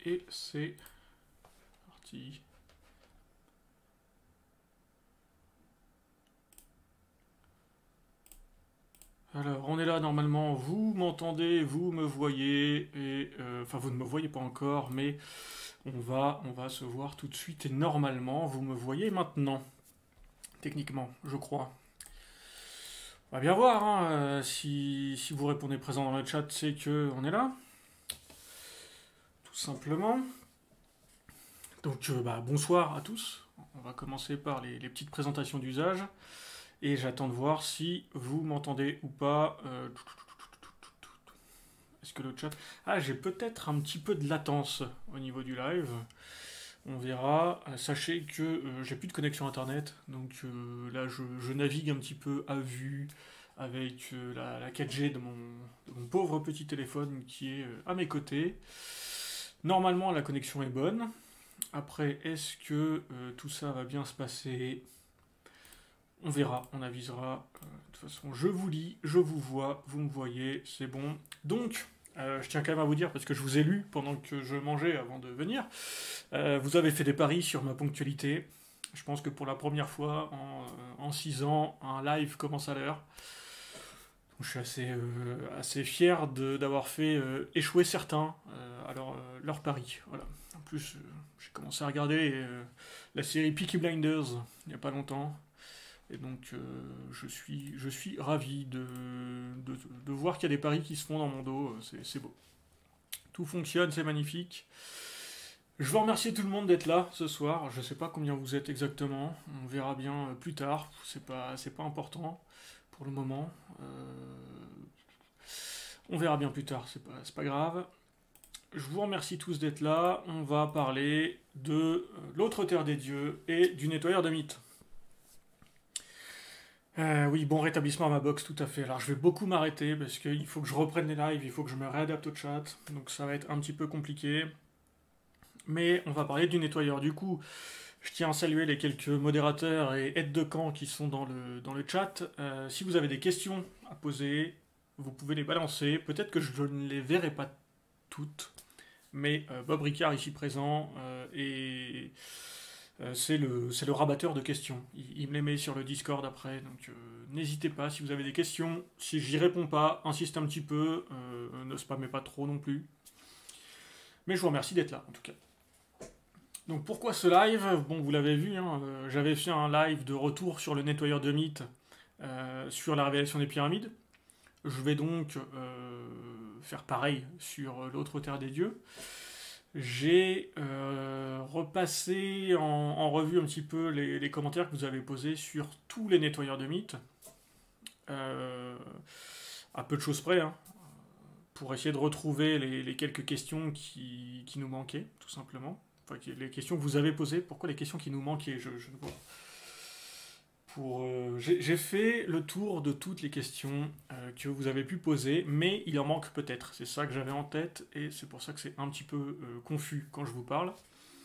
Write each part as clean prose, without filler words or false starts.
et c'est parti. Alors, on est là normalement, vous m'entendez, vous me voyez, et enfin vous ne me voyez pas encore, mais on va se voir tout de suite, et normalement, vous me voyez maintenant, techniquement, je crois. On va bien voir, hein, si vous répondez présent dans le chat, c'est que on est là, tout simplement. Donc, bonsoir à tous. On va commencer par les petites présentations d'usage. Et j'attends de voir si vous m'entendez ou pas. Est-ce que le chat... Ah, j'ai peut-être un petit peu de latence au niveau du live. On verra. Sachez que j'ai plus de connexion internet. Donc là, je navigue un petit peu à vue avec la 4G de mon pauvre petit téléphone qui est à mes côtés. Normalement, la connexion est bonne. Après, est-ce que tout ça va bien se passer? On verra, on avisera. De toute façon, je vous lis, je vous vois, vous me voyez, c'est bon. Donc, je tiens quand même à vous dire, parce que je vous ai lu pendant que je mangeais avant de venir, vous avez fait des paris sur ma ponctualité. Je pense que pour la première fois en 6 ans, un live commence à l'heure. Je suis assez fier d'avoir fait échouer certains à leur pari. Voilà. En plus, j'ai commencé à regarder la série Peaky Blinders il n'y a pas longtemps. Et donc, je suis ravi de voir qu'il y a des paris qui se font dans mon dos. C'est beau. Tout fonctionne, c'est magnifique. Je veux remercier tout le monde d'être là ce soir. Je ne sais pas combien vous êtes exactement. On verra bien plus tard. C'est pas important pour le moment. On verra bien plus tard. C'est pas grave. Je vous remercie tous d'être là. On va parler de l'autre terre des dieux et du nettoyeur de mythes. Oui, bon rétablissement à ma box, tout à fait. Alors je vais beaucoup m'arrêter parce qu'il faut que je reprenne les lives, il faut que je me réadapte au chat, donc ça va être un petit peu compliqué. Mais on va parler du nettoyeur. Du coup, je tiens à saluer les quelques modérateurs et aides de camp qui sont dans le chat. Si vous avez des questions à poser, vous pouvez les balancer. Peut-être que je ne les verrai pas toutes, mais Bob Ricard ici présent c'est le rabatteur de questions. Il me les met sur le Discord après, donc n'hésitez pas si vous avez des questions. Si j'y réponds pas, insiste un petit peu, ne spammez pas trop non plus. Mais je vous remercie d'être là en tout cas. Donc pourquoi ce live? Bon, vous l'avez vu, hein, j'avais fait un live de retour sur le nettoyeur de mythes sur la révélation des pyramides. Je vais donc faire pareil sur l'autre terre des dieux. J'ai repassé en revue un petit peu les commentaires que vous avez posés sur tous les nettoyeurs de mythes. À peu de choses près, hein, pour essayer de retrouver les quelques questions qui nous manquaient, tout simplement. Enfin, les questions que vous avez posées. Pourquoi les questions qui nous manquaient? Je ne vois. J'ai fait le tour de toutes les questions que vous avez pu poser, mais il en manque peut-être. C'est ça que j'avais en tête, et c'est pour ça que c'est un petit peu confus quand je vous parle.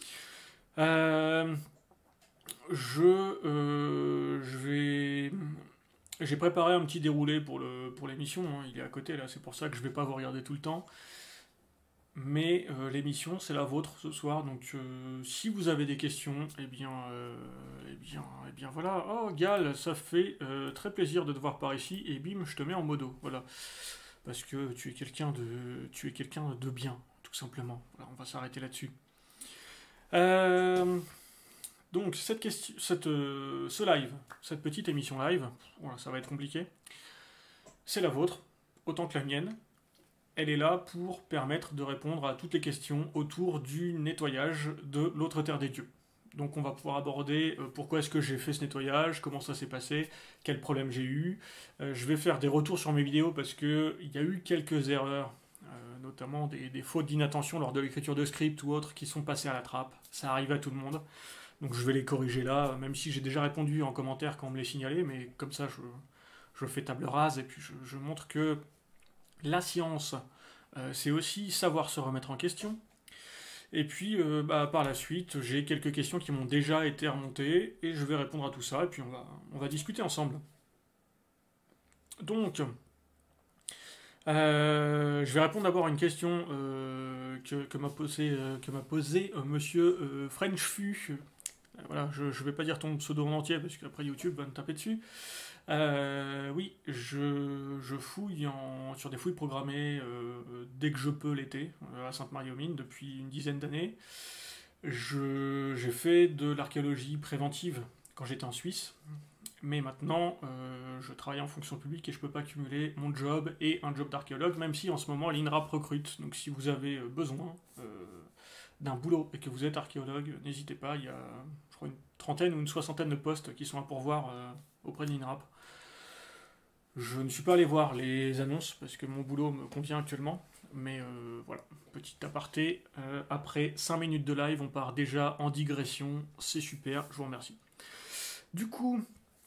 J'ai préparé un petit déroulé pour l'émission, hein. Il est à côté là, c'est pour ça que je vais pas vous regarder tout le temps. Mais l'émission, c'est la vôtre ce soir, donc si vous avez des questions, eh bien voilà. Oh, Gal, ça fait très plaisir de te voir par ici, et bim, je te mets en modo, voilà. Parce que tu es quelqu'un de bien, tout simplement. Voilà, on va s'arrêter là-dessus. Donc, ce live, cette petite émission live, voilà, ça va être compliqué, c'est la vôtre, autant que la mienne. Elle est là pour permettre de répondre à toutes les questions autour du nettoyage de l'autre terre des dieux. Donc on va pouvoir aborder pourquoi est-ce que j'ai fait ce nettoyage, comment ça s'est passé, quels problèmes j'ai eu. Je vais faire des retours sur mes vidéos parce qu'il y a eu quelques erreurs, notamment des fautes d'inattention lors de l'écriture de script ou autres qui sont passées à la trappe. Ça arrive à tout le monde. Donc je vais les corriger là, même si j'ai déjà répondu en commentaire quand on me les signalait, mais comme ça je fais table rase et puis je montre que la science, c'est aussi savoir se remettre en question. Et puis, par la suite, j'ai quelques questions qui m'ont déjà été remontées, et je vais répondre à tout ça, et puis on va discuter ensemble. Donc, Je vais répondre d'abord à une question que m'a posé monsieur FrenchFu. Voilà, je ne vais pas dire ton pseudo en entier parce qu'après YouTube va me taper dessus. Oui, je fouille sur des fouilles programmées dès que je peux l'été à Sainte-Marie-aux-Mines depuis une dizaine d'années. J'ai fait de l'archéologie préventive quand j'étais en Suisse, mais maintenant je travaille en fonction publique et je peux pas cumuler mon job et un job d'archéologue, même si en ce moment l'INRAP recrute. Donc si vous avez besoin d'un boulot et que vous êtes archéologue, n'hésitez pas, il y a je crois une trentaine ou une soixantaine de postes qui sont à pourvoir auprès de l'INRAP. Je ne suis pas allé voir les annonces parce que mon boulot me convient actuellement. Mais voilà, petit aparté. Après 5 minutes de live, on part déjà en digression. C'est super, je vous remercie. Du coup,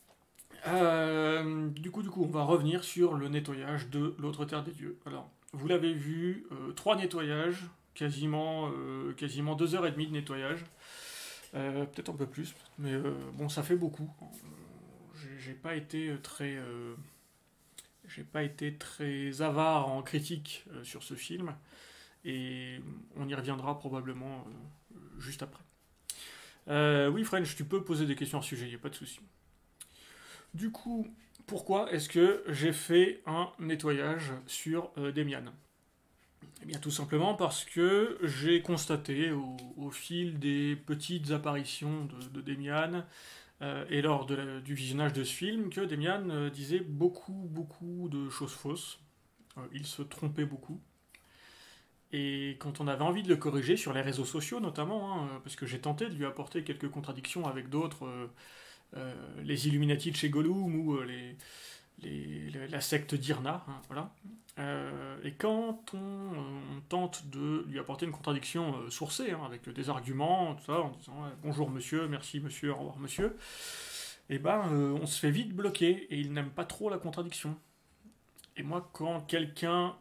on va revenir sur le nettoyage de l'autre terre des dieux. Alors, vous l'avez vu, 3 nettoyages, quasiment 2h30 de nettoyage. Peut-être un peu plus, mais bon, ça fait beaucoup. J'ai pas été très j'ai pas été très avare en critique sur ce film, et on y reviendra probablement juste après. Oui, French, tu peux poser des questions à ce sujet, il n'y a pas de souci. Du coup, pourquoi est-ce que j'ai fait un nettoyage sur Demian? Eh bien, tout simplement parce que j'ai constaté au fil des petites apparitions de Demian et lors du visionnage de ce film que Demian disait beaucoup de choses fausses. Il se trompait beaucoup. Et quand on avait envie de le corriger sur les réseaux sociaux notamment, hein, parce que j'ai tenté de lui apporter quelques contradictions avec d'autres, les Illuminati de chez Gollum ou la secte d'Irna, hein, voilà. Et quand on tente de lui apporter une contradiction sourcée, hein, avec des arguments, tout ça, en disant bonjour monsieur, merci monsieur, au revoir monsieur, et ben on se fait vite bloquer et il n'aime pas trop la contradiction. Et moi, quand quelqu'un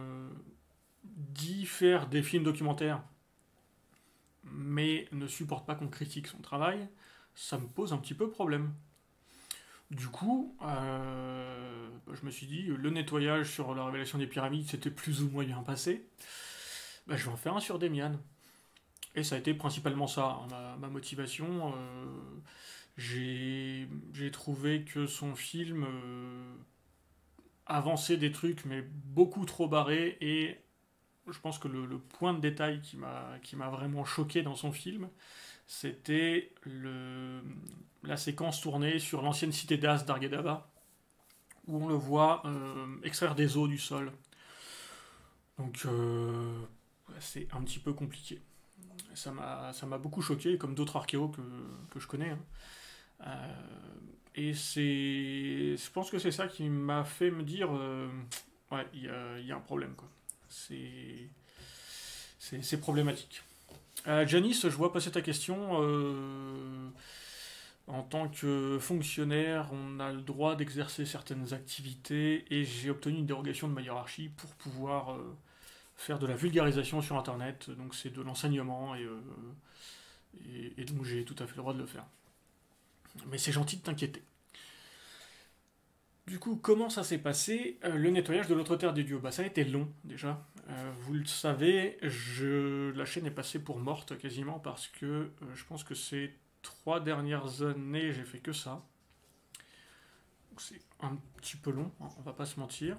dit faire des films documentaires mais ne supporte pas qu'on critique son travail, ça me pose un petit peu problème. Du coup, je me suis dit, le nettoyage sur la révélation des pyramides, c'était plus ou moins bien passé. Bah, je vais en faire un sur Demian. Et ça a été principalement ça, hein, ma motivation. J'ai trouvé que son film avançait des trucs, mais beaucoup trop barrés. Et je pense que le point de détail qui m'a vraiment choqué dans son film, c'était la séquence tournée sur l'ancienne cité d'As d'Argadaba, où on le voit extraire des eaux du sol. Donc c'est un petit peu compliqué. Ça m'a beaucoup choqué, comme d'autres archéos que je connais. Hein. Et je pense que c'est ça qui m'a fait me dire, ouais, il y a un problème, quoi. C'est problématique. Janice, je vois passer ta question. En tant que fonctionnaire, on a le droit d'exercer certaines activités et j'ai obtenu une dérogation de ma hiérarchie pour pouvoir faire de la vulgarisation sur Internet. Donc c'est de l'enseignement et donc j'ai tout à fait le droit de le faire. Mais c'est gentil de t'inquiéter. Du coup, comment ça s'est passé le nettoyage de l'autre terre des dieux? Bah, ça a été long déjà. Vous le savez, la chaîne est passée pour morte quasiment parce que je pense que ces 3 dernières années, j'ai fait que ça. Donc c'est un petit peu long, hein, on va pas se mentir.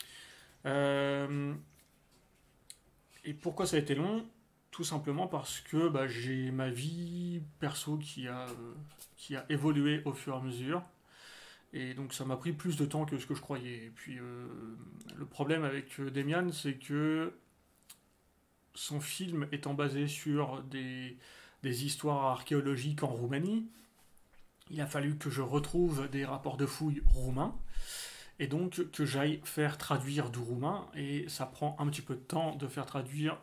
Et pourquoi ça a été long? Tout simplement parce que bah, j'ai ma vie perso qui a évolué au fur et à mesure. Et donc ça m'a pris plus de temps que ce que je croyais. Et puis le problème avec Demian, c'est que son film étant basé sur des histoires archéologiques en Roumanie, il a fallu que je retrouve des rapports de fouilles roumains, et donc que j'aille faire traduire du roumain, et ça prend un petit peu de temps de faire traduire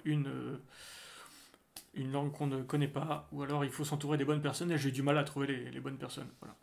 une langue qu'on ne connaît pas, ou alors il faut s'entourer des bonnes personnes, et j'ai du mal à trouver les bonnes personnes. Voilà.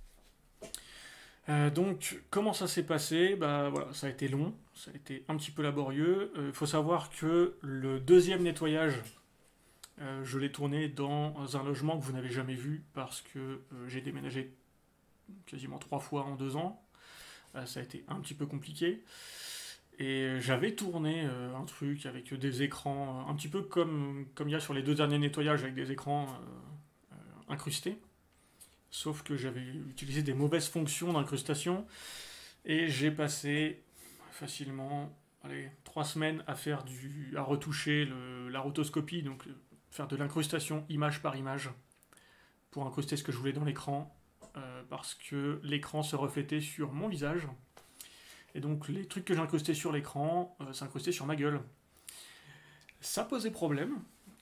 Donc, comment ça s'est passé? Bah voilà, ça a été long, ça a été un petit peu laborieux. Il faut savoir que le deuxième nettoyage, je l'ai tourné dans un logement que vous n'avez jamais vu parce que j'ai déménagé quasiment 3 fois en 2 ans. Ça a été un petit peu compliqué. Et j'avais tourné un truc avec des écrans, un petit peu comme il y a sur les 2 derniers nettoyages avec des écrans incrustés. Sauf que j'avais utilisé des mauvaises fonctions d'incrustation et j'ai passé facilement, allez, 3 semaines à retoucher la rotoscopie, donc faire de l'incrustation image par image pour incruster ce que je voulais dans l'écran, parce que l'écran se reflétait sur mon visage. Et donc les trucs que j'incrustais sur l'écran s'incrustaient sur ma gueule. Ça posait problème.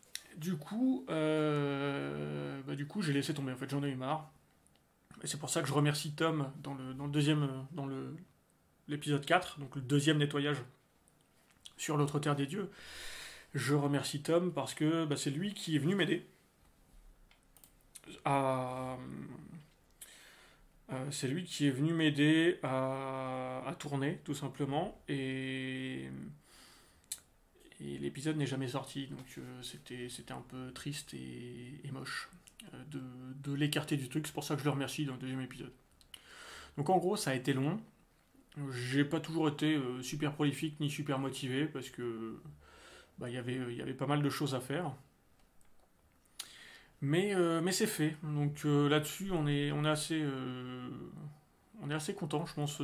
Du coup, j'ai laissé tomber. En fait, j'en ai eu marre. Et c'est pour ça que je remercie Tom dans l'épisode 4, donc le deuxième nettoyage sur l'autre terre des dieux. Je remercie Tom parce que c'est lui qui est venu m'aider à, c'est lui qui est venu m'aider à tourner, tout simplement. Et l'épisode n'est jamais sorti, donc c'était un peu triste et moche de l'écarter du truc. C'est pour ça que je le remercie dans le deuxième épisode. Donc en gros, ça a été long. J'ai pas toujours été super prolifique ni super motivé parce que il y avait pas mal de choses à faire. Mais c'est fait. Donc là-dessus, on est assez content. Je pense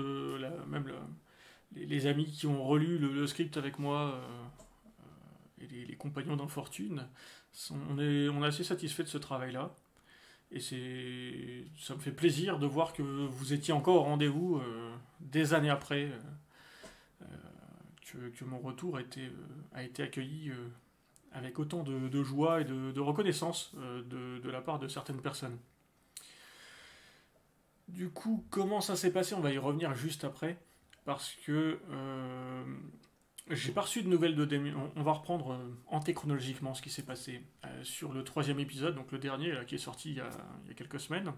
les amis qui ont relu le script avec moi et les compagnons d'infortune, on est assez satisfait de ce travail-là. Et ça me fait plaisir de voir que vous étiez encore au rendez-vous des années après, que mon retour a été accueilli avec autant de joie et de reconnaissance de la part de certaines personnes. Du coup, comment ça s'est passé? On va y revenir juste après, parce que j'ai pas reçu de nouvelles de Damien. On va reprendre antéchronologiquement ce qui s'est passé sur le troisième épisode, donc le dernier là, qui est sorti il y a quelques semaines.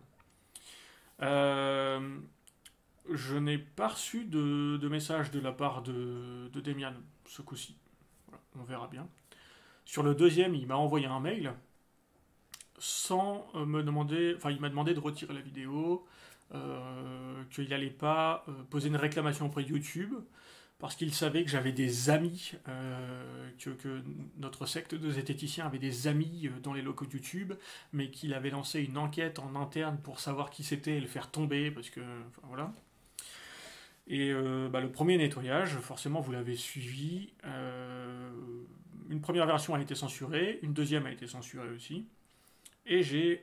Euh, je n'ai pas reçu de message de la part de Demian ce coup-ci. Voilà, on verra bien. Sur le deuxième, il m'a envoyé un mail sans me demander. Enfin, il m'a demandé de retirer la vidéo, qu'il n'allait pas poser une réclamation auprès de YouTube, parce qu'il savait que j'avais des amis, que notre secte de zététiciens avait des amis dans les locaux de YouTube, mais qu'il avait lancé une enquête en interne pour savoir qui c'était et le faire tomber, parce que. Enfin, voilà. Et le premier nettoyage, forcément vous l'avez suivi. Une première version a été censurée, une deuxième a été censurée aussi. Et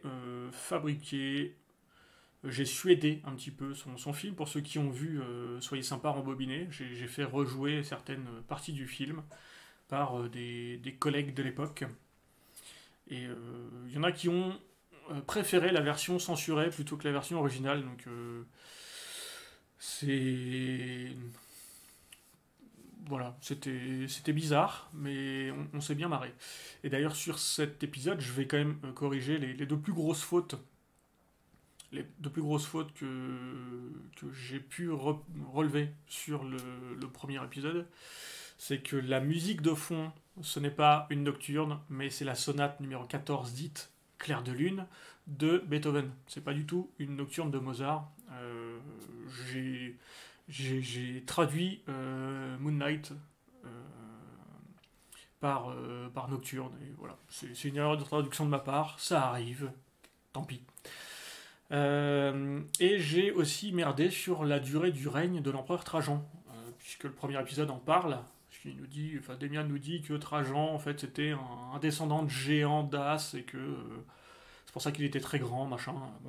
j'ai suédé un petit peu son film. Pour ceux qui ont vu Soyez sympa rembobiné, j'ai fait rejouer certaines parties du film par des collègues de l'époque. Et il y en a qui ont préféré la version censurée plutôt que la version originale. Donc c'est... Voilà, c'était bizarre, mais on s'est bien marré. Et d'ailleurs, sur cet épisode, je vais quand même corriger les deux plus grosses fautes. Les deux plus grosses fautes que j'ai pu relever sur le premier épisode, c'est que la musique de fond, ce n'est pas une nocturne, mais c'est la sonate numéro 14 dite Clair de Lune de Beethoven. C'est pas du tout une nocturne de Mozart. J'ai traduit Moonlight euh, par nocturne. Et voilà, c'est une erreur de traduction de ma part, ça arrive, tant pis. Et j'ai aussi merdé sur la durée du règne de l'empereur Trajan, puisque le premier épisode en parle. Demian nous dit que Trajan, en fait, c'était un descendant de géant d'As et que c'est pour ça qu'il était très grand, machin. Bon.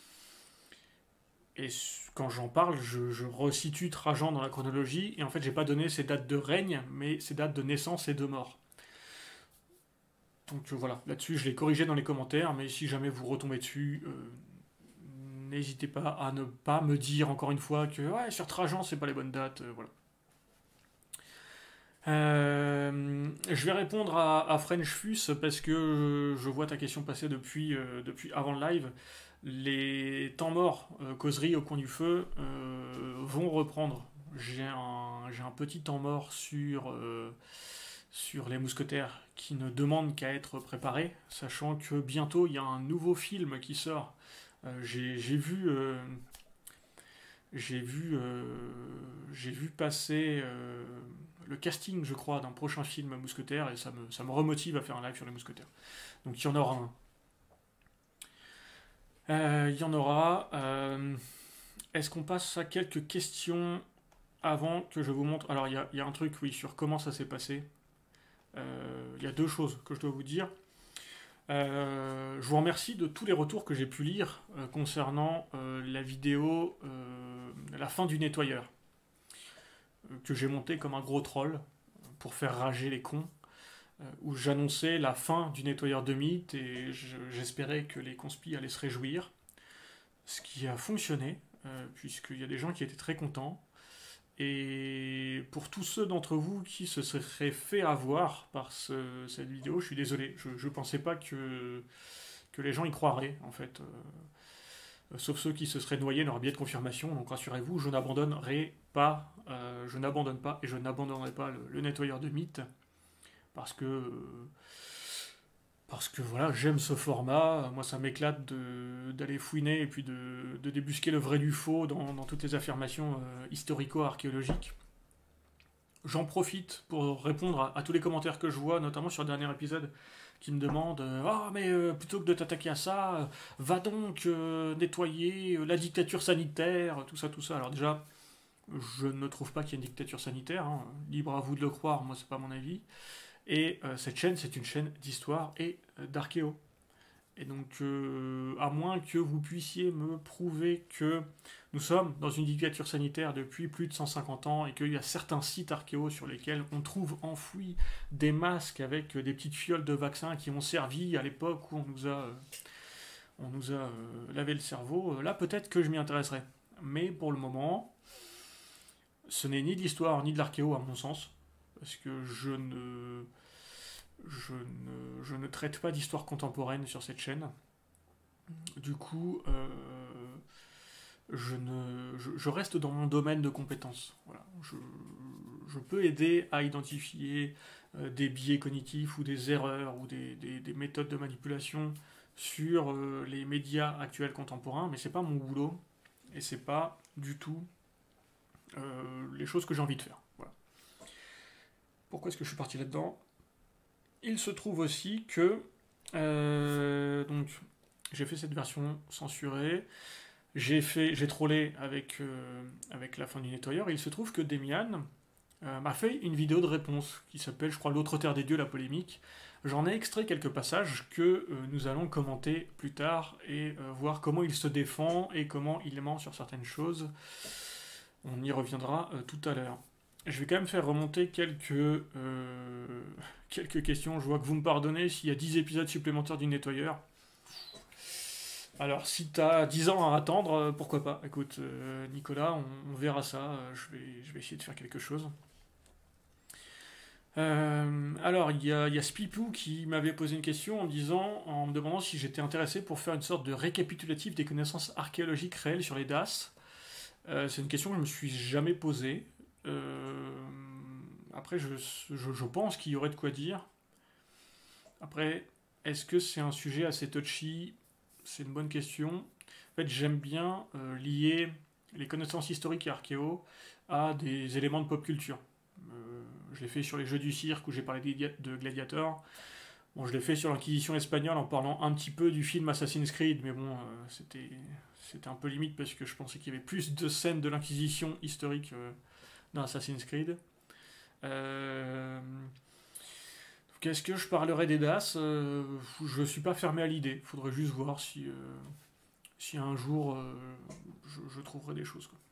Et quand j'en parle, je resitue Trajan dans la chronologie, et en fait, j'ai pas donné ses dates de règne, mais ses dates de naissance et de mort. Donc voilà, là-dessus, je l'ai corrigé dans les commentaires, mais si jamais vous retombez dessus, n'hésitez pas à ne pas me dire encore une fois que ouais, sur Trajan, c'est pas les bonnes dates, voilà. Je vais répondre à French Fus parce que je vois ta question passer depuis avant le live. Les temps morts, causerie au coin du feu, vont reprendre. J'ai un petit temps mort sur les mousquetaires qui ne demande qu'à être préparé, sachant que bientôt il y a un nouveau film qui sort. J'ai vu j'ai vu, passer le casting, je crois, d'un prochain film Mousquetaire, et ça me remotive à faire un live sur les Mousquetaires. Donc il y en aura un. Il y en aura. Est-ce qu'on passe à quelques questions avant que je vous montre? Alors il y a un truc, oui, sur comment ça s'est passé. Il y a deux choses que je dois vous dire. Je vous remercie de tous les retours que j'ai pu lire concernant la vidéo la fin du nettoyeur, que j'ai monté comme un gros troll pour faire rager les cons, où j'annonçais la fin du nettoyeur de mythes et j'espérais que les conspis allaient se réjouir. Ce qui a fonctionné, puisqu'il y a des gens qui étaient très contents. Et pour tous ceux d'entre vous qui se seraient fait avoir par cette vidéo, je suis désolé, je ne pensais pas que les gens y croiraient, en fait. Sauf ceux qui se seraient noyés dans leur billet de confirmation, donc rassurez-vous, je n'abandonnerai pas, je n'abandonne pas et je n'abandonnerai pas le nettoyeur de mythes, parce que, voilà, j'aime ce format, moi ça m'éclate d'aller fouiner et puis de débusquer le vrai du faux dans toutes les affirmations historico-archéologiques. J'en profite pour répondre à tous les commentaires que je vois, notamment sur le dernier épisode, qui me demandent ah, mais plutôt que de t'attaquer à ça, va donc nettoyer la dictature sanitaire, tout ça, tout ça. Alors déjà, je ne trouve pas qu'il y ait une dictature sanitaire, hein. Libre à vous de le croire, moi c'est pas mon avis. Et cette chaîne, c'est une chaîne d'histoire et d'archéo. Et donc, à moins que vous puissiez me prouver que nous sommes dans une dictature sanitaire depuis plus de 150 ans et qu'il y a certains sites archéo sur lesquels on trouve enfouis des masques avec des petites fioles de vaccins qui ont servi à l'époque où on nous a lavé le cerveau, là peut-être que je m'y intéresserai. Mais pour le moment, ce n'est ni de l'histoire ni de l'archéo à mon sens, parce que je ne traite pas d'histoire contemporaine sur cette chaîne. Du coup, je reste dans mon domaine de compétences. Voilà. Je peux aider à identifier des biais cognitifs ou des erreurs ou des méthodes de manipulation sur les médias actuels contemporains, mais c'est pas mon boulot et c'est pas du tout les choses que j'ai envie de faire. Voilà. Pourquoi est-ce que je suis parti là-dedans? Il se trouve aussi que donc j'ai fait cette version censurée, j'ai trollé avec la fin du nettoyeur, et il se trouve que Demian m'a fait une vidéo de réponse qui s'appelle, je crois, L'autre terre des dieux, la polémique. J'en ai extrait quelques passages que nous allons commenter plus tard et voir comment il se défend et comment il ment sur certaines choses. On y reviendra tout à l'heure. Je vais quand même faire remonter quelques questions. Je vois que vous me pardonnez s'il y a 10 épisodes supplémentaires du nettoyeur. Alors, si t'as 10 ans à attendre, pourquoi pas. Écoute, Nicolas, on verra ça. Je vais essayer de faire quelque chose. Alors, il y a Spipou qui m'avait posé une question en me demandant si j'étais intéressé pour faire une sorte de récapitulatif des connaissances archéologiques réelles sur les DAS. C'est une question que je me suis jamais posée. Après, je pense qu'il y aurait de quoi dire. Après, est-ce que c'est un sujet assez touchy? C'est une bonne question. En fait, j'aime bien lier les connaissances historiques et archéo à des éléments de pop culture. Je l'ai fait sur les jeux du cirque où j'ai parlé de Gladiator. Bon, je l'ai fait sur l'Inquisition espagnole en parlant un petit peu du film Assassin's Creed, mais bon, c'était un peu limite parce que je pensais qu'il y avait plus de scènes de l'Inquisition historique dans Assassin's Creed. Qu'est-ce que je parlerai des DAS? Je suis pas fermé à l'idée. Il faudrait juste voir si un jour je trouverai des choses, quoi.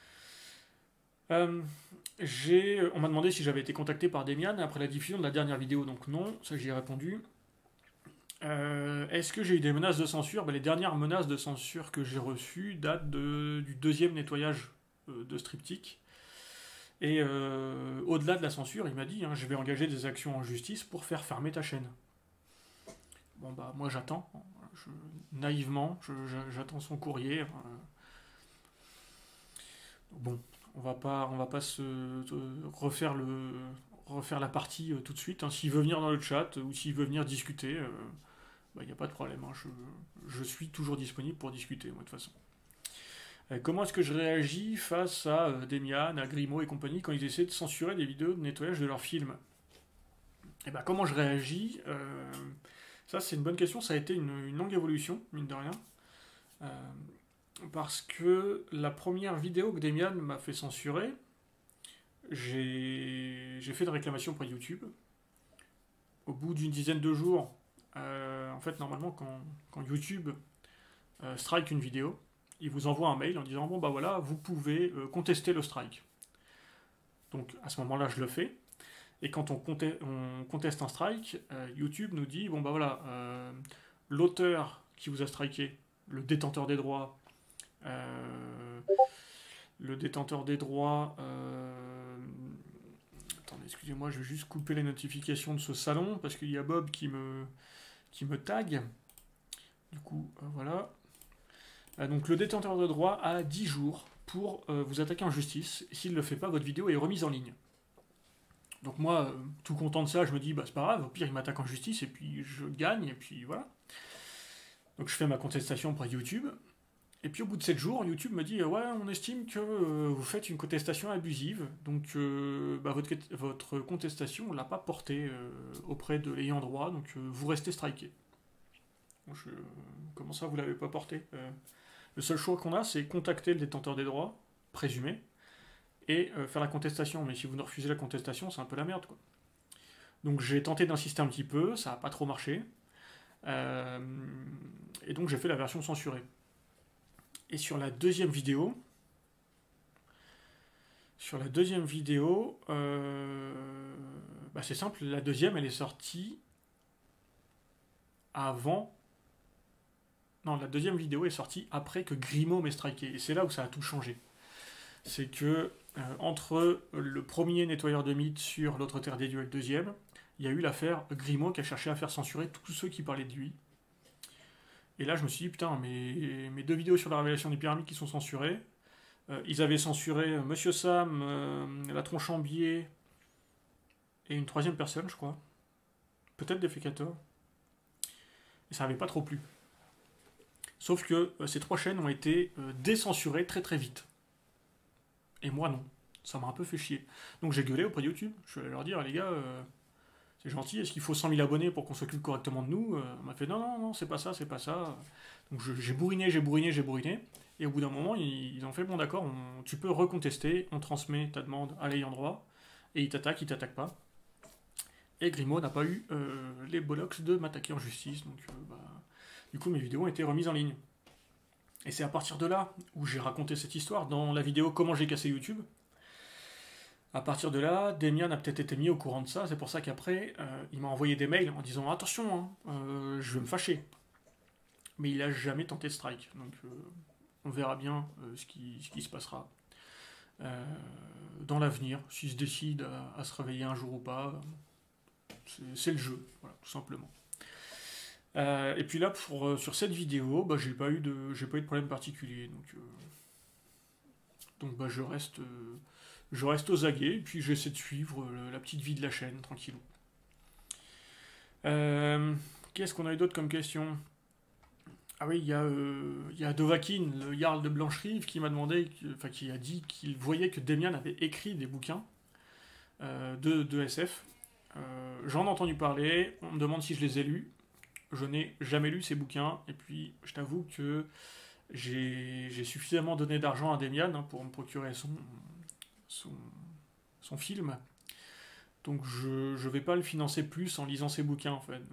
On m'a demandé si j'avais été contacté par Demian après la diffusion de la dernière vidéo, donc non, ça j'y ai répondu. Est-ce que j'ai eu des menaces de censure? Les dernières menaces de censure que j'ai reçues datent du deuxième nettoyage de Striptyque. Et au-delà de la censure, il m'a dit je vais engager des actions en justice pour faire fermer ta chaîne. Bon bah moi j'attends, naïvement, j'attends son courrier. Bon, on va pas se refaire la partie tout de suite. S'il veut venir dans le chat ou s'il veut venir discuter, il n'y a pas de problème. Je suis toujours disponible pour discuter, moi, de toute façon. Comment est-ce que je réagis face à Demian, à Grimaud et compagnie quand ils essaient de censurer des vidéos de nettoyage de leurs films? Et ben comment je réagis Ça c'est une bonne question, ça a été une longue évolution, mine de rien. Euh, Parce que la première vidéo que Demian m'a fait censurer, j'ai fait une réclamation pour YouTube. Au bout d'une dizaine de jours, en fait, normalement, quand YouTube strike une vidéo, il vous envoie un mail en disant bon bah voilà, vous pouvez contester le strike. Donc à ce moment-là, je le fais. Et quand on conteste un strike, YouTube nous dit bon bah voilà, l'auteur qui vous a striké, le détenteur des droits, euh, le détenteur des droits. Attendez, excusez-moi, je vais juste couper les notifications de ce salon parce qu'il y a Bob qui me tag. Du coup, voilà. Donc le détenteur de droit a 10 jours pour vous attaquer en justice. S'il ne le fait pas, votre vidéo est remise en ligne. Donc moi, tout content de ça, je me dis, bah c'est pas grave, au pire il m'attaque en justice et puis je gagne et puis voilà. Donc je fais ma contestation auprès de YouTube. Et puis au bout de 7 jours, YouTube me dit ouais, on estime que vous faites une contestation abusive, donc bah, votre contestation on l'a pas portée auprès de l'ayant droit, donc vous restez striké. Bon, comment ça vous l'avez pas porté Le seul choix qu'on a, c'est contacter le détenteur des droits, présumé, et faire la contestation. Mais si vous ne refusez la contestation, c'est un peu la merde, quoi. Donc j'ai tenté d'insister un petit peu, ça n'a pas trop marché. Euh, et donc j'ai fait la version censurée. Et sur la deuxième vidéo, bah c'est simple, la deuxième elle est sortie avant. Non, la deuxième vidéo est sortie après que Grimaud m'ait striké. Et c'est là où ça a tout changé. C'est que entre le premier nettoyeur de mythes sur l'autre terre des dieux et le deuxième, il y a eu l'affaire Grimaud qui a cherché à faire censurer tous ceux qui parlaient de lui. Et là, je me suis dit, putain, mes deux vidéos sur la révélation des pyramides qui sont censurées, ils avaient censuré Monsieur Sam, la tronche en biais, et une troisième personne, je crois. Peut-être Defecator. Et ça n'avait pas trop plu. Sauf que ces trois chaînes ont été décensurées très très vite. Et moi non. Ça m'a un peu fait chier. Donc j'ai gueulé auprès de YouTube. Je suis allé leur dire, les gars, c'est gentil, est-ce qu'il faut 100 000 abonnés pour qu'on s'occupe correctement de nous On m'a fait, non, non, non, c'est pas ça, c'est pas ça. Donc j'ai bourriné, j'ai bourriné, j'ai bourriné. Et au bout d'un moment, ils ont fait, bon d'accord, tu peux recontester, on transmet ta demande à l'ayant droit, et il t'attaque pas. Et Grimaud n'a pas eu les bollocks de m'attaquer en justice, donc bah, du coup mes vidéos ont été remises en ligne. Et c'est à partir de là où j'ai raconté cette histoire dans la vidéo Comment j'ai cassé YouTube. À partir de là, Demian a peut-être été mis au courant de ça, c'est pour ça qu'après, il m'a envoyé des mails en disant attention, hein, je vais me fâcher. Mais il a jamais tenté de strike, donc on verra bien ce qui se passera dans l'avenir, s'il se décide à se réveiller un jour ou pas. C'est le jeu, voilà, tout simplement. Et puis là, sur cette vidéo, bah, j'ai pas eu de problème particulier, donc bah, je reste aux aguets, et puis j'essaie de suivre la petite vie de la chaîne, tranquillou. Qu'est-ce qu'on a eu d'autre comme question? Ah oui, il y a Dovahkiin, le Jarl de Blancherive, qui m'a demandé, qui a dit qu'il voyait que Demian avait écrit des bouquins de SF. J'en ai entendu parler, on me demande si je les ai lus. Je n'ai jamais lu ces bouquins, et puis je t'avoue que j'ai suffisamment donné d'argent à Demian hein, pour me procurer son film. Donc je vais pas le financer plus en lisant ses bouquins en fait.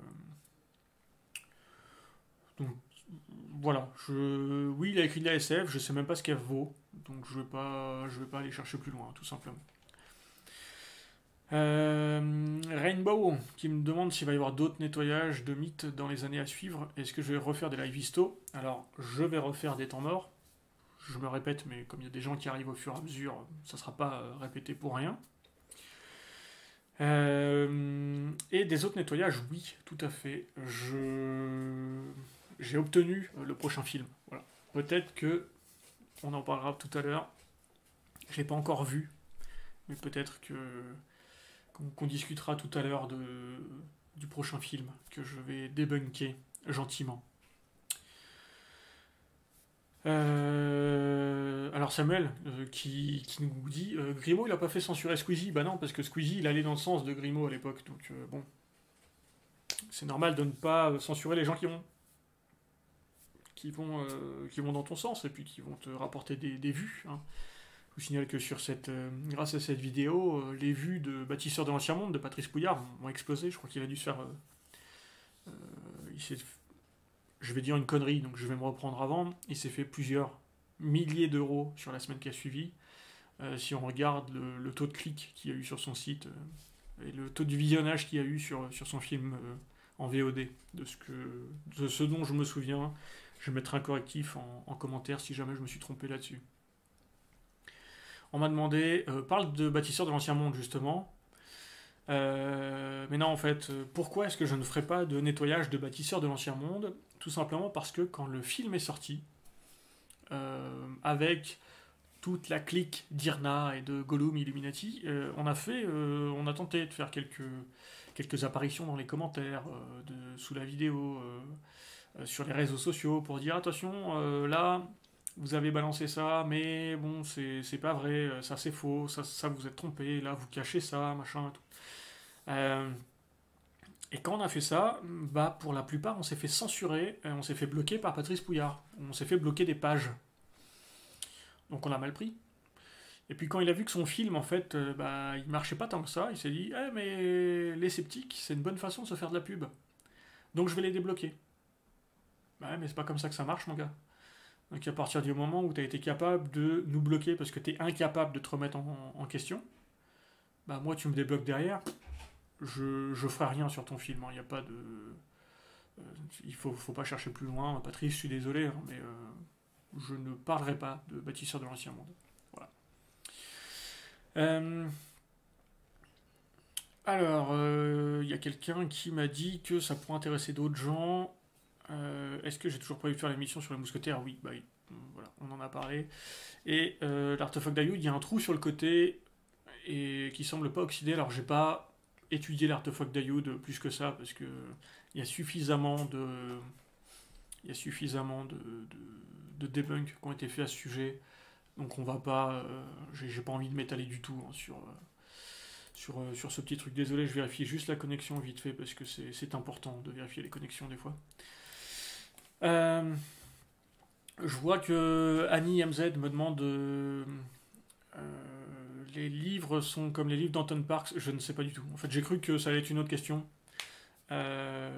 Donc voilà. Oui, il a écrit de la SF, je sais même pas ce qu'elle vaut. Donc je vais pas aller chercher plus loin, tout simplement. Rainbow qui me demande s'il va y avoir d'autres nettoyages de mythes dans les années à suivre. Est-ce que je vais refaire des live histo? Alors, je vais refaire des temps morts. Je me répète, mais comme il y a des gens qui arrivent au fur et à mesure, ça ne sera pas répété pour rien. Et des autres nettoyages, oui, tout à fait. J'ai obtenu le prochain film. Voilà. Peut-être que on en parlera tout à l'heure. Je l'ai pas encore vu, mais peut-être qu'on discutera tout à l'heure du prochain film que je vais débunker gentiment. Alors Samuel, qui nous dit Grimaud il a pas fait censurer Squeezie. Bah non, parce que Squeezie il allait dans le sens de Grimaud à l'époque, donc bon, c'est normal de ne pas censurer les gens qui vont dans ton sens et puis qui vont te rapporter des vues, hein. Je vous signale que grâce à cette vidéo, les vues de Bâtisseur de l'Ancien Monde de Patrice Pouillard ont explosé. Je crois qu'il a dû se faire. Il s'est- je vais dire une connerie, donc je vais me reprendre avant. Il s'est fait plusieurs milliers d'euros sur la semaine qui a suivi. Si on regarde le taux de clics qu'il y a eu sur son site et le taux de visionnage qu'il y a eu sur son film en VOD, de ce dont je me souviens, je mettrai un correctif en commentaire si jamais je me suis trompé là-dessus. On m'a demandé, parle de Bâtisseur de l'Ancien Monde justement. Mais non, en fait, pourquoi est-ce que je ne ferai pas de nettoyage de Bâtisseur de l'Ancien Monde? Tout simplement parce que quand le film est sorti, avec toute la clique d'Irna et de Gollum Illuminati, on a tenté de faire quelques apparitions dans les commentaires, sous la vidéo, sur les réseaux sociaux, pour dire attention, là, vous avez balancé ça, mais bon, c'est pas vrai, ça c'est faux, ça vous êtes trompé, là vous cachez ça, machin, tout. Euh, et quand on a fait ça, bah pour la plupart on s'est fait censurer, on s'est fait bloquer par Patrice Pouillard, on s'est fait bloquer des pages. Donc on a mal pris. Et puis quand il a vu que son film en fait, bah il marchait pas tant que ça, il s'est dit eh mais les sceptiques c'est une bonne façon de se faire de la pub. Donc je vais les débloquer. Bah ouais, mais c'est pas comme ça que ça marche mon gars. Donc à partir du moment où tu as été capable de nous bloquer parce que tu es incapable de te remettre en question, bah moi tu me débloques derrière, je ferai rien sur ton film. Il n'y a pas de. Faut pas chercher plus loin. Patrice, je suis désolé, hein, mais je ne parlerai pas de Bâtisseur de l'Ancien Monde. Voilà. Euh, alors, il y a quelqu'un qui m'a dit que ça pourrait intéresser d'autres gens. Est-ce que j'ai toujours prévu de faire l'émission sur les mousquetaires? Oui, bah oui. Voilà, on en a parlé. Et l'artefact d'Ayoud, il y a un trou sur le côté et qui semble pas oxydé. Alors, j'ai pas étudié l'artefact d'Ayoud plus que ça parce que il y a suffisamment de debunk qui ont été faits à ce sujet. Donc on va pas, j'ai pas envie de m'étaler du tout, hein, sur ce petit truc. Désolé, je vérifie juste la connexion vite fait parce que c'est important de vérifier les connexions des fois. Je vois que Annie MZ me demande les livres sont comme les livres d'Anton Parks. Je ne sais pas du tout. En fait, j'ai cru que ça allait être une autre question. Euh,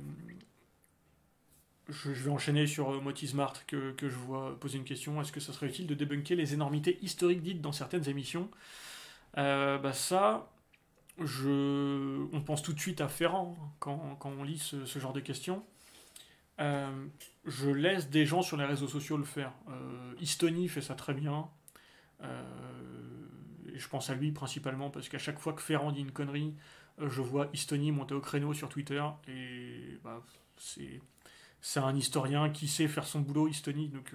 je vais enchaîner sur Motismart que je vois poser une question. Est-ce que ça serait utile de débunker les énormités historiques dites dans certaines émissions? Bah ça, on pense tout de suite à Ferrand quand on lit ce genre de questions. Euh, je laisse des gens sur les réseaux sociaux le faire. Eastony fait ça très bien. Euh, et je pense à lui principalement parce qu'à chaque fois que Ferrand dit une connerie, je vois Eastony monter au créneau sur Twitter et bah, c'est un historien qui sait faire son boulot, Eastony, donc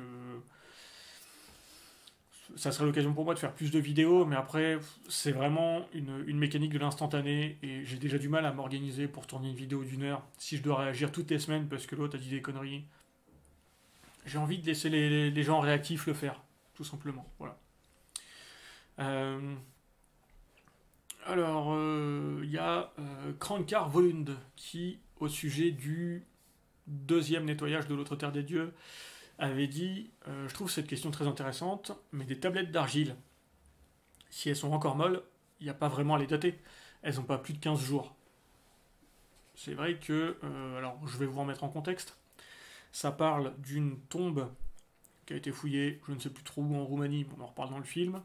ça serait l'occasion pour moi de faire plus de vidéos, mais après, c'est vraiment une mécanique de l'instantané, et j'ai déjà du mal à m'organiser pour tourner une vidéo d'1 heure. Si je dois réagir toutes les semaines parce que l'autre a dit des conneries, j'ai envie de laisser les gens réactifs le faire, tout simplement. Voilà. Euh, alors, il y a Krankar Volund qui, au sujet du deuxième nettoyage de l'autre terre des dieux, avait dit je trouve cette question très intéressante, mais des tablettes d'argile, si elles sont encore molles, il n'y a pas vraiment à les dater. Elles n'ont pas plus de 15 jours. C'est vrai que, alors je vais vous remettre en contexte, ça parle d'une tombe qui a été fouillée, je ne sais plus trop où en Roumanie, on en reparle dans le film.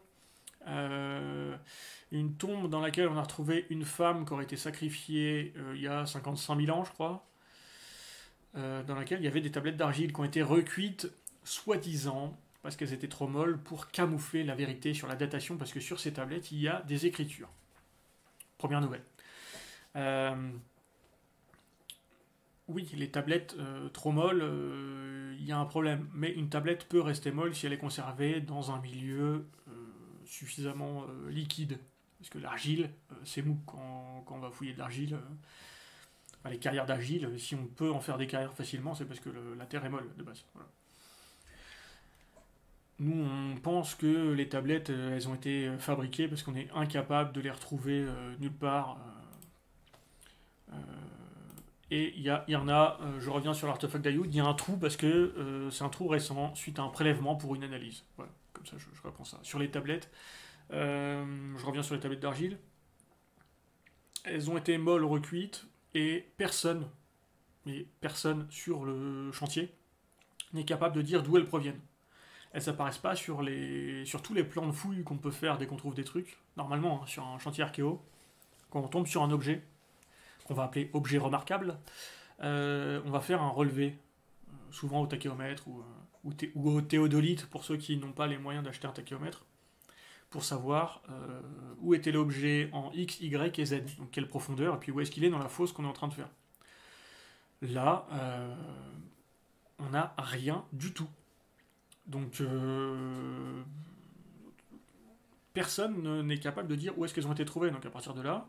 Une tombe dans laquelle on a retrouvé une femme qui aurait été sacrifiée il y a 55 000 ans, je crois, dans laquelle il y avait des tablettes d'argile qui ont été recuites, soi-disant, parce qu'elles étaient trop molles, pour camoufler la vérité sur la datation, parce que sur ces tablettes, il y a des écritures. Première nouvelle. Oui, les tablettes trop molles, il y a un problème. Mais une tablette peut rester molle si elle est conservée dans un milieu suffisamment liquide. Parce que l'argile, c'est mou quand on va fouiller de l'argile. Enfin, les carrières d'argile, si on peut en faire des carrières facilement, c'est parce que la terre est molle de base. Voilà. Nous, on pense que les tablettes, elles ont été fabriquées parce qu'on est incapable de les retrouver nulle part. Euh, et il y en a, je reviens sur l'artefact d'Ayoud, il y a un trou parce que c'est un trou récent suite à un prélèvement pour une analyse. Voilà, comme ça je reprends ça. Sur les tablettes, je reviens sur les tablettes d'argile. Elles ont été molles recuites et personne, mais personne sur le chantier n'est capable de dire d'où elles proviennent. Elles apparaissent pas sur tous les plans de fouilles qu'on peut faire dès qu'on trouve des trucs. Normalement, hein, sur un chantier archéo, quand on tombe sur un objet, qu'on va appeler objet remarquable, on va faire un relevé, souvent au tachéomètre ou au théodolite pour ceux qui n'ont pas les moyens d'acheter un tachéomètre, pour savoir où était l'objet en X, Y et Z, donc quelle profondeur, et puis où est-ce qu'il est dans la fosse qu'on est en train de faire. Là, on n'a rien du tout. Donc, personne n'est capable de dire où est-ce qu'elles ont été trouvées. Donc, à partir de là,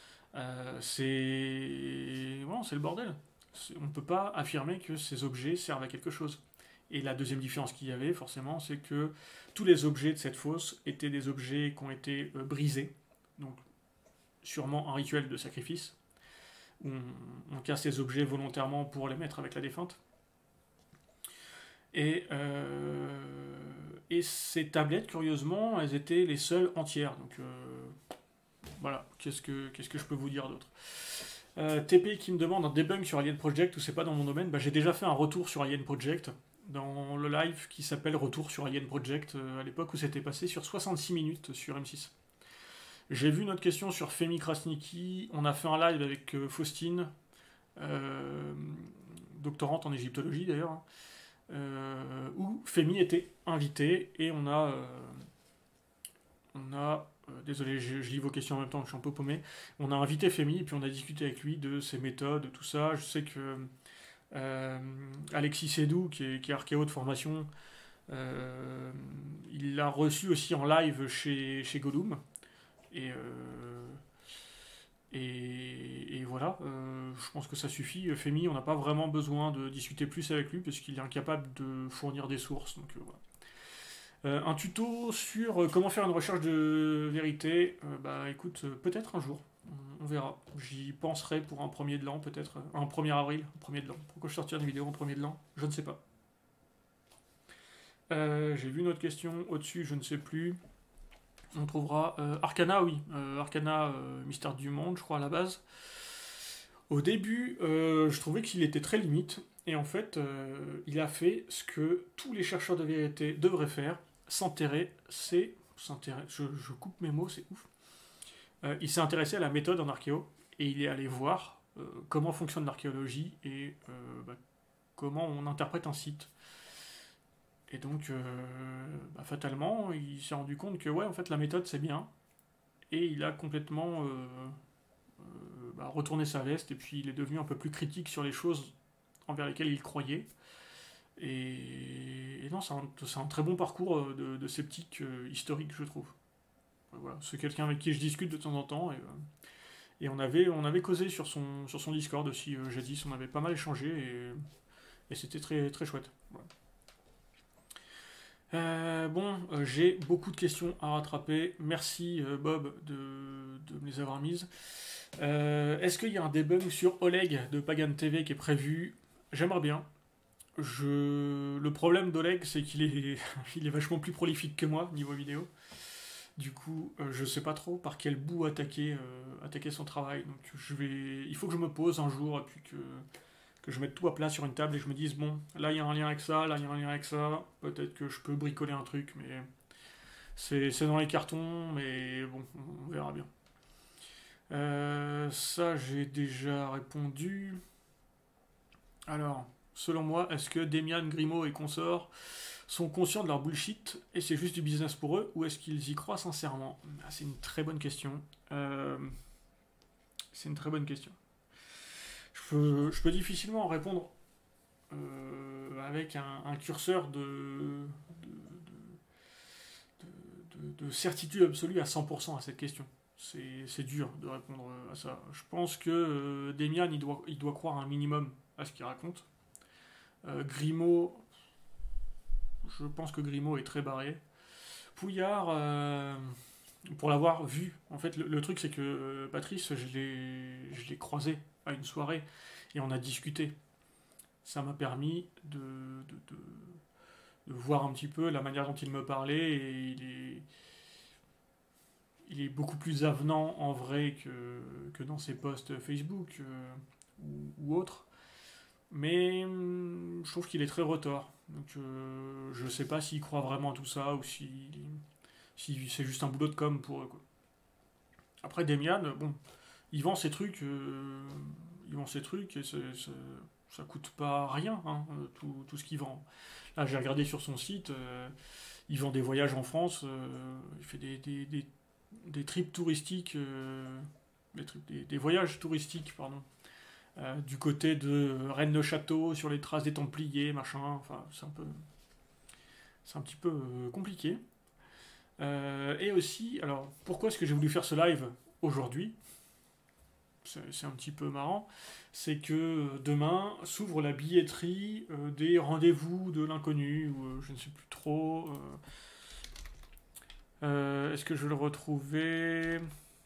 c'est le bordel. On ne peut pas affirmer que ces objets servent à quelque chose. Et la deuxième différence qu'il y avait, forcément, c'est que tous les objets de cette fosse étaient des objets qui ont été brisés. Donc, sûrement un rituel de sacrifice, où on casse les objets volontairement pour les mettre avec la défunte. Et ces tablettes, curieusement, elles étaient les seules entières. Donc voilà, qu'est-ce que je peux vous dire d'autre? TP qui me demande un debug sur Alien Project, ou c'est pas dans mon domaine, bah, j'ai déjà fait un retour sur Alien Project dans le live qui s'appelle Retour sur Alien Project, à l'époque où c'était passé sur 66 minutes sur M6. J'ai vu notre question sur Femi Krasniki, on a fait un live avec Faustine, doctorante en égyptologie d'ailleurs, hein, où Femi était invité et désolé, je lis vos questions en même temps, je suis un peu paumé. On a invité Femi et puis on a discuté avec lui de ses méthodes, tout ça. Je sais que Alexis Sédou, qui est archéo de formation, il l'a reçu aussi en live chez Gollum. Et, et voilà, je pense que ça suffit. Femi, on n'a pas vraiment besoin de discuter plus avec lui parce qu'il est incapable de fournir des sources. Donc voilà. Un tuto sur comment faire une recherche de vérité, bah écoute, peut-être un jour, on verra. J'y penserai pour un premier de l'an, peut-être, un 1er avril, un premier de l'an. Pourquoi je sortirais une vidéo en premier de l'an? Je ne sais pas. J'ai vu une autre question au-dessus, je ne sais plus. On trouvera Arcana, oui, Arcana, Mystère du Monde, je crois à la base. Au début, je trouvais qu'il était très limite, et en fait, il a fait ce que tous les chercheurs de vérité devraient faire, s'enterrer, je coupe mes mots, c'est ouf. Il s'est intéressé à la méthode en archéo, et il est allé voir comment fonctionne l'archéologie, et comment on interprète un site. Et donc, fatalement, il s'est rendu compte que, ouais, en fait, la méthode, c'est bien, et il a complètement retourné sa veste, et puis il est devenu un peu plus critique sur les choses envers lesquelles il croyait. Et non, c'est un très bon parcours de sceptique historique, je trouve. Voilà, c'est quelqu'un avec qui je discute de temps en temps, et on avait causé sur son Discord aussi, jadis, on avait pas mal échangé, et c'était très, très chouette. Voilà. J'ai beaucoup de questions à rattraper. Merci Bob de me les avoir mises. Est-ce qu'il y a un debug sur Oleg de Pagan TV qui est prévu? J'aimerais bien. Le problème d'Oleg, c'est qu'il est, il est vachement plus prolifique que moi niveau vidéo. Du coup, je sais pas trop par quel bout attaquer son travail. Donc il faut que je me pose un jour et puis que je mette tout à plat sur une table et que je me dise, bon, là il y a un lien avec ça, là il y a un lien avec ça, peut-être que je peux bricoler un truc, mais c'est dans les cartons, mais bon, on verra bien. Ça, j'ai déjà répondu. Alors, selon moi, est-ce que Demian, Grimaud et consorts sont conscients de leur bullshit et c'est juste du business pour eux, ou est-ce qu'ils y croient sincèrement? C'est une très bonne question. C'est une très bonne question. Je peux difficilement répondre avec un curseur de certitude absolue à 100% à cette question. C'est dur de répondre à ça. Je pense que Demian, il doit croire un minimum à ce qu'il raconte. Grimaud, je pense que Grimaud est très barré. Pouillard, pour l'avoir vu, en fait, le truc c'est que Patrice, je l'ai croisé à une soirée et on a discuté. Ça m'a permis de voir un petit peu la manière dont il me parlait et il est beaucoup plus avenant en vrai que dans ses posts Facebook ou autres. Mais je trouve qu'il est très retors. Donc je sais pas s'il croit vraiment à tout ça ou si c'est juste un boulot de com pour eux, quoi. Après Demian, bon, il vend ses trucs, et ça coûte pas rien, hein, tout ce qu'il vend. Là j'ai regardé sur son site, il vend des voyages en France, il fait des trips touristiques, des voyages touristiques, pardon, du côté de Rennes-le-Château, sur les traces des Templiers, machin. Enfin, c'est un petit peu compliqué. Et aussi, alors, pourquoi est-ce que j'ai voulu faire ce live aujourd'hui? C'est un petit peu marrant. C'est que demain s'ouvre la billetterie des rendez-vous de l'inconnu, ou je ne sais plus trop. Est-ce que je vais le retrouver?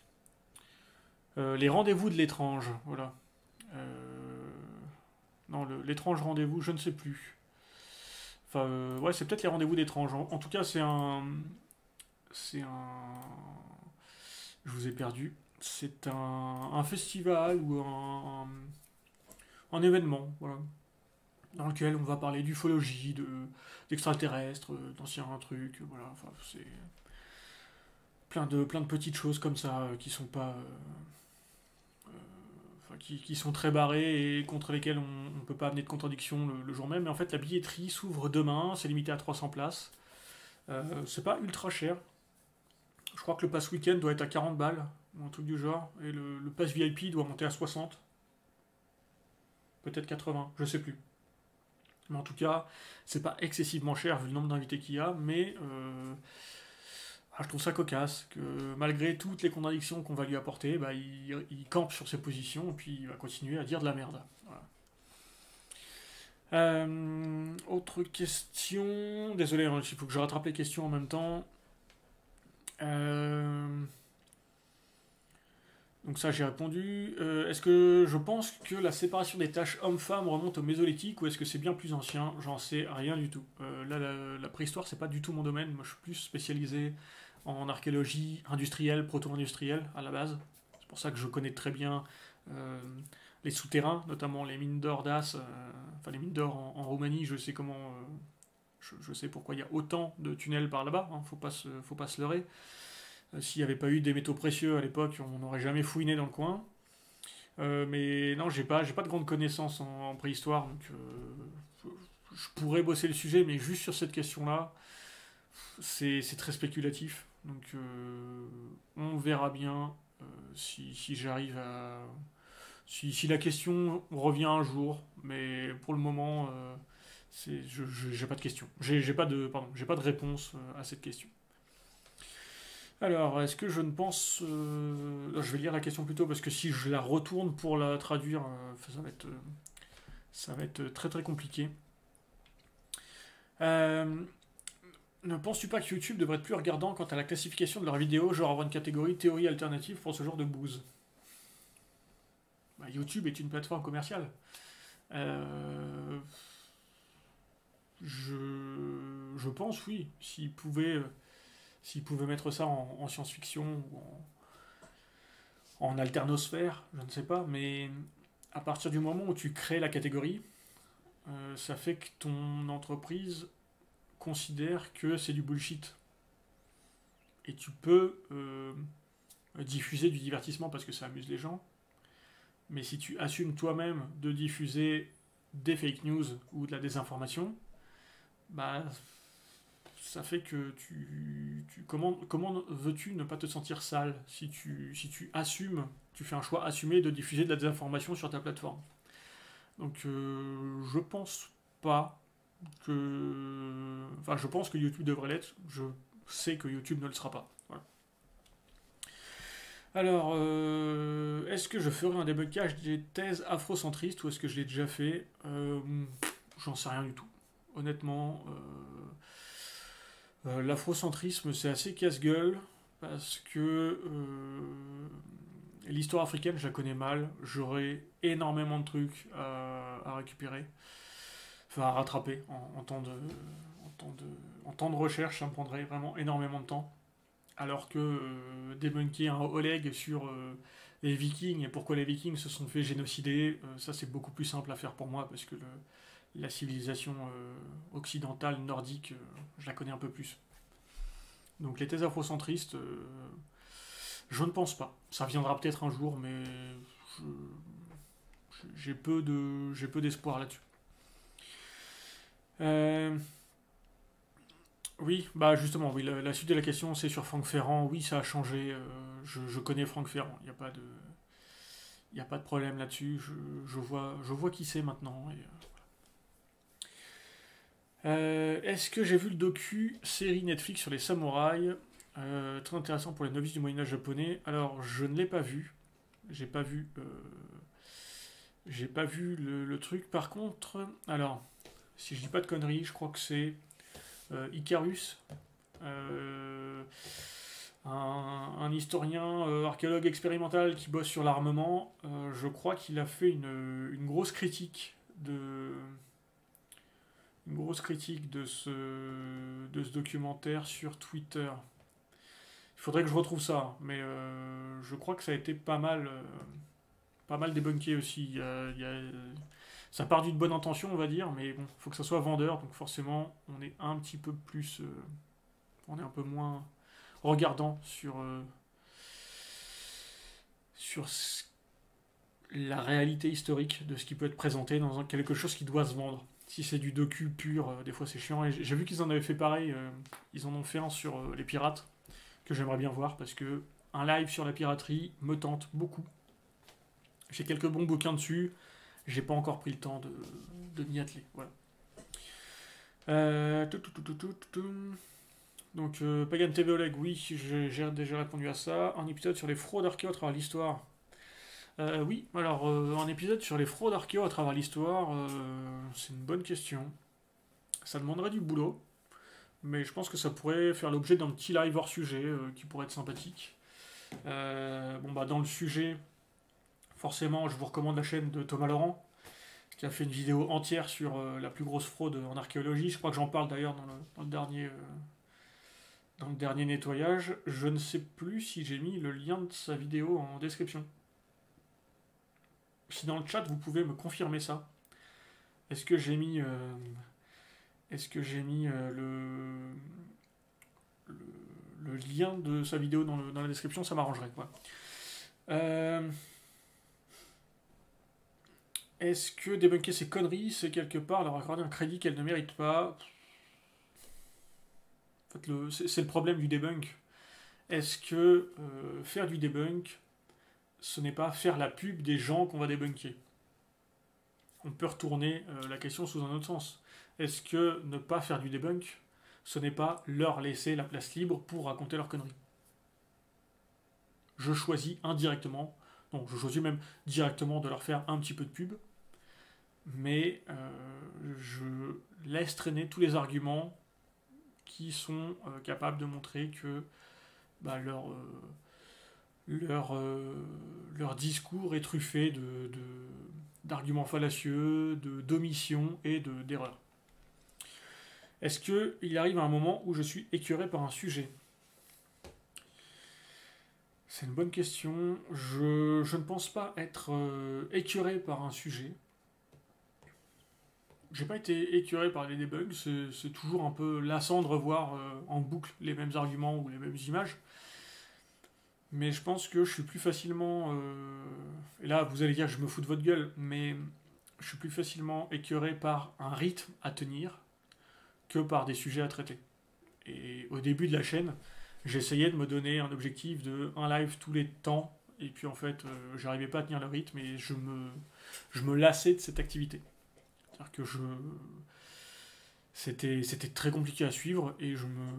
Les rendez-vous de l'étrange, voilà. Non, l'étrange rendez-vous, je ne sais plus. Enfin, ouais, c'est peut-être les rendez-vous d'étrange. En tout cas, c'est un. C'est un. Je vous ai perdu. C'est un festival ou un événement, voilà, dans lequel on va parler d'ufologie, d'extraterrestres, d'anciens trucs, voilà. Enfin, c'est plein de petites choses comme ça qui sont pas. Enfin, qui sont très barrées et contre lesquelles on ne peut pas amener de contradiction le jour même. Mais en fait, la billetterie s'ouvre demain, c'est limité à 300 places. C'est pas ultra cher. Je crois que le pass week-end doit être à 40 balles, ou un truc du genre, et le pass VIP doit monter à 60, peut-être 80, je sais plus. Mais en tout cas, c'est pas excessivement cher vu le nombre d'invités qu'il y a, mais je trouve ça cocasse que malgré toutes les contradictions qu'on va lui apporter, bah, il campe sur ses positions et puis il va continuer à dire de la merde. Voilà. Autre question. Désolé, hein, il faut que je rattrape les questions en même temps. Donc ça j'ai répondu. Est-ce que je pense que la séparation des tâches hommes-femmes remonte au Mésolithique ou est-ce que c'est bien plus ancien? J'en sais rien du tout. Là la préhistoire c'est pas du tout mon domaine. Moi je suis plus spécialisé en archéologie industrielle, proto-industrielle à la base. C'est pour ça que je connais très bien euh, les souterrains, notamment les mines d'or d'As, enfin les mines d'or en Roumanie. Je sais comment, je sais pourquoi il y a autant de tunnels par là-bas. Hein, faut pas se leurrer. S'il n'y avait pas eu des métaux précieux à l'époque, on n'aurait jamais fouiné dans le coin. Mais non, j'ai pas de grande connaissance en préhistoire, donc je pourrais bosser le sujet, mais juste sur cette question-là, c'est très spéculatif. Donc on verra bien si j'arrive à... Si la question revient un jour, mais pour le moment, j'ai pas de question. J'ai pas de réponse à cette question. Alors, est-ce que je ne pense... je vais lire la question plutôt, parce que si je la retourne pour la traduire, ça va être très très compliqué. Ne penses-tu pas que YouTube devrait être plus regardant quant à la classification de leurs vidéos, genre avoir une catégorie théorie alternative pour ce genre de bouse? Bah, YouTube est une plateforme commerciale. Je pense, oui, s'ils pouvaient mettre ça en science-fiction ou en alternosphère, je ne sais pas, mais à partir du moment où tu crées la catégorie, ça fait que ton entreprise considère que c'est du bullshit. Et tu peux diffuser du divertissement parce que ça amuse les gens, mais si tu assumes toi-même de diffuser des fake news ou de la désinformation, bah ça fait que comment veux-tu ne pas te sentir sale si tu assumes, tu fais un choix assumé de diffuser de la désinformation sur ta plateforme. Donc je pense pas enfin je pense que YouTube devrait l'être, je sais que YouTube ne le sera pas. Voilà. Alors, est-ce que je ferai un débunkage des thèses afrocentristes ou est-ce que je l'ai déjà fait? J'en sais rien du tout. honnêtement. L'afrocentrisme, c'est assez casse-gueule, parce que l'histoire africaine, je la connais mal. J'aurais énormément de trucs à récupérer, enfin à rattraper en temps de recherche. Ça me prendrait vraiment énormément de temps. Alors que débunker un Oleg sur les Vikings et pourquoi les Vikings se sont fait génocider, ça c'est beaucoup plus simple à faire pour moi, parce que la civilisation occidentale, nordique, je la connais un peu plus. Donc les thèses afrocentristes, je ne pense pas. Ça viendra peut-être un jour, mais j'ai peu d'espoir là-dessus. Euh, oui, bah justement, oui, la suite de la question, c'est sur Franck Ferrand. Oui, ça a changé. Je connais Franck Ferrand. Il n'y a pas de problème là-dessus. Je vois qui c'est maintenant. Est-ce que j'ai vu le docu série Netflix sur les samouraïs? Très intéressant pour les novices du Moyen-Âge japonais. Alors, je ne l'ai pas vu. J'ai pas vu. J'ai pas vu le truc. Par contre, alors, si je dis pas de conneries, je crois que c'est Icarus, euh, un historien archéologue expérimental qui bosse sur l'armement. Je crois qu'il a fait une grosse critique de ce documentaire sur Twitter. Il faudrait que je retrouve ça, mais je crois que ça a été pas mal débunké aussi. Ça part d'une bonne intention, on va dire, mais bon, il faut que ça soit vendeur, donc forcément, on est un petit peu plus, on est un peu moins regardant sur la réalité historique de ce qui peut être présenté dans quelque chose qui doit se vendre. Si c'est du docu pur, des fois c'est chiant. Et j'ai vu qu'ils en avaient fait pareil. Ils en ont fait un sur les pirates, que j'aimerais bien voir, parce que un live sur la piraterie me tente beaucoup. J'ai quelques bons bouquins dessus. J'ai pas encore pris le temps de m'y atteler. Voilà. Euh, tout, tout, tout, tout, tout, Donc, Pagan TV Oleg, oui, j'ai déjà répondu à ça. Un épisode sur les fraudes archéo à travers l'histoire. Oui, alors, un épisode sur les fraudes archéo à travers l'histoire, c'est une bonne question. Ça demanderait du boulot, mais je pense que ça pourrait faire l'objet d'un petit live hors sujet qui pourrait être sympathique. Bon, bah, dans le sujet, forcément, je vous recommande la chaîne de Thomas Laurent, qui a fait une vidéo entière sur la plus grosse fraude en archéologie. Je crois que j'en parle d'ailleurs dans le dernier nettoyage. Je ne sais plus si j'ai mis le lien de sa vidéo en description. Si dans le chat vous pouvez me confirmer ça. Est-ce que j'ai mis, le, le lien de sa vidéo dans la description? Ça m'arrangerait, quoi. Est-ce que débunker ces conneries, c'est quelque part leur accorder un crédit qu'elles ne méritent pas? En fait, c'est le problème du debunk. Est-ce que faire du debunk, ce n'est pas faire la pub des gens qu'on va débunker? On peut retourner la question sous un autre sens. Est-ce que ne pas faire du debunk, ce n'est pas leur laisser la place libre pour raconter leurs conneries? Je choisis indirectement, non, je choisis même directement de leur faire un petit peu de pub, mais je laisse traîner tous les arguments qui sont capables de montrer que bah, leur discours est truffé d'arguments fallacieux, d'omissions et d'erreurs. Est-ce qu'il arrive à un moment où je suis écœuré par un sujet? C'est une bonne question. Je ne pense pas être écœuré par un sujet. J'ai pas été écœuré par les debugs. C'est toujours un peu lassant de revoir en boucle les mêmes arguments ou les mêmes images. Mais je pense que je suis plus facilement... et là, vous allez dire que je me fous de votre gueule, mais je suis plus facilement écœuré par un rythme à tenir que par des sujets à traiter. Et au début de la chaîne, j'essayais de me donner un objectif de un live tous les temps, et puis en fait, j'arrivais pas à tenir le rythme, et je me lassais de cette activité. C'est-à-dire que c'était très compliqué à suivre, et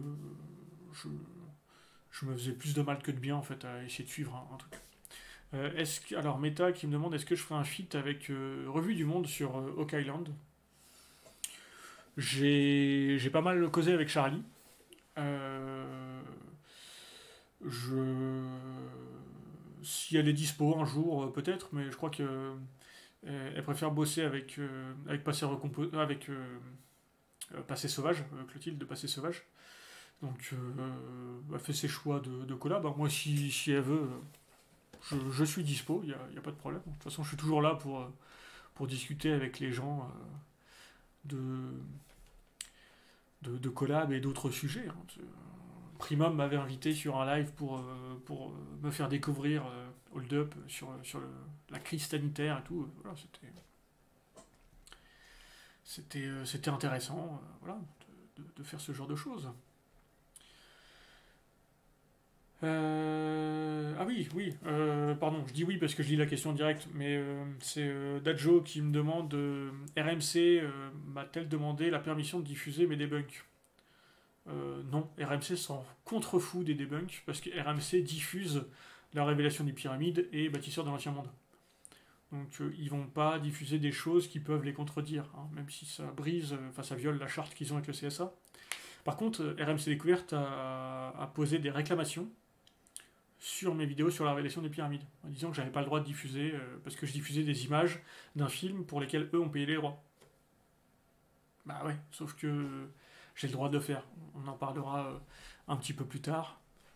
je me faisais plus de mal que de bien en fait à essayer de suivre un truc. Alors Meta qui me demande est-ce que je ferai un feat avec Revue du Monde sur Oak Island. J'ai pas mal causé avec Charlie. Euh, je... Si elle est dispo un jour, peut-être, mais je crois que elle préfère bosser avec Passé Sauvage, Clotilde de Passé Sauvage. Donc, elle fait ses choix de collab. Moi, si elle veut, je suis dispo, y a pas de problème. De toute façon, je suis toujours là pour discuter avec les gens de, de collab et d'autres sujets. Primum m'avait invité sur un live pour me faire découvrir Hold Up sur la crise sanitaire et tout. Voilà, c'était intéressant voilà, de faire ce genre de choses. Ah oui, oui, pardon, je dis oui parce que je lis la question directe, mais c'est Dajo qui me demande RMC m'a-t-elle demandé la permission de diffuser mes debunks? Non, RMC s'en contrefout des debunks parce que RMC diffuse la révélation des pyramides et bâtisseurs de l'ancien monde. Donc ils vont pas diffuser des choses qui peuvent les contredire, hein, même si ça brise, enfin ça viole la charte qu'ils ont avec le CSA. Par contre, RMC Découverte a posé des réclamations sur mes vidéos sur la révélation des pyramides, en disant que j'avais pas le droit de diffuser, parce que je diffusais des images d'un film pour lesquels eux ont payé les droits. Bah ouais, sauf que j'ai le droit de le faire. On en parlera un petit peu plus tard.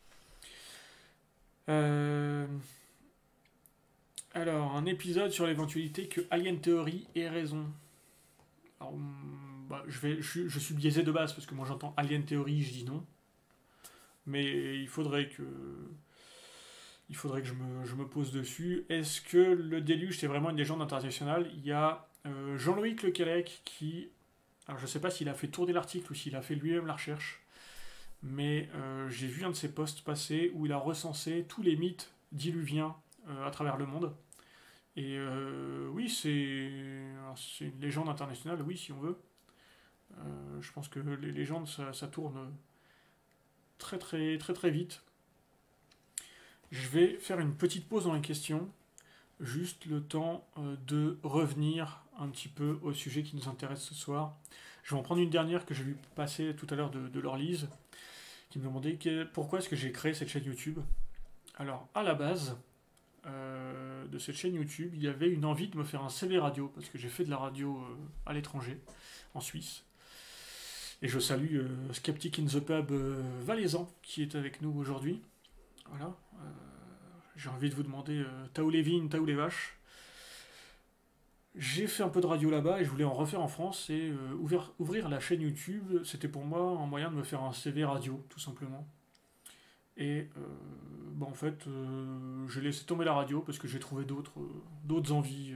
Euh, alors, un épisode sur l'éventualité que Alien Theory ait raison. Alors, bah, je suis biaisé de base parce que moi j'entends Alien Theory, je dis non. Mais il faudrait que je me pose dessus. Est-ce que le déluge c'est vraiment une légende internationale? Il y a Jean-Loïc Lequelec qui, alors je ne sais pas s'il a fait tourner l'article ou s'il a fait lui-même la recherche, mais j'ai vu un de ses posts passer où il a recensé tous les mythes diluviens à travers le monde. Et oui, c'est une légende internationale, oui, si on veut. Je pense que les légendes, ça tourne très très très très vite. Je vais faire une petite pause dans les questions, juste le temps de revenir un petit peu au sujet qui nous intéresse ce soir. Je vais en prendre une dernière que j'ai vu passer tout à l'heure de Lorlise, qui me demandait pourquoi est-ce que j'ai créé cette chaîne YouTube. Alors, à la base de cette chaîne YouTube, il y avait une envie de me faire un CV radio, parce que j'ai fait de la radio à l'étranger, en Suisse. Et je salue Skeptic in the Pub Valaisan, qui est avec nous aujourd'hui. Voilà. J'ai envie de vous demander Taou les vignes, Taou les vaches. J'ai fait un peu de radio là-bas et je voulais en refaire en France et ouvrir la chaîne YouTube, c'était pour moi un moyen de me faire un CV radio, tout simplement. Et en fait, j'ai laissé tomber la radio parce que j'ai trouvé d'autres envies,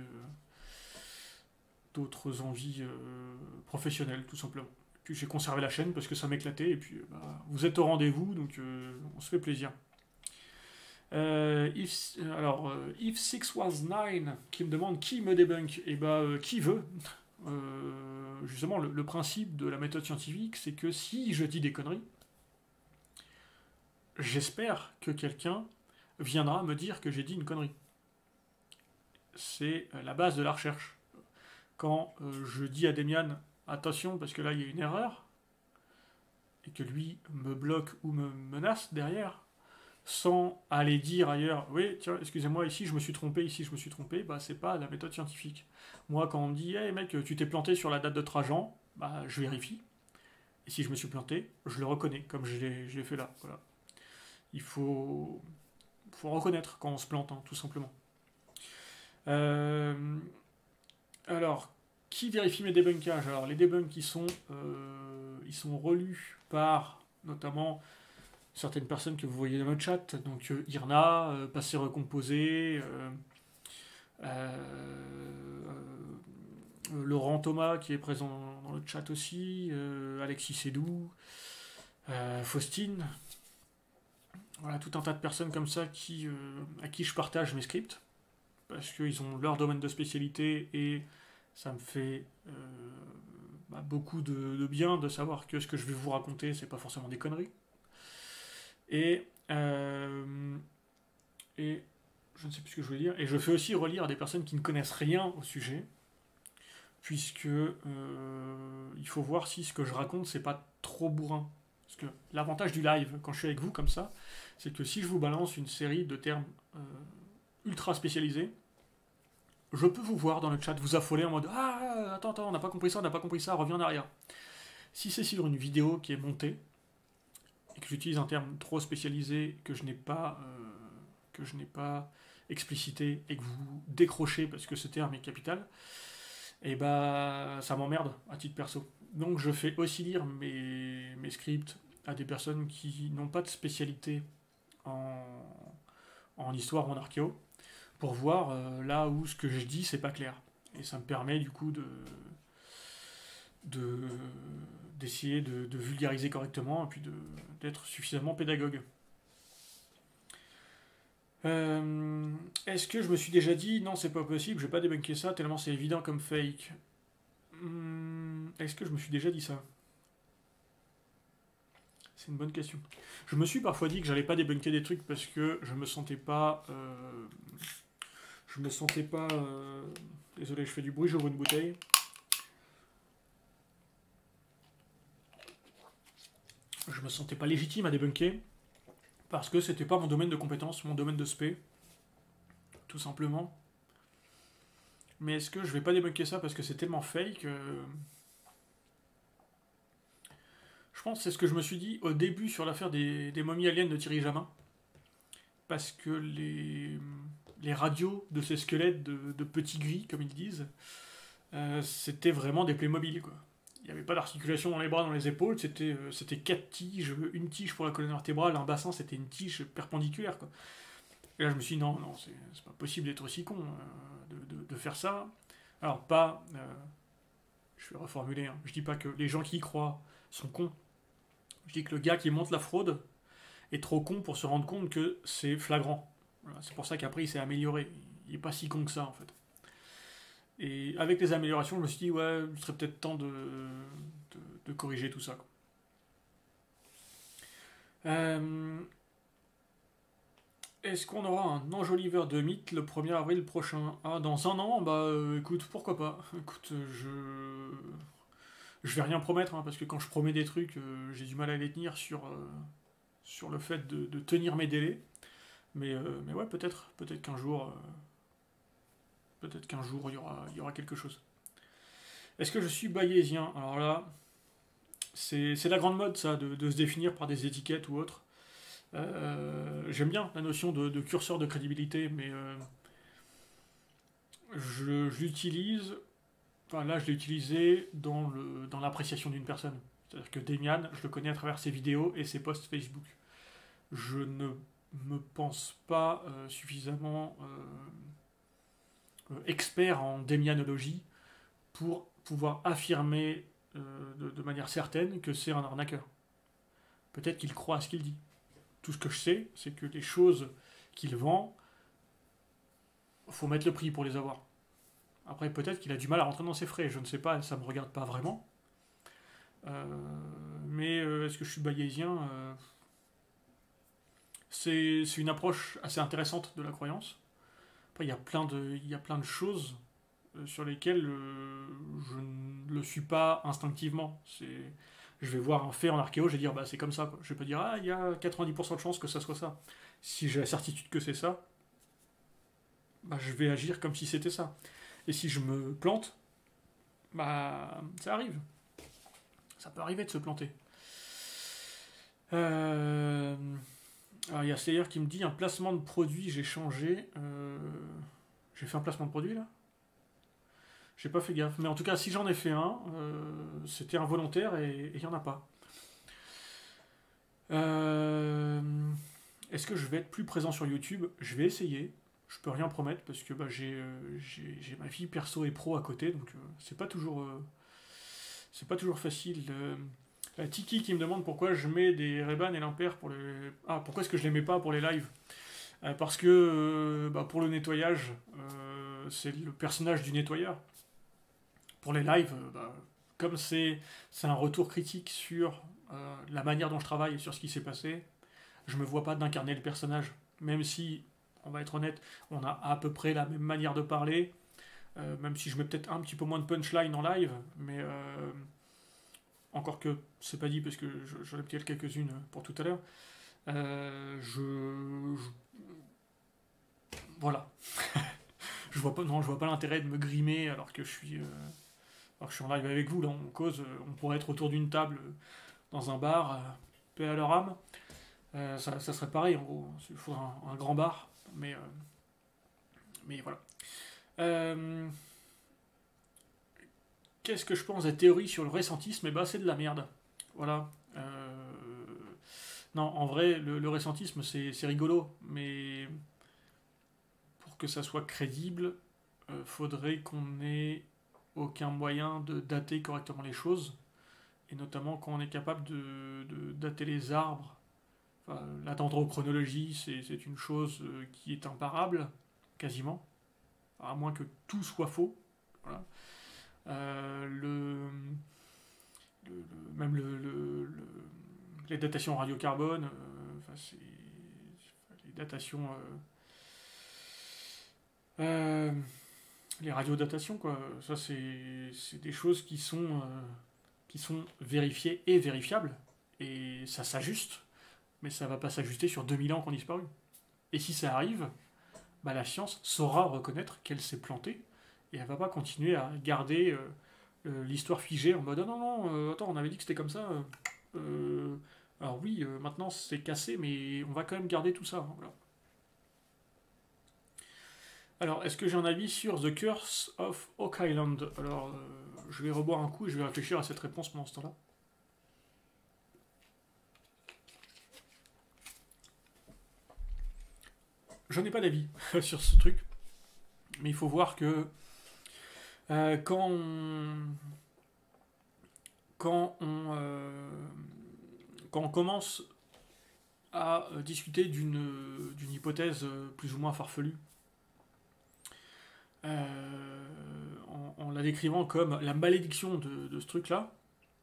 professionnelles, tout simplement. Puis j'ai conservé la chaîne parce que ça m'éclatait et puis vous êtes au rendez-vous, donc on se fait plaisir. If 6 was 9 qui me demande qui me débunk, et qui veut. Justement, le principe de la méthode scientifique, c'est que si je dis des conneries, j'espère que quelqu'un viendra me dire que j'ai dit une connerie. C'est la base de la recherche. Quand je dis à Demian, attention parce que là il y a une erreur, et que lui me bloque ou me menace derrière, sans aller dire ailleurs, oui, tiens, excusez-moi, ici je me suis trompé, c'est pas la méthode scientifique. Moi, quand on me dit, hey mec, tu t'es planté sur la date de Trajan, je vérifie. Et si je me suis planté, je le reconnais, comme je l'ai fait là. Voilà. Il faut reconnaître quand on se plante, hein, tout simplement. Alors, qui vérifie mes débunkages? Alors, les debunks, ils sont relus par, notamment, certaines personnes que vous voyez dans le chat, donc Irna, Passé Recomposé, Laurent Thomas qui est présent dans le chat aussi, Alexis Sédou, Faustine, voilà, tout un tas de personnes comme ça à qui je partage mes scripts, parce qu'ils ont leur domaine de spécialité et ça me fait beaucoup de bien de savoir que ce que je vais vous raconter, c'est pas forcément des conneries. Et je ne sais plus ce que je voulais dire. Et je fais aussi relire à des personnes qui ne connaissent rien au sujet. puisque il faut voir si ce que je raconte c'est pas trop bourrin. Parce que l'avantage du live, quand je suis avec vous comme ça, c'est que si je vous balance une série de termes ultra spécialisés, je peux vous voir dans le chat vous affoler en mode ah attends on n'a pas compris ça, reviens en arrière. Si c'est sur une vidéo qui est montée et que j'utilise un terme trop spécialisé que je n'ai pas explicité et que vous décrochez parce que ce terme est capital, et bah ça m'emmerde à titre perso. Donc je fais aussi lire mes scripts à des personnes qui n'ont pas de spécialité en, en histoire ou en archéo pour voir là où ce que je dis c'est pas clair. Et ça me permet du coup de d'essayer de vulgariser correctement et puis d'être suffisamment pédagogue. Est-ce que je me suis déjà dit non c'est pas possible, je vais pas débunker ça tellement c'est évident comme fake. Est-ce que je me suis déjà dit ça? C'est une bonne question. Je me suis parfois dit que j'allais pas débunker des trucs parce que je me sentais pas désolé je fais du bruit, j'ouvre une bouteille. Je me sentais pas légitime à débunker parce que c'était pas mon domaine de compétence, mon domaine de spé, tout simplement. Mais est-ce que je vais pas débunker ça parce que c'est tellement fake Je pense que c'est ce que je me suis dit au début sur l'affaire des momies aliens de Thierry Jamin. Parce que les radios de ces squelettes de petits gris, comme ils disent, c'était vraiment des Playmobil, quoi. Il n'y avait pas d'articulation dans les bras, dans les épaules, c'était 4 tiges, une tige pour la colonne vertébrale, un bassin, c'était une tige perpendiculaire, quoi. Et là, je me suis dit, non, c'est pas possible d'être aussi con, de faire ça. Alors, je vais reformuler, hein. Je dis pas que les gens qui y croient sont cons. Je dis que le gars qui monte la fraude est trop con pour se rendre compte que c'est flagrant. Voilà, c'est pour ça qu'après, il s'est amélioré. Il est pas si con que ça, en fait. Et avec les améliorations, je me suis dit, ouais, il serait peut-être temps de corriger tout ça, quoi. Est-ce qu'on aura un enjoliveur de mythe le 1er avril prochain? Ah, dans un an? Bah écoute, pourquoi pas. Écoute, je vais rien promettre, hein, parce que quand je promets des trucs, j'ai du mal à les tenir sur le fait de tenir mes délais. Mais ouais, peut-être qu'un jour, il y aura quelque chose. Est-ce que je suis bayésien? Alors là, c'est la grande mode, ça, de se définir par des étiquettes ou autres. J'aime bien la notion de curseur de crédibilité, mais je l'utilise. Enfin, là, je l'ai utilisé dans l'appréciation d'une personne. C'est-à-dire que Demian, je le connais à travers ses vidéos et ses posts Facebook. Je ne me pense pas suffisamment expert en démianologie pour pouvoir affirmer de manière certaine que c'est un arnaqueur. Peut-être qu'il croit à ce qu'il dit. Tout ce que je sais, c'est que les choses qu'il vend, faut mettre le prix pour les avoir. Après, peut-être qu'il a du mal à rentrer dans ses frais. Je ne sais pas, ça ne me regarde pas vraiment. Mais est-ce que je suis bayésien c'est une approche assez intéressante de la croyance. Après, il y a plein de choses sur lesquelles je ne le suis pas instinctivement. Je vais voir un fait en archéo, je vais dire bah c'est comme ça, quoi. Je vais pas dire ah il y a 90% de chances que ça soit ça. Si j'ai la certitude que c'est ça, bah je vais agir comme si c'était ça. Et si je me plante, bah ça arrive. Ça peut arriver de se planter. Alors il y a Slayer qui me dit un placement de produit, j'ai changé. J'ai fait un placement de produit là? J'ai pas fait gaffe. Mais en tout cas, si j'en ai fait un, c'était involontaire et il n'y en a pas. Est-ce que je vais être plus présent sur YouTube? Je vais essayer. Je peux rien promettre parce que bah, j'ai ma vie perso et pro à côté, donc c'est pas toujours facile. Tiki qui me demande pourquoi je mets des Ray-Ban et l'Ampère pour les. Ah, pourquoi est-ce que je les mets pas pour les lives? Parce que bah, pour le nettoyage, c'est le personnage du nettoyeur. Pour les lives, bah, comme c'est un retour critique sur la manière dont je travaille et sur ce qui s'est passé, je me vois pas d'incarner le personnage. Même si, on va être honnête, on a à peu près la même manière de parler, Même si je mets peut-être un petit peu moins de punchline en live, mais encore que c'est pas dit parce que j'en ai peut-être quelques-unes pour tout à l'heure. Voilà. Je vois pas l'intérêt de me grimer alors que je suis en live avec vous. Là, on cause, on pourrait être autour d'une table dans un bar, paix à leur âme. Ça serait pareil en gros. Il faudrait un grand bar, mais voilà. Euh, Qu'est-ce que je pense des théories sur le ressentisme? Eh ben, c'est de la merde. Voilà. Non, en vrai, le ressentisme, c'est rigolo, mais pour que ça soit crédible, faudrait qu'on ait aucun moyen de dater correctement les choses, et notamment quand on est capable de dater les arbres. Enfin, la dendrochronologie, c'est une chose qui est imparable, quasiment, à moins que tout soit faux. Voilà. Euh, le, Même les datations radiocarbone, les datations, les radiodatations, quoi. Ça, c'est des choses qui sont vérifiées et vérifiables, et ça s'ajuste, mais ça va pas s'ajuster sur 2000 ans qu'on disparu. Et si ça arrive, bah, la science saura reconnaître qu'elle s'est plantée, et elle va pas continuer à garder l'histoire figée en mode ah non, non, attends, on avait dit que c'était comme ça. Euh, alors oui, maintenant c'est cassé, mais on va quand même garder tout ça, hein, voilà. Alors, est-ce que j'ai un avis sur The Curse of Oak Island? Alors, je vais reboire un coup et je vais réfléchir à cette réponse pendant ce temps-là. Je n'ai pas d'avis sur ce truc, mais il faut voir que euh, quand on, quand on, quand on commence à discuter d'une hypothèse plus ou moins farfelue, en la décrivant comme la malédiction de ce truc-là,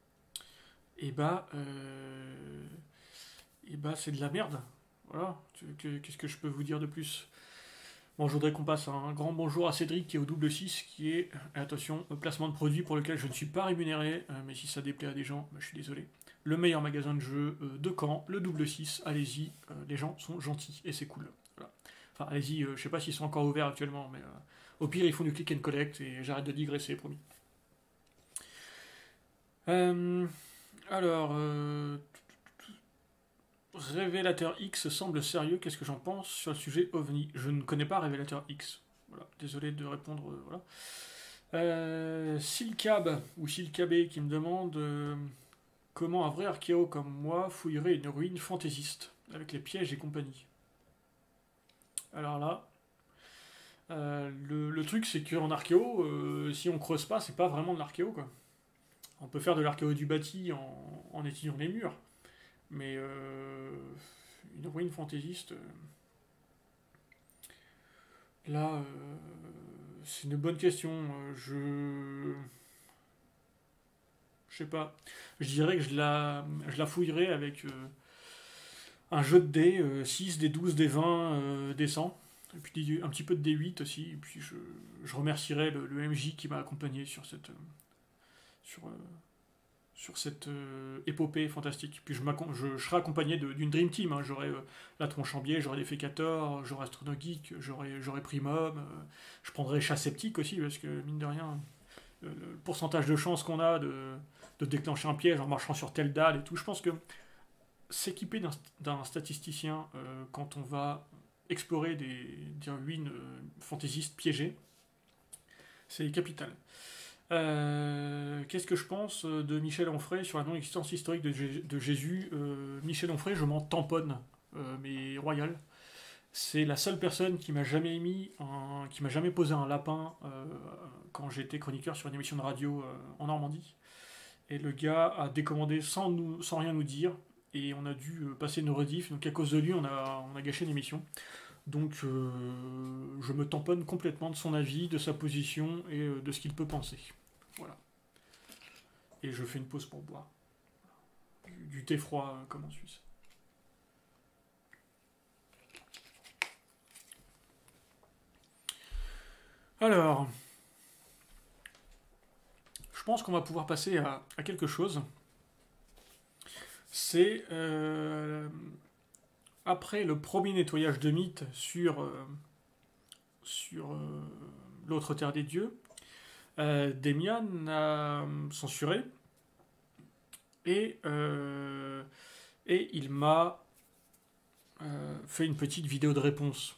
et bah c'est de la merde. Voilà. Qu'est-ce que je peux vous dire de plus? Bon, je voudrais qu'on passe un grand bonjour à Cédric qui est au double 6, qui est, attention, placement de produit pour lequel je ne suis pas rémunéré, mais si ça déplaît à des gens, bah, je suis désolé. Le meilleur magasin de jeux de Caen, le double 6, allez-y, les gens sont gentils et c'est cool. Voilà. Enfin, allez-y, je sais pas s'ils sont encore ouverts actuellement, mais au pire, ils font du click and collect et j'arrête de digresser, promis. Euh, alors, Révélateur X semble sérieux, qu'est-ce que j'en pense sur le sujet OVNI? Je ne connais pas Révélateur X. Voilà, désolé de répondre. Voilà. Silcab ou Silcabé qui me demande comment un vrai archéo comme moi fouillerait une ruine fantaisiste avec les pièges et compagnie. Alors là, le truc c'est qu'en archéo, si on creuse pas, c'est pas vraiment de l'archéo quoi. On peut faire de l'archéo du bâti en étudiant les murs, mais une ruine fantaisiste, là, c'est une bonne question. Je sais pas. Je dirais que je la fouillerais avec un jeu de dés, 6, des 12, des 20, des 100. Et puis un petit peu de D8 aussi. Et puis je remercierais le MJ qui m'a accompagné sur, euh, sur cette épopée fantastique. Puis je serai accompagné d'une Dream Team. Hein. J'aurai la tronche en biais, j'aurai des Fécators, j'aurai Astrono Geek, j'aurai Primum. Je prendrai Chat Sceptique aussi, parce que mine de rien, le pourcentage de chance qu'on a de déclencher un piège en marchant sur telle dalle et tout, je pense que s'équiper d'un statisticien quand on va explorer des ruines fantaisistes piégées, c'est capital. Qu'est-ce que je pense de Michel Onfray sur la non-existence historique de Jésus? Michel Onfray, je m'en tamponne, mais royal. C'est la seule personne qui m'a jamais qui m'a jamais posé un lapin quand j'étais chroniqueur sur une émission de radio en Normandie. Et le gars a décommandé sans rien nous dire. Et on a dû passer nos rediffs. Donc à cause de lui, on a gâché l'émission. Donc je me tamponne complètement de son avis, de sa position et de ce qu'il peut penser. Voilà. Et je fais une pause pour boire. Du thé froid comme en Suisse. Alors, pense qu'on va pouvoir passer à quelque chose. C'est après le premier nettoyage de mythes sur l'autre terre des dieux, Demian a censuré et, il m'a fait une petite vidéo de réponse.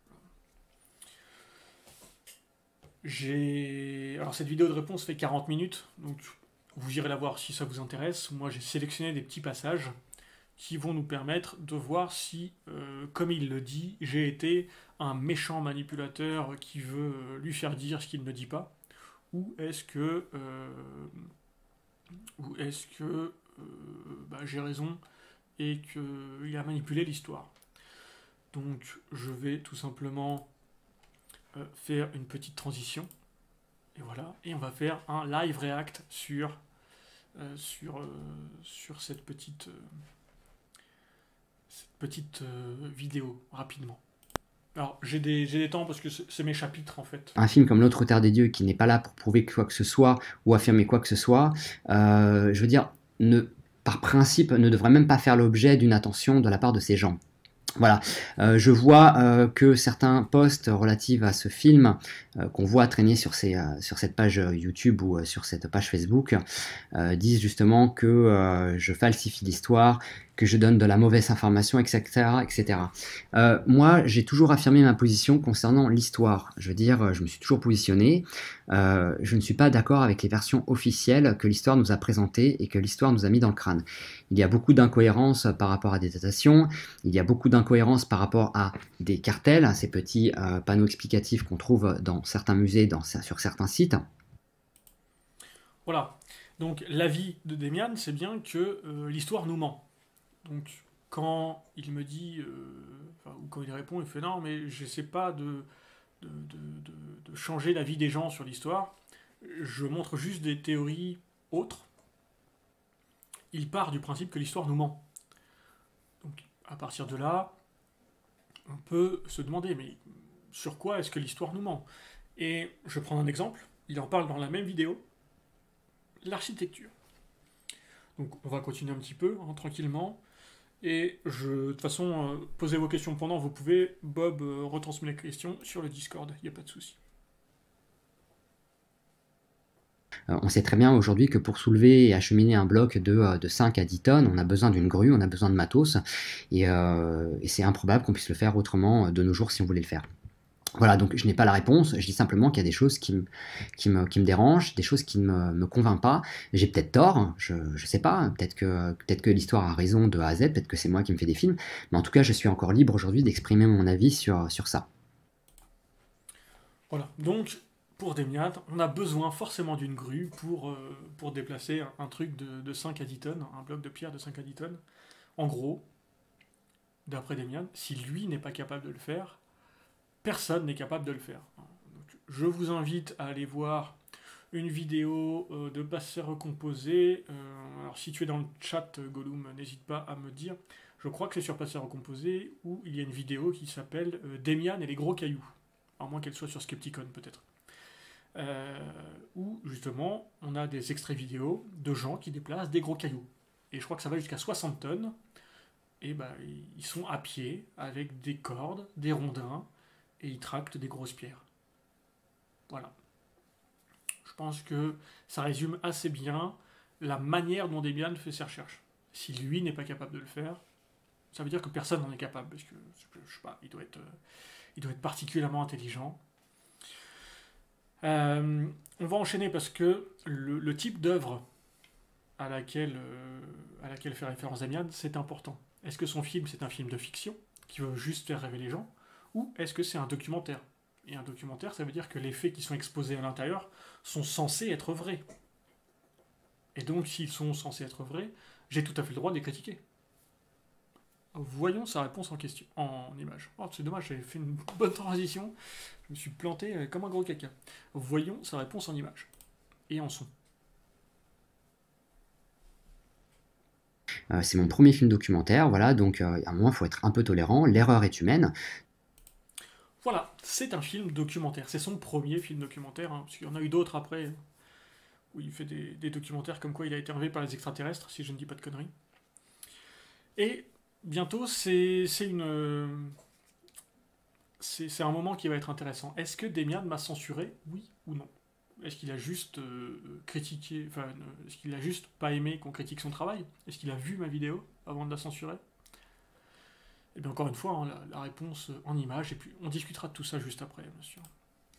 Alors cette vidéo de réponse fait 40 minutes, donc vous irez la voir si ça vous intéresse. Moi j'ai sélectionné des petits passages qui vont nous permettre de voir si, comme il le dit, j'ai été un méchant manipulateur qui veut lui faire dire ce qu'il ne dit pas, ou est-ce que, j'ai raison et qu'il a manipulé l'histoire. Donc je vais tout simplement faire une petite transition, et voilà, et on va faire un live react sur cette petite vidéo rapidement. Alors j'ai des temps parce que c'est mes chapitres en fait. Un film comme L'autre terre des dieux qui n'est pas là pour prouver quoi que ce soit ou affirmer quoi que ce soit, je veux dire, par principe, ne devrait même pas faire l'objet d'une attention de la part de ces gens. Voilà, je vois que certains posts relatifs à ce film qu'on voit traîner sur cette page YouTube ou sur cette page Facebook disent justement que je falsifie l'histoire, que je donne de la mauvaise information, etc. etc. Moi, j'ai toujours affirmé ma position concernant l'histoire. Je veux dire, je me suis toujours positionné. Je ne suis pas d'accord avec les versions officielles que l'histoire nous a présentées et que l'histoire nous a mis dans le crâne. Il y a beaucoup d'incohérences par rapport à des datations, il y a beaucoup d'incohérences par rapport à des cartels, ces petits panneaux explicatifs qu'on trouve dans certains musées, sur certains sites. Voilà. Donc l'avis de Demian, c'est bien que l'histoire nous ment. Donc quand il me dit, ou quand il répond, il fait non, mais j'essaie pas de changer l'avis des gens sur l'histoire. Je montre juste des théories autres. Il part du principe que l'histoire nous ment. Donc à partir de là, on peut se demander, mais sur quoi est-ce que l'histoire nous ment? Et je prends un exemple, il en parle dans la même vidéo, l'architecture. Donc on va continuer un petit peu, tranquillement. Et de toute façon, posez vos questions pendant, vous pouvez. Bob retransmet les questions sur le Discord, il n'y a pas de souci. On sait très bien aujourd'hui que pour soulever et acheminer un bloc de 5 à 10 tonnes, on a besoin d'une grue, on a besoin de matos, et c'est improbable qu'on puisse le faire autrement de nos jours si on voulait le faire. Voilà, donc je n'ai pas la réponse, je dis simplement qu'il y a des choses qui me dérangent, des choses qui ne me convainquent pas. J'ai peut-être tort, je ne sais pas, peut-être que l'histoire a raison de A à Z, peut-être que c'est moi qui me fais des films, mais en tout cas je suis encore libre aujourd'hui d'exprimer mon avis sur ça. Voilà, donc pour Demian, on a besoin forcément d'une grue pour déplacer un truc de 5 à 10 tonnes, un bloc de pierre de 5 à 10 tonnes. En gros, d'après Demian, si lui n'est pas capable de le faire, personne n'est capable de le faire. Donc, je vous invite à aller voir une vidéo de basset recomposé. Alors si tu es dans le chat, Gollum, n'hésite pas à me dire. Je crois que c'est sur basset recomposé où il y a une vidéo qui s'appelle Demian et les gros cailloux. À moins qu'elle soit sur Skepticon peut-être. Où justement on a des extraits vidéo de gens qui déplacent des gros cailloux. Et je crois que ça va jusqu'à 60 tonnes. Et ils sont à pied avec des cordes, des rondins, et ils tractent des grosses pierres. Voilà. Je pense que ça résume assez bien la manière dont Demian fait ses recherches. Si lui n'est pas capable de le faire, ça veut dire que personne n'en est capable, parce que, je sais pas, il doit être particulièrement intelligent. On va enchaîner parce que le type d'œuvre à laquelle fait référence Demian, c'est important. Est-ce que son film, c'est un film de fiction, qui veut juste faire rêver les gens, ou est-ce que c'est un documentaire? Et un documentaire, ça veut dire que les faits qui sont exposés à l'intérieur sont censés être vrais. Et donc, s'ils sont censés être vrais, j'ai tout à fait le droit de les critiquer. Voyons sa réponse en image. Oh, c'est dommage, j'avais fait une bonne transition. Je me suis planté comme un gros caca. Voyons sa réponse en image. Et en son. C'est mon premier film documentaire, voilà, donc à un moment il faut être un peu tolérant, l'erreur est humaine. Voilà, c'est un film documentaire. C'est son premier film documentaire, parce qu'il y en a eu d'autres après, où il fait des documentaires comme quoi il a été enlevé par les extraterrestres, si je ne dis pas de conneries. Et bientôt, c'est un moment qui va être intéressant. Est-ce que Demian m'a censuré, oui ou non? Est-ce qu'il a juste critiqué, enfin, est-ce qu'il a juste pas aimé qu'on critique son travail? Est-ce qu'il a vu ma vidéo avant de la censurer? Et bien encore une fois, hein, la réponse en image, et puis on discutera de tout ça juste après, bien sûr.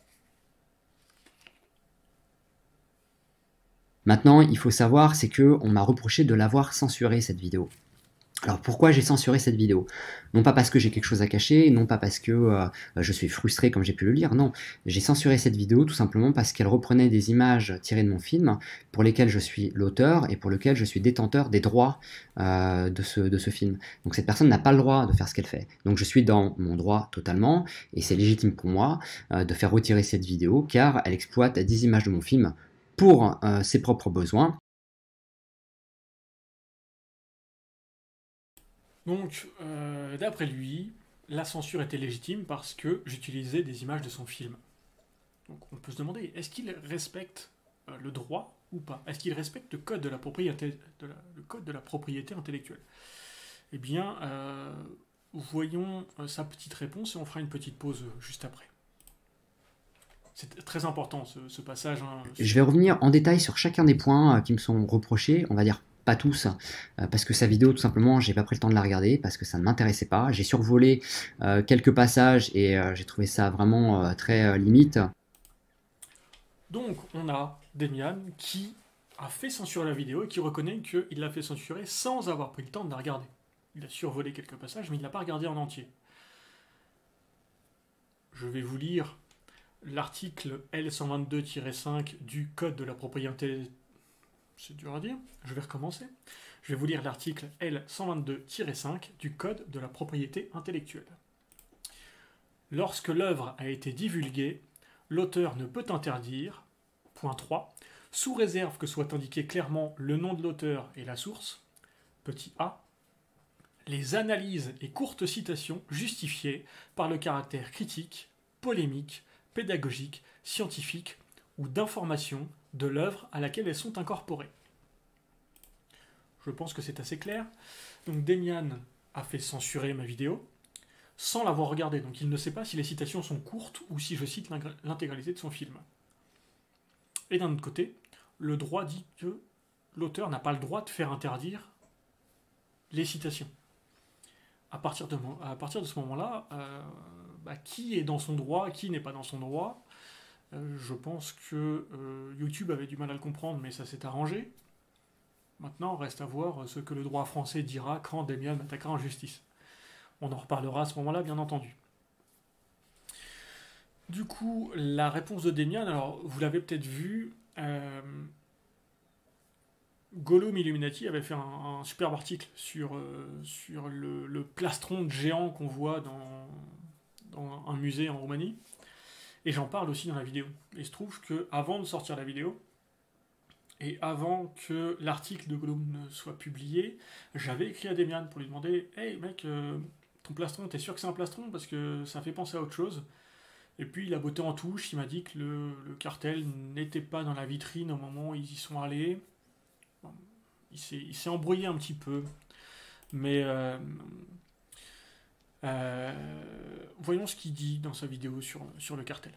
Maintenant, il faut savoir, c'est que on m'a reproché de l'avoir censuré cette vidéo. Alors pourquoi j'ai censuré cette vidéo? Non pas parce que j'ai quelque chose à cacher, non pas parce que je suis frustré comme j'ai pu le lire, non. J'ai censuré cette vidéo tout simplement parce qu'elle reprenait des images tirées de mon film, pour lesquelles je suis l'auteur et pour lesquelles je suis détenteur des droits de ce film. Donc cette personne n'a pas le droit de faire ce qu'elle fait. Donc je suis dans mon droit totalement, et c'est légitime pour moi de faire retirer cette vidéo, car elle exploite 10 images de mon film pour ses propres besoins. Donc, d'après lui, la censure était légitime parce que j'utilisais des images de son film. Donc on peut se demander, est-ce qu'il respecte le droit ou pas? Est-ce qu'il respecte le code de la propriété, le code de la propriété intellectuelle? Eh bien, voyons sa petite réponse et on fera une petite pause juste après. C'est très important ce passage. Hein, Je vais revenir en détail sur chacun des points qui me sont reprochés, on va dire pas tous, parce que sa vidéo, tout simplement, j'ai pas pris le temps de la regarder, parce que ça ne m'intéressait pas. J'ai survolé quelques passages et j'ai trouvé ça vraiment très limite. Donc, on a Demian qui a fait censurer la vidéo et qui reconnaît qu'il l'a fait censurer sans avoir pris le temps de la regarder. Il a survolé quelques passages, mais il ne l'a pas regardé en entier. Je vais vous lire l'article L122-5 du Code de la propriété. C'est dur à dire, je vais recommencer. Je vais vous lire l'article L122-5 du Code de la propriété intellectuelle. Lorsque l'œuvre a été divulguée, l'auteur ne peut interdire, point 3, sous réserve que soit indiqué clairement le nom de l'auteur et la source, petit a, les analyses et courtes citations justifiées par le caractère critique, polémique, pédagogique, scientifique ou d'information de l'œuvre à laquelle elles sont incorporées. Je pense que c'est assez clair. Donc Demian a fait censurer ma vidéo sans l'avoir regardée, donc il ne sait pas si les citations sont courtes ou si je cite l'intégralité de son film. Et d'un autre côté, le droit dit que l'auteur n'a pas le droit de faire interdire les citations. À partir de ce moment-là, qui est dans son droit, qui n'est pas dans son droit? Je pense que YouTube avait du mal à le comprendre, mais ça s'est arrangé. Maintenant, reste à voir ce que le droit français dira quand Demian m'attaquera en justice. On en reparlera à ce moment-là, bien entendu. Du coup, la réponse de Demian, alors vous l'avez peut-être vu, Gollum Illuminati avait fait un superbe article sur le plastron de géant qu'on voit dans un musée en Roumanie. Et j'en parle aussi dans la vidéo. Et il se trouve qu'avant de sortir la vidéo, et avant que l'article de Gollum ne soit publié, j'avais écrit à Demian pour lui demander « Hey mec, ton plastron, t'es sûr que c'est un plastron? Parce que ça fait penser à autre chose. » Et puis il a botté en touche, il m'a dit que le cartel n'était pas dans la vitrine au moment où ils y sont allés. Bon, il s'est embrouillé un petit peu. Mais voyons ce qu'il dit dans sa vidéo sur le cartel.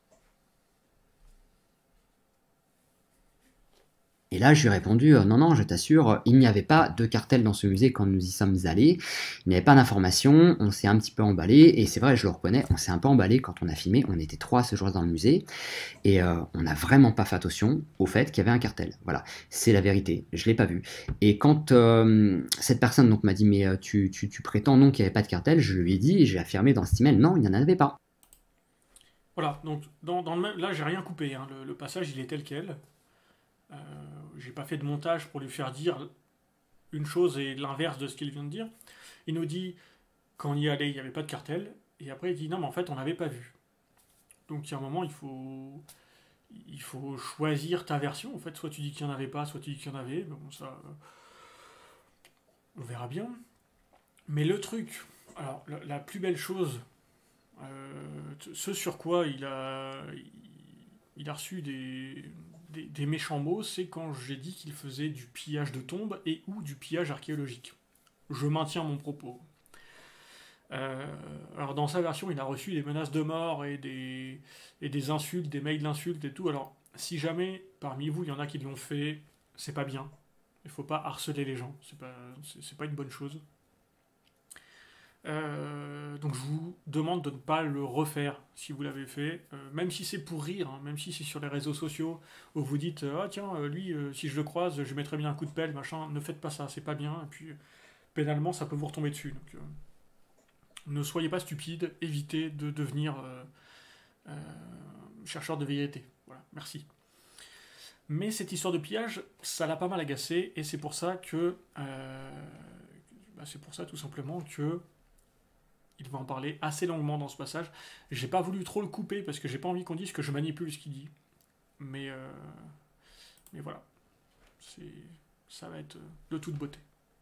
Et là, je lui ai répondu, non, non, je t'assure, il n'y avait pas de cartel dans ce musée quand nous y sommes allés, il n'y avait pas d'informations, on s'est un petit peu emballé, et c'est vrai, je le reconnais, on s'est un peu emballé quand on a filmé, on était 3 ce jour dans le musée, et on n'a vraiment pas fait attention au fait qu'il y avait un cartel. Voilà, c'est la vérité, je ne l'ai pas vu. Et quand cette personne donc m'a dit, mais tu prétends non qu'il n'y avait pas de cartel, je lui ai dit, et j'ai affirmé dans cet email, non, il n'y en avait pas. Voilà, donc là j'ai rien coupé, hein, le passage il est tel quel. J'ai pas fait de montage pour lui faire dire une chose et l'inverse de ce qu'il vient de dire. Il nous dit quand on y allait, il n'y avait pas de cartel, et après il dit non, mais en fait on n'avait pas vu. Donc il y a un moment, il faut choisir ta version. En fait, soit tu dis qu'il n'y en avait pas, soit tu dis qu'il y en avait. Bon, ça, on verra bien. Mais le truc, alors la plus belle chose, ce sur quoi il a reçu des des méchants mots, c'est quand j'ai dit qu'il faisait du pillage de tombes et ou du pillage archéologique. Je maintiens mon propos. Alors dans sa version, il a reçu des menaces de mort et des insultes, des mails d'insultes et tout. Alors si jamais parmi vous il y en a qui l'ont fait, c'est pas bien. Il faut pas harceler les gens, c'est pas une bonne chose. Donc je vous demande de ne pas le refaire si vous l'avez fait, même si c'est pour rire, hein, même si c'est sur les réseaux sociaux, où vous dites ah tiens, lui, si je le croise, je mettrais bien un coup de pelle, machin, ne faites pas ça, c'est pas bien, et puis pénalement ça peut vous retomber dessus. Donc ne soyez pas stupide, évitez de devenir chercheur de vérité. Voilà, merci. Mais cette histoire de pillage, ça l'a pas mal agacé, et c'est pour ça que. C'est pour ça tout simplement que. Il va en parler assez longuement dans ce passage. J'ai pas voulu trop le couper parce que j'ai pas envie qu'on dise que je manipule ce qu'il dit. Mais voilà. Ça va être de toute beauté.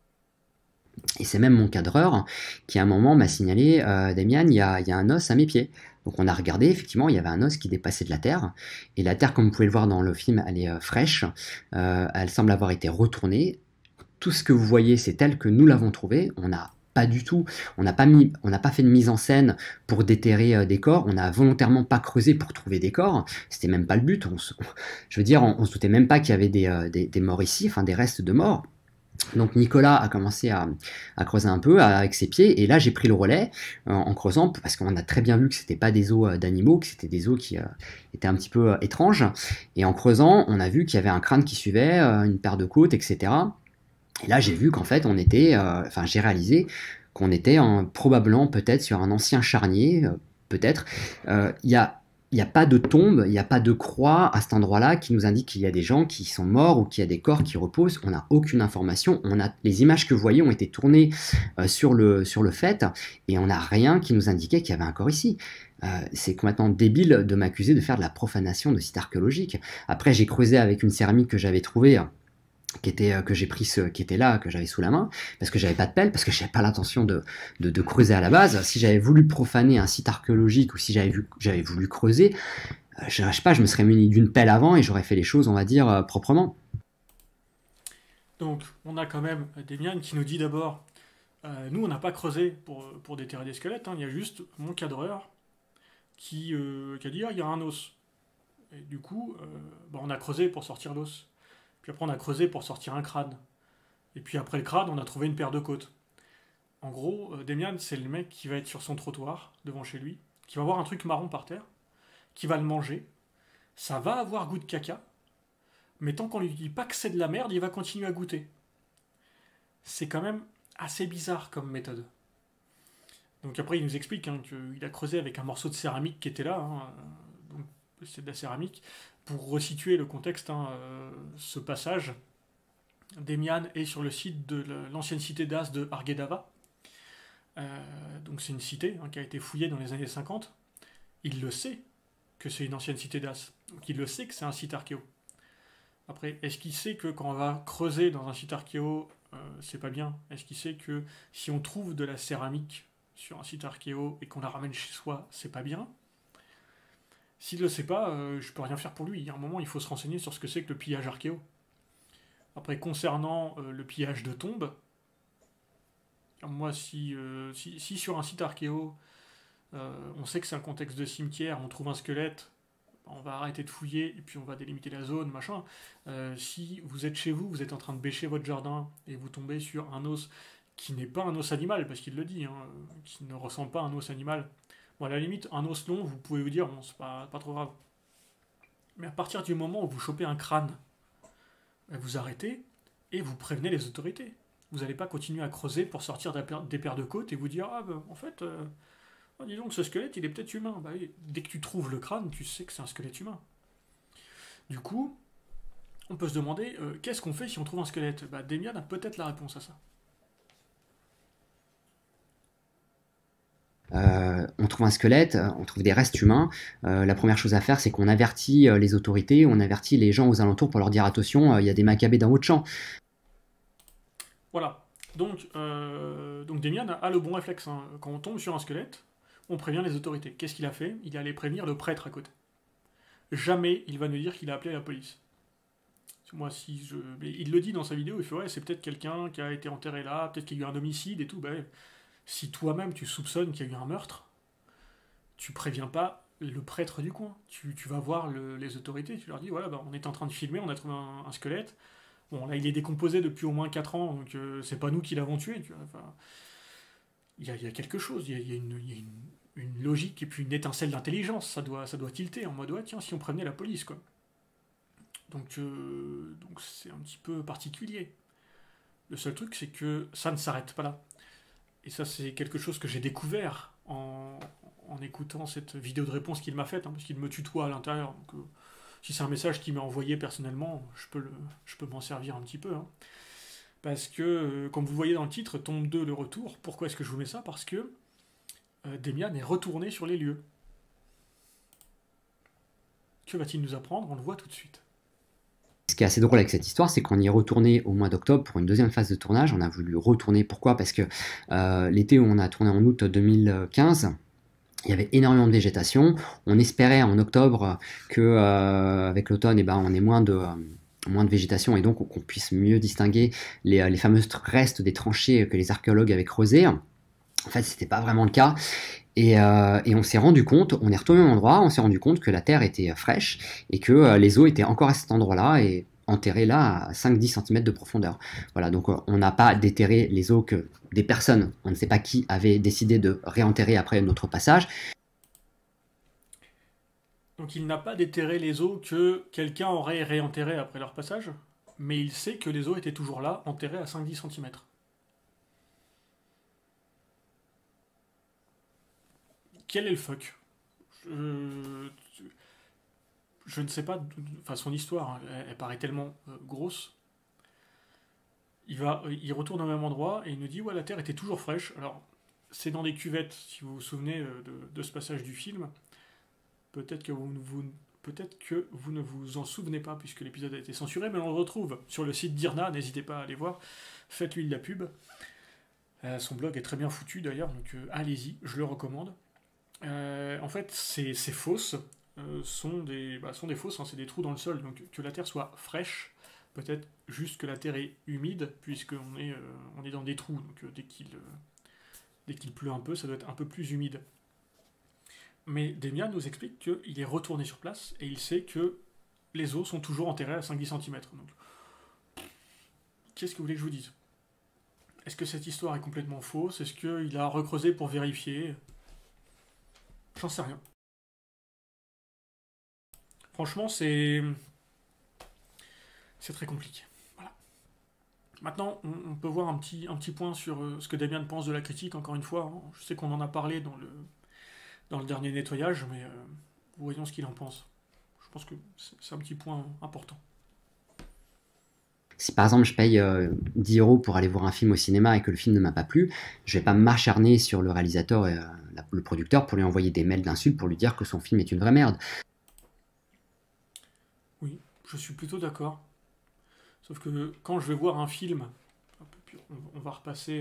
Et c'est même mon cadreur qui à un moment m'a signalé Damian, il y a un os à mes pieds. Donc on a regardé, effectivement, il y avait un os qui dépassait de la terre. Et la terre, comme vous pouvez le voir dans le film, elle est fraîche. Elle semble avoir été retournée. Tout ce que vous voyez, c'est tel que nous l'avons trouvé. On n'a pas du tout, on n'a pas fait de mise en scène pour déterrer des corps. On n'a volontairement pas creusé pour trouver des corps. C'était même pas le but. Je veux dire, on se doutait même pas qu'il y avait des morts ici, enfin des restes de morts. Donc Nicolas a commencé à creuser un peu avec ses pieds, et là j'ai pris le relais en creusant, parce qu'on a très bien vu que c'était pas des os d'animaux, que c'était des os qui étaient un petit peu étranges. Et en creusant, on a vu qu'il y avait un crâne qui suivait, une paire de côtes, etc. Et là j'ai vu qu'en fait j'ai réalisé qu'on était probablement peut-être sur un ancien charnier, peut-être. Il n'y a pas de tombe, il n'y a pas de croix à cet endroit-là qui nous indique qu'il y a des gens qui sont morts ou qu'il y a des corps qui reposent. On n'a aucune information. Les images que vous voyez ont été tournées sur le fait, et on n'a rien qui nous indiquait qu'il y avait un corps ici. C'est complètement débile de m'accuser de faire de la profanation de sites archéologiques. Après, j'ai creusé avec une céramique que j'avais trouvée, qui était là, que j'avais sous la main, parce que j'avais pas de pelle, parce que j'avais pas l'intention de creuser à la base. Si j'avais voulu profaner un site archéologique, ou si j'avais voulu creuser, je sais pas, je me serais muni d'une pelle avant et j'aurais fait les choses, on va dire, proprement. Donc on a quand même Demian qui nous dit d'abord nous on n'a pas creusé pour déterrer des squelettes, hein, il y a juste mon cadreur qui a dit ah, il y a un os. Et du coup, on a creusé pour sortir l'os. Puis après, on a creusé pour sortir un crâne. Et puis après le crâne, on a trouvé une paire de côtes. En gros, Demian, c'est le mec qui va être sur son trottoir, devant chez lui, qui va voir un truc marron par terre, qui va le manger. Ça va avoir goût de caca, mais tant qu'on lui dit pas que c'est de la merde, il va continuer à goûter. C'est quand même assez bizarre comme méthode. Donc après, il nous explique qu'il a creusé avec un morceau de céramique qui était là, donc c'est de la céramique. Pour resituer le contexte, ce passage, Demian est sur le site de l'ancienne cité d'As de Argedava. Donc c'est une cité qui a été fouillée dans les années 50. Il le sait que c'est une ancienne cité d'As. Donc il le sait que c'est un site archéo. Après, est-ce qu'il sait que quand on va creuser dans un site archéo, c'est pas bien? Est-ce qu'il sait que si on trouve de la céramique sur un site archéo et qu'on la ramène chez soi, c'est pas bien? S'il ne le sait pas, je peux rien faire pour lui. Il y a un moment, il faut se renseigner sur ce que c'est que le pillage archéo. Après, concernant le pillage de tombes, moi, si sur un site archéo, on sait que c'est un contexte de cimetière, on trouve un squelette, on va arrêter de fouiller et puis on va délimiter la zone, machin. Si vous êtes chez vous, vous êtes en train de bêcher votre jardin et vous tombez sur un os qui n'est pas un os animal, parce qu'il le dit, qui ne ressemble pas à un os animal. Bon, à la limite, un os long, vous pouvez vous dire, bon, c'est pas trop grave. Mais à partir du moment où vous chopez un crâne, vous arrêtez et vous prévenez les autorités. Vous n'allez pas continuer à creuser pour sortir des paires de côtes et vous dire, ah ben, en fait, dis donc, ce squelette, il est peut-être humain. Bah, oui, dès que tu trouves le crâne, tu sais que c'est un squelette humain. Du coup, on peut se demander, qu'est-ce qu'on fait si on trouve un squelette? Demian a peut-être la réponse à ça. On trouve un squelette, on trouve des restes humains. La première chose à faire, c'est qu'on avertit les autorités, on avertit les gens aux alentours pour leur dire attention, il y a des macabées dans votre champ. Voilà. Donc Demian a le bon réflexe. Quand on tombe sur un squelette, on prévient les autorités. Qu'est-ce qu'il a fait? Il est allé prévenir le prêtre à côté. Jamais il va nous dire qu'il a appelé la police. Moi, si je... Mais il le dit dans sa vidéo, il fait ouais, c'est peut-être quelqu'un qui a été enterré là, peut-être qu'il y a eu un homicide et tout. Ben, si toi-même tu soupçonnes qu'il y a eu un meurtre, tu préviens pas le prêtre du coin. Tu vas voir les autorités, tu leur dis voilà, ben, on est en train de filmer, on a trouvé un squelette. Bon, là, il est décomposé depuis au moins 4 ans, donc c'est pas nous qui l'avons tué. Tu vois. Enfin, il y a quelque chose, il y a une logique et puis une étincelle d'intelligence. Ça doit tilter en mode ouais, tiens, si on prévenait la police, quoi. Donc c'est un petit peu particulier. Le seul truc, c'est que ça ne s'arrête pas là. Et ça, c'est quelque chose que j'ai découvert en écoutant cette vidéo de réponse qu'il m'a faite, hein, parce qu'il me tutoie à l'intérieur. Donc, si c'est un message qu'il m'a envoyé personnellement, je peux m'en servir un petit peu. Hein. Parce que, comme vous voyez dans le titre, tombe 2, le retour. Pourquoi est-ce que je vous mets ça? Parce que Demian est retourné sur les lieux. Que va-t-il nous apprendre? On le voit tout de suite. Ce qui est assez drôle avec cette histoire, c'est qu'on y est retourné au mois d'octobre pour une deuxième phase de tournage. On a voulu retourner, pourquoi? Parce que l'été où on a tourné en août 2015, il y avait énormément de végétation. On espérait en octobre que avec l'automne, on ait moins de végétation et donc qu'on puisse mieux distinguer les fameux restes des tranchées que les archéologues avaient creusées. En fait, c'était pas vraiment le cas. Et on s'est rendu compte, on est retourné au même endroit, on s'est rendu compte que la terre était fraîche et que les os étaient encore à cet endroit-là et enterrés là à 5-10 cm de profondeur. Voilà, donc on n'a pas déterré les os que des personnes, on ne sait pas qui, avaient décidé de réenterrer après notre passage. Donc il n'a pas déterré les os que quelqu'un aurait réenterrés après leur passage, mais il sait que les os étaient toujours là, enterrés à 5-10 cm. Quel est le fuck? je, je ne sais pas, enfin son histoire, hein, elle paraît tellement grosse. Il retourne au même endroit et il nous dit ouais la terre était toujours fraîche. Alors c'est dans des cuvettes, si vous vous souvenez de ce passage du film. Peut-être que peut-être que vous ne vous en souvenez pas puisque l'épisode a été censuré, mais on le retrouve sur le site d'Irna. N'hésitez pas à aller voir. Faites-lui de la pub. Son blog est très bien foutu d'ailleurs, donc allez-y, je le recommande. En fait, ces fosses sont des fosses, hein, c'est des trous dans le sol. Donc que la terre soit fraîche, peut-être juste que la terre est humide, puisqu'on on est dans des trous. Donc dès qu'il pleut un peu, ça doit être un peu plus humide. Mais Demian nous explique qu'il est retourné sur place et il sait que les os sont toujours enterrés à 5-10 cm. Donc, qu'est-ce que vous voulez que je vous dise? Est-ce que cette histoire est complètement fausse? Est-ce qu'il a recreusé pour vérifier? J'en sais rien. Franchement, c'est très compliqué. Voilà. Maintenant, on peut voir un petit point sur ce que Damien pense de la critique, encore une fois. Hein. Je sais qu'on en a parlé dans le dernier nettoyage, mais voyons ce qu'il en pense. Je pense que c'est un petit point important. Si par exemple je paye 10 euros pour aller voir un film au cinéma et que le film ne m'a pas plu, je vais pas m'acharner sur le réalisateur et le producteur pour lui envoyer des mails d'insultes pour lui dire que son film est une vraie merde. Oui, je suis plutôt d'accord. Sauf que quand je vais voir un film, on va repasser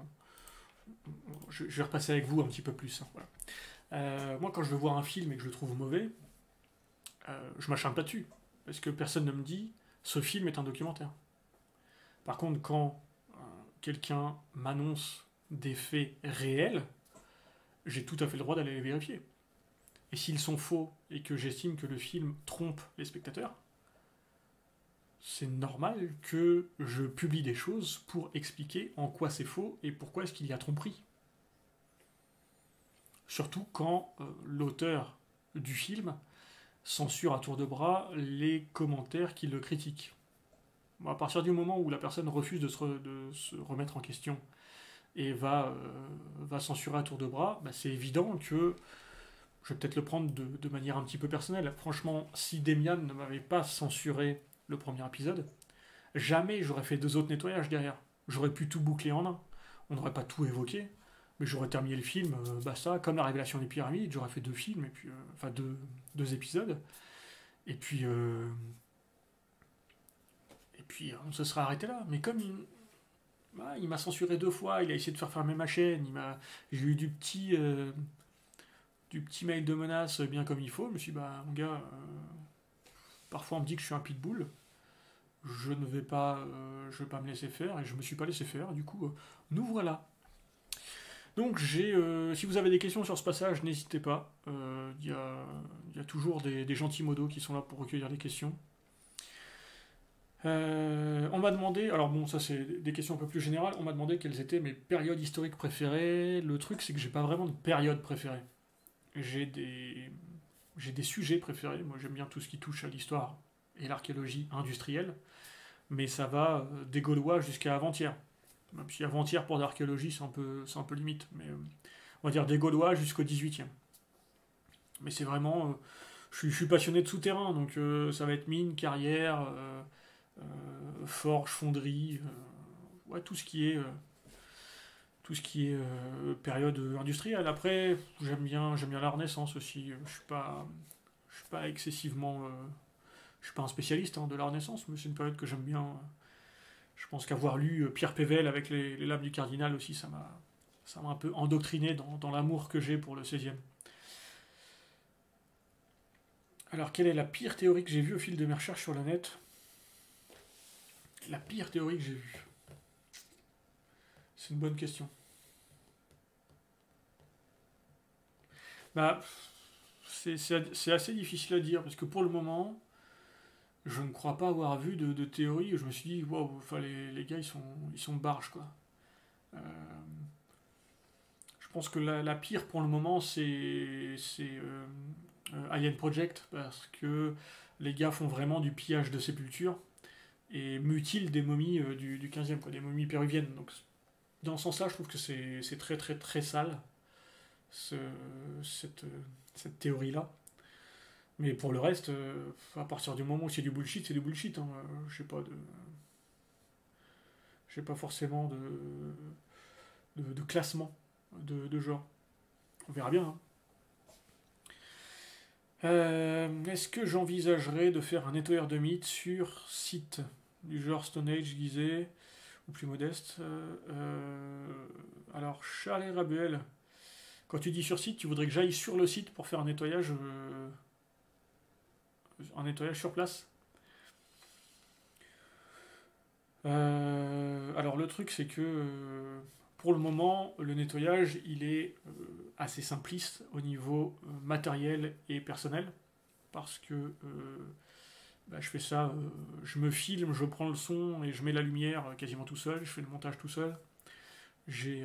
je vais repasser avec vous un petit peu plus. Hein, voilà. Moi, quand je vais voir un film et que je le trouve mauvais, je m'acharne pas dessus. Parce que personne ne me dit ce film est un documentaire. Par contre, quand quelqu'un m'annonce des faits réels, j'ai tout à fait le droit d'aller les vérifier. Et s'ils sont faux et que j'estime que le film trompe les spectateurs, c'est normal que je publie des choses pour expliquer en quoi c'est faux et pourquoi est-ce qu'il y a tromperie. Surtout quand l'auteur du film censure à tour de bras les commentaires qui le critiquent. Bon, à partir du moment où la personne refuse de se remettre en question et va censurer à tour de bras, bah, c'est évident que je vais peut-être le prendre de manière un petit peu personnelle. Franchement, si Demian ne m'avait pas censuré le premier épisode, jamais j'aurais fait 2 autres nettoyages derrière. J'aurais pu tout boucler en un. On n'aurait pas tout évoqué, mais j'aurais terminé le film, basta, comme la révélation des pyramides, j'aurais fait 2 films, et puis, enfin 2 épisodes, et puis on se serait arrêté là. Mais comme il m'a censuré 2 fois, il a essayé de faire fermer ma chaîne, j'ai eu du petit mail de menace bien comme il faut, je me suis dit, bah mon gars, parfois on me dit que je suis un pitbull, je vais pas me laisser faire, et je me suis pas laissé faire, du coup, nous voilà. Donc si vous avez des questions sur ce passage, n'hésitez pas. Il y a toujours des gentils modos qui sont là pour recueillir les questions. On m'a demandé, alors bon, ça c'est des questions un peu plus générales, on m'a demandé quelles étaient mes périodes historiques préférées. Le truc, c'est que j'ai pas vraiment de période préférée. J'ai des, j'ai des sujets préférés. Moi, j'aime bien tout ce qui touche à l'histoire et l'archéologie industrielle, mais ça va des Gaulois jusqu'à avant-hier. Même si avant-hier pour l'archéologie, c'est un peu limite, mais on va dire des Gaulois jusqu'au 18e. Mais c'est vraiment. Je suis passionné de souterrain, donc ça va être mine, carrière, forge, fonderie, ouais, tout ce qui est période industrielle. Après, j'aime bien la Renaissance aussi. Je suis pas excessivement, je suis pas un spécialiste hein, de la Renaissance, mais c'est une période que j'aime bien. Je pense qu'avoir lu Pierre Pével avec les lames du cardinal aussi, ça m'a un peu endoctriné dans l'amour que j'ai pour le 16e. Alors, quelle est la pire théorie que j'ai vue au fil de mes recherches sur le net? La pire théorie que j'ai vue. C'est une bonne question. Bah, c'est assez difficile à dire, parce que pour le moment, je ne crois pas avoir vu de théorie où je me suis dit, waouh, enfin, les gars, ils sont barges, quoi. Euh, je pense que la pire pour le moment, c'est Alien Project, parce que les gars font vraiment du pillage de sépultures et mutilent des momies du 15e, quoi, des momies péruviennes. Donc, dans ce sens-là, je trouve que c'est très, très, très sale, ce- cette, cette théorie-là. Mais pour le reste, à partir du moment où c'est du bullshit, c'est du bullshit. Hein. J'ai pas forcément de classement de genre. On verra bien. Hein. Est-ce que j'envisagerais de faire un nettoyeur de mythes sur site du genre Stone Age, Gizeh ou plus modeste alors, Charles et Rabuel, quand tu dis sur site, tu voudrais que j'aille sur le site pour faire un nettoyage sur place. Alors le truc c'est que pour le moment le nettoyage il est assez simpliste au niveau matériel et personnel parce que bah, je fais ça, je me filme, je prends le son et je mets la lumière quasiment tout seul, je fais le montage tout seul. J'ai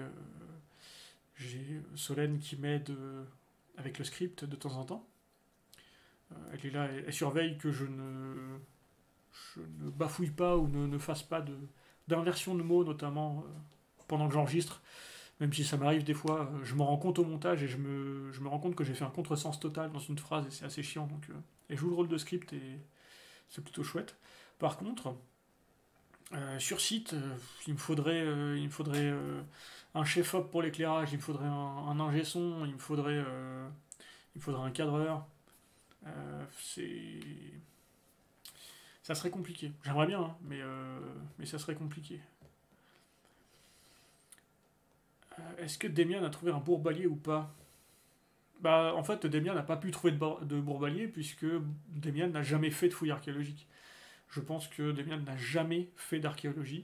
Solène qui m'aide avec le script de temps en temps. Elle est là, elle surveille que je ne bafouille pas ou ne fasse pas d'inversion de mots, notamment pendant que j'enregistre. Même si ça m'arrive des fois, je m'en rends compte au montage et je me rends compte que j'ai fait un contresens total dans une phrase et c'est assez chiant. Donc, et je joue le rôle de script et c'est plutôt chouette. Par contre, sur site, il me faudrait un chef-op pour l'éclairage, il me faudrait un ingé son, il me faudrait un cadreur. C'est ça serait compliqué. J'aimerais bien, hein, mais ça serait compliqué. Est-ce que Damien a trouvé un bourbalier ou pas? Bah, en fait, Damien n'a pas pu trouver de bourbalier puisque Damien n'a jamais fait de fouilles archéologiques. Je pense que Damien n'a jamais fait d'archéologie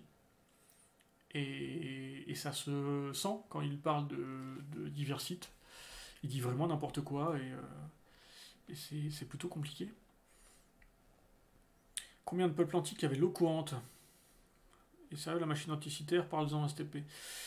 et ça se sent quand il parle de divers sites. Il dit vraiment n'importe quoi et c'est plutôt compliqué. Combien de peuples antiques avaient l'eau courante? Et ça, la machine anticitaire, parle-en STP.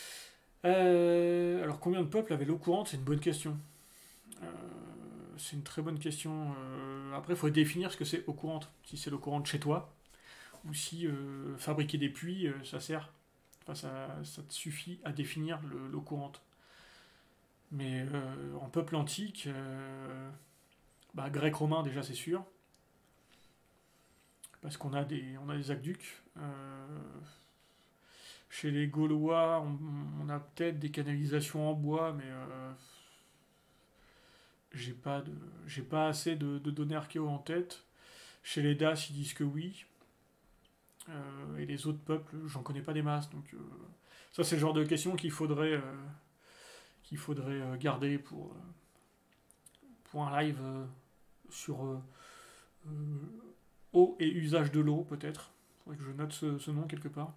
Alors, combien de peuples avaient l'eau courante? C'est une bonne question. Euh, c'est une très bonne question. Après, il faut définir ce que c'est eau courante. Si c'est l'eau courante chez toi, ou si fabriquer des puits, ça sert. Enfin, ça te suffit à définir l'eau courante. Mais en peuple antique, bah, grec-romain déjà c'est sûr, parce on a des aqueducs. Chez les Gaulois, on a peut-être des canalisations en bois, mais j'ai pas de, j'ai pas assez de données archéo en tête. Chez les Daces, ils disent que oui. Et les autres peuples, j'en connais pas des masses. Donc ça, c'est le genre de question qu'il faudrait garder pour un live sur eau et usage de l'eau, peut-être. Faudrait que je note ce nom quelque part.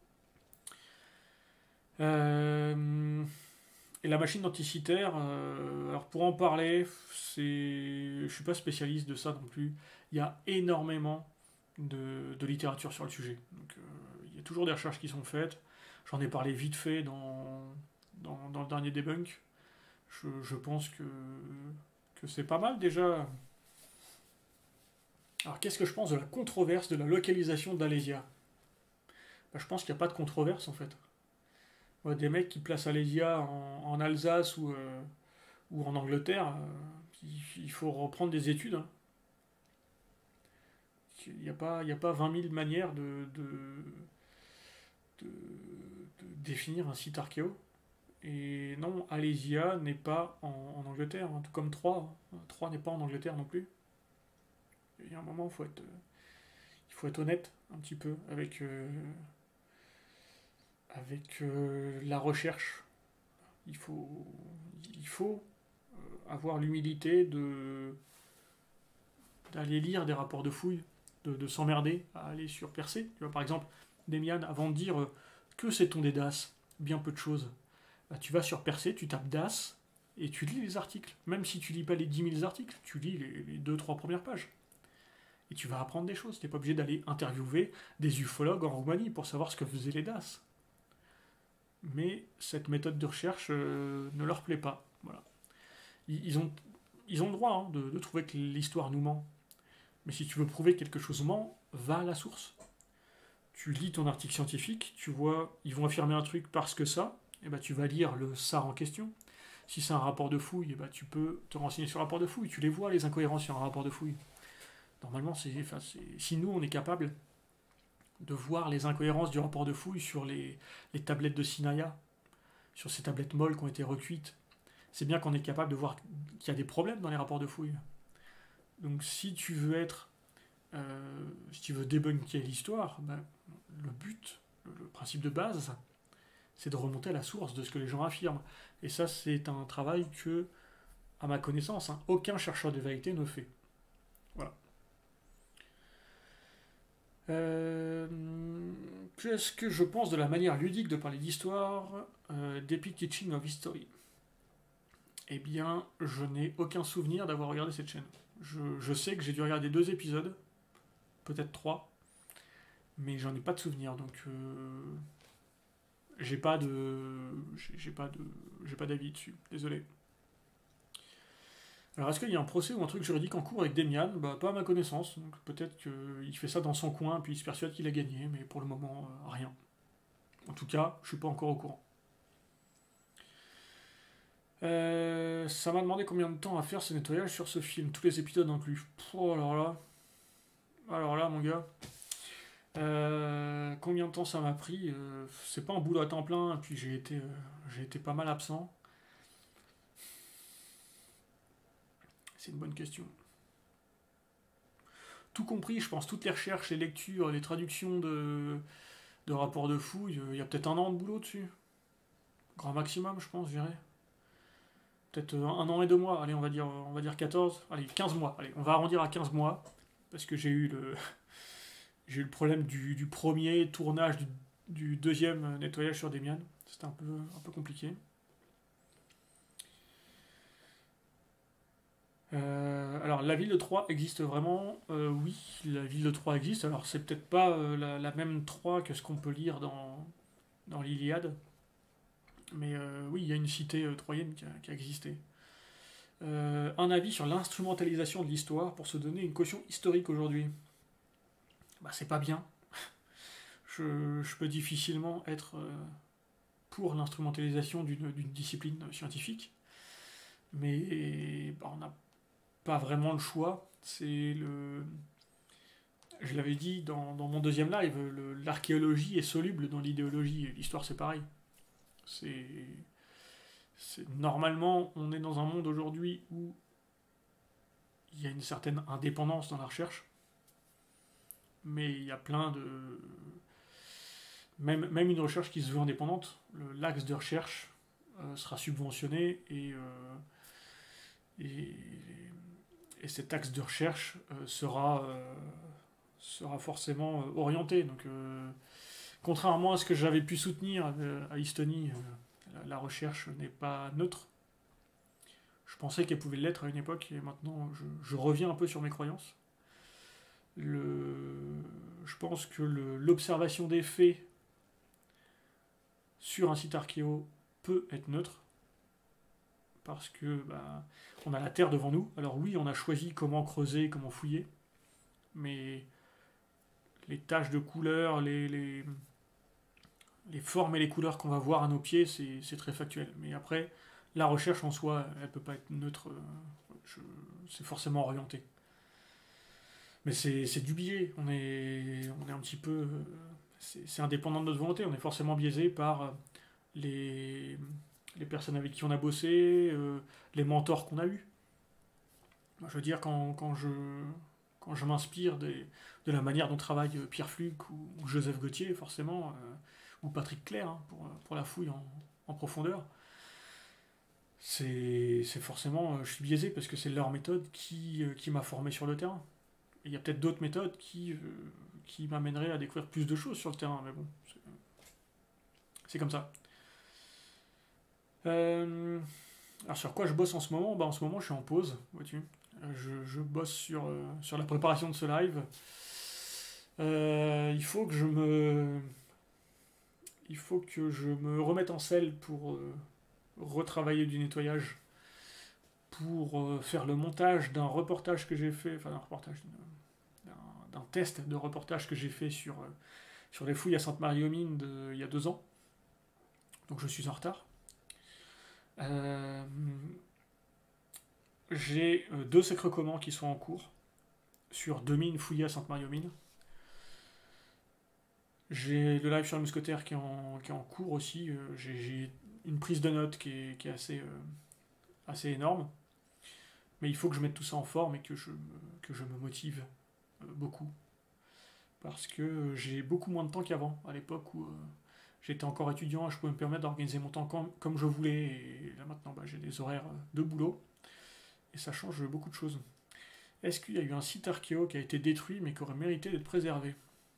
Et la machine denticitaire, alors pour en parler, je suis pas spécialiste de ça non plus. Il y a énormément de littérature sur le sujet. Donc, il y a toujours des recherches qui sont faites. J'en ai parlé vite fait dans le dernier debunk. Je pense que c'est pas mal déjà. Alors qu'est-ce que je pense de la controverse de la localisation d'Alésia? Je pense qu'il n'y a pas de controverse en fait. Ouais, des mecs qui placent Alésia en Alsace ou en Angleterre, il faut reprendre des études. Hein. Il y a pas 20 000 manières de définir un site archéo. Et non, Alésia n'est pas en Angleterre, hein, tout comme Troyes. Troyes n'est pas en Angleterre non plus. Il y a un moment, il faut être honnête un petit peu avec la recherche. Il faut, il faut avoir l'humilité d'aller lire des rapports de fouilles, de s'emmerder à aller sur Percé. Tu vois, par exemple, Demian, avant de dire que sait-on des DAS, bien peu de choses, bah, tu vas sur Percé, tu tapes DAS et tu lis les articles. Même si tu lis pas les 10 000 articles, tu lis les 2-3 premières pages. Et tu vas apprendre des choses. Tu n'es pas obligé d'aller interviewer des ufologues en Roumanie pour savoir ce que faisaient les DAS. Mais cette méthode de recherche ne leur plaît pas. Voilà. Ils ont le droit hein, de trouver que l'histoire nous ment. Mais si tu veux prouver que quelque chose ment, va à la source. Tu lis ton article scientifique, tu vois, ils vont affirmer un truc parce que ça, et ben tu vas lire le ça en question. Si c'est un rapport de fouille, et ben tu peux te renseigner sur le rapport de fouille. Tu les vois, les incohérences sur un rapport de fouille. Normalement, si nous, on est capable de voir les incohérences du rapport de fouille sur les tablettes de Sinaya, sur ces tablettes molles qui ont été recuites, c'est bien qu'on est capable de voir qu'il y a des problèmes dans les rapports de fouille. Donc si tu veux si tu veux débunker l'histoire, ben, le but, le principe de base, c'est de remonter à la source de ce que les gens affirment. Et ça, c'est un travail que, à ma connaissance, hein, aucun chercheur de vérité ne fait. Voilà. Qu'est-ce que je pense de la manière ludique de parler d'histoire d'Epic Teaching of History? Eh bien, je n'ai aucun souvenir d'avoir regardé cette chaîne. Je sais que j'ai dû regarder 2 épisodes, peut-être 3, mais j'en ai pas de souvenir, donc j'ai pas d'avis dessus. Désolé. Alors, est-ce qu'il y a un procès ou un truc juridique en cours avec Demian? Bah, pas à ma connaissance. Donc, peut-être qu'il fait ça dans son coin, puis il se persuade qu'il a gagné, mais pour le moment, rien. En tout cas, je suis pas encore au courant. Ça m'a demandé combien de temps à faire ce nettoyage sur ce film, tous les épisodes inclus. Oh, alors là, mon gars. Combien de temps ça m'a pris? C'est pas un boulot à temps plein, et puis j'ai été pas mal absent. C'est une bonne question. Tout compris, je pense, toutes les recherches, les lectures, les traductions de rapports de fouilles, il y a peut-être 1 an de boulot dessus. Grand maximum, je pense, je dirais. Peut-être 1 an et 2 mois, allez, on va dire 14, allez, 15 mois, allez, on va arrondir à 15 mois, parce que j'ai eu le problème du premier tournage du deuxième nettoyage sur Demian. C'était un peu compliqué. Alors, la ville de Troie existe vraiment? Oui, la ville de Troie existe. Alors, c'est peut-être pas la même Troie que ce qu'on peut lire dans l'Iliade. Mais oui, il y a une cité troyenne qui a existé. Un avis sur l'instrumentalisation de l'histoire pour se donner une caution historique aujourd'hui. Bah, c'est pas bien. Je peux difficilement être pour l'instrumentalisation d'une discipline scientifique. Mais bah, on n'a pas vraiment le choix. Je l'avais dit dans mon deuxième live, l'archéologie est soluble dans l'idéologie. L'histoire, c'est pareil. Normalement, on est dans un monde aujourd'hui où il y a une certaine indépendance dans la recherche, mais il y a plein de... Même une recherche qui se veut indépendante, l'axe de recherche sera subventionné et cet axe de recherche sera sera forcément orienté. Donc, contrairement à ce que j'avais pu soutenir à Estonie, la recherche n'est pas neutre. Je pensais qu'elle pouvait l'être à une époque, et maintenant je reviens un peu sur mes croyances. Je pense que l'observation des faits sur un site archéo peut être neutre, parce que on a la terre devant nous. Alors oui, on a choisi comment creuser, comment fouiller, mais les taches de couleurs, les formes et les couleurs qu'on va voir à nos pieds, c'est très factuel. Mais après, la recherche en soi, elle peut pas être neutre, c'est forcément orienté. Mais c'est du biais, on est un petit peu... c'est indépendant de notre volonté, on est forcément biaisé par les, les personnes avec qui on a bossé, les mentors qu'on a eus. Je veux dire, quand je m'inspire de la manière dont travaille Pierre Fluc ou Joseph Gauthier, forcément, ou Patrick Clair, hein, pour la fouille en profondeur, c'est forcément, je suis biaisé parce que c'est leur méthode qui m'a formé sur le terrain. Et il y a peut-être d'autres méthodes qui m'amèneraient à découvrir plus de choses sur le terrain, mais bon, c'est comme ça. Alors sur quoi je bosse en ce moment? En ce moment je suis en pause, vois-tu. Je bosse sur la préparation de ce live. Il faut que je me remette en selle pour retravailler du nettoyage, pour faire le montage d'un reportage que j'ai fait, enfin d'un reportage, d'un test de reportage que j'ai fait sur les fouilles à Sainte-Marie-aux-Mines il y a 2 ans. Donc je suis en retard. J'ai 2 secrets qui sont en cours sur 2 mines fouillées à Sainte-Marie-aux-Mines. J'ai le live sur le mousquetaire qui est en cours aussi. J'ai une prise de notes qui est assez énorme. Mais il faut que je mette tout ça en forme et que je me motive beaucoup. Parce que j'ai beaucoup moins de temps qu'avant, à l'époque où j'étais encore étudiant, je pouvais me permettre d'organiser mon temps comme je voulais. Et là maintenant, j'ai des horaires de boulot. Et ça change beaucoup de choses. Est-ce qu'il y a eu un site archéo qui a été détruit mais qui aurait mérité d'être préservé?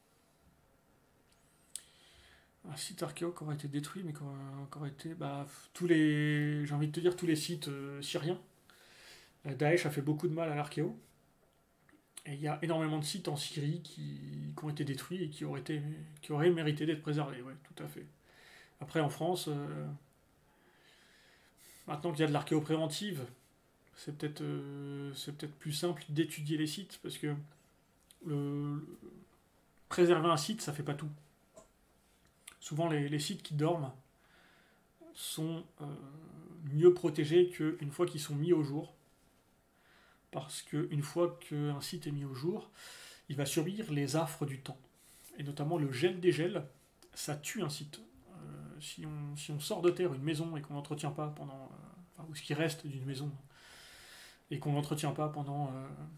Un site archéo qui aurait été détruit mais qui aurait été... j'ai envie de te dire tous les sites syriens. Daesh a fait beaucoup de mal à l'archéo. Et il y a énormément de sites en Syrie qui ont été détruits et qui auraient mérité d'être préservés, ouais, tout à fait. Après, en France, maintenant qu'il y a de l'archéo préventive, c'est peut-être plus simple d'étudier les sites, parce que préserver un site, ça fait pas tout. Souvent, les sites qui dorment sont mieux protégés qu'une fois qu'ils sont mis au jour. Parce qu'une fois qu'un site est mis au jour, il va subir les affres du temps. Et notamment le gel des gels, ça tue un site. Si on sort de terre une maison et qu'on n'entretient pas pendant... ou ce qui reste d'une maison, et qu'on n'entretient pas pendant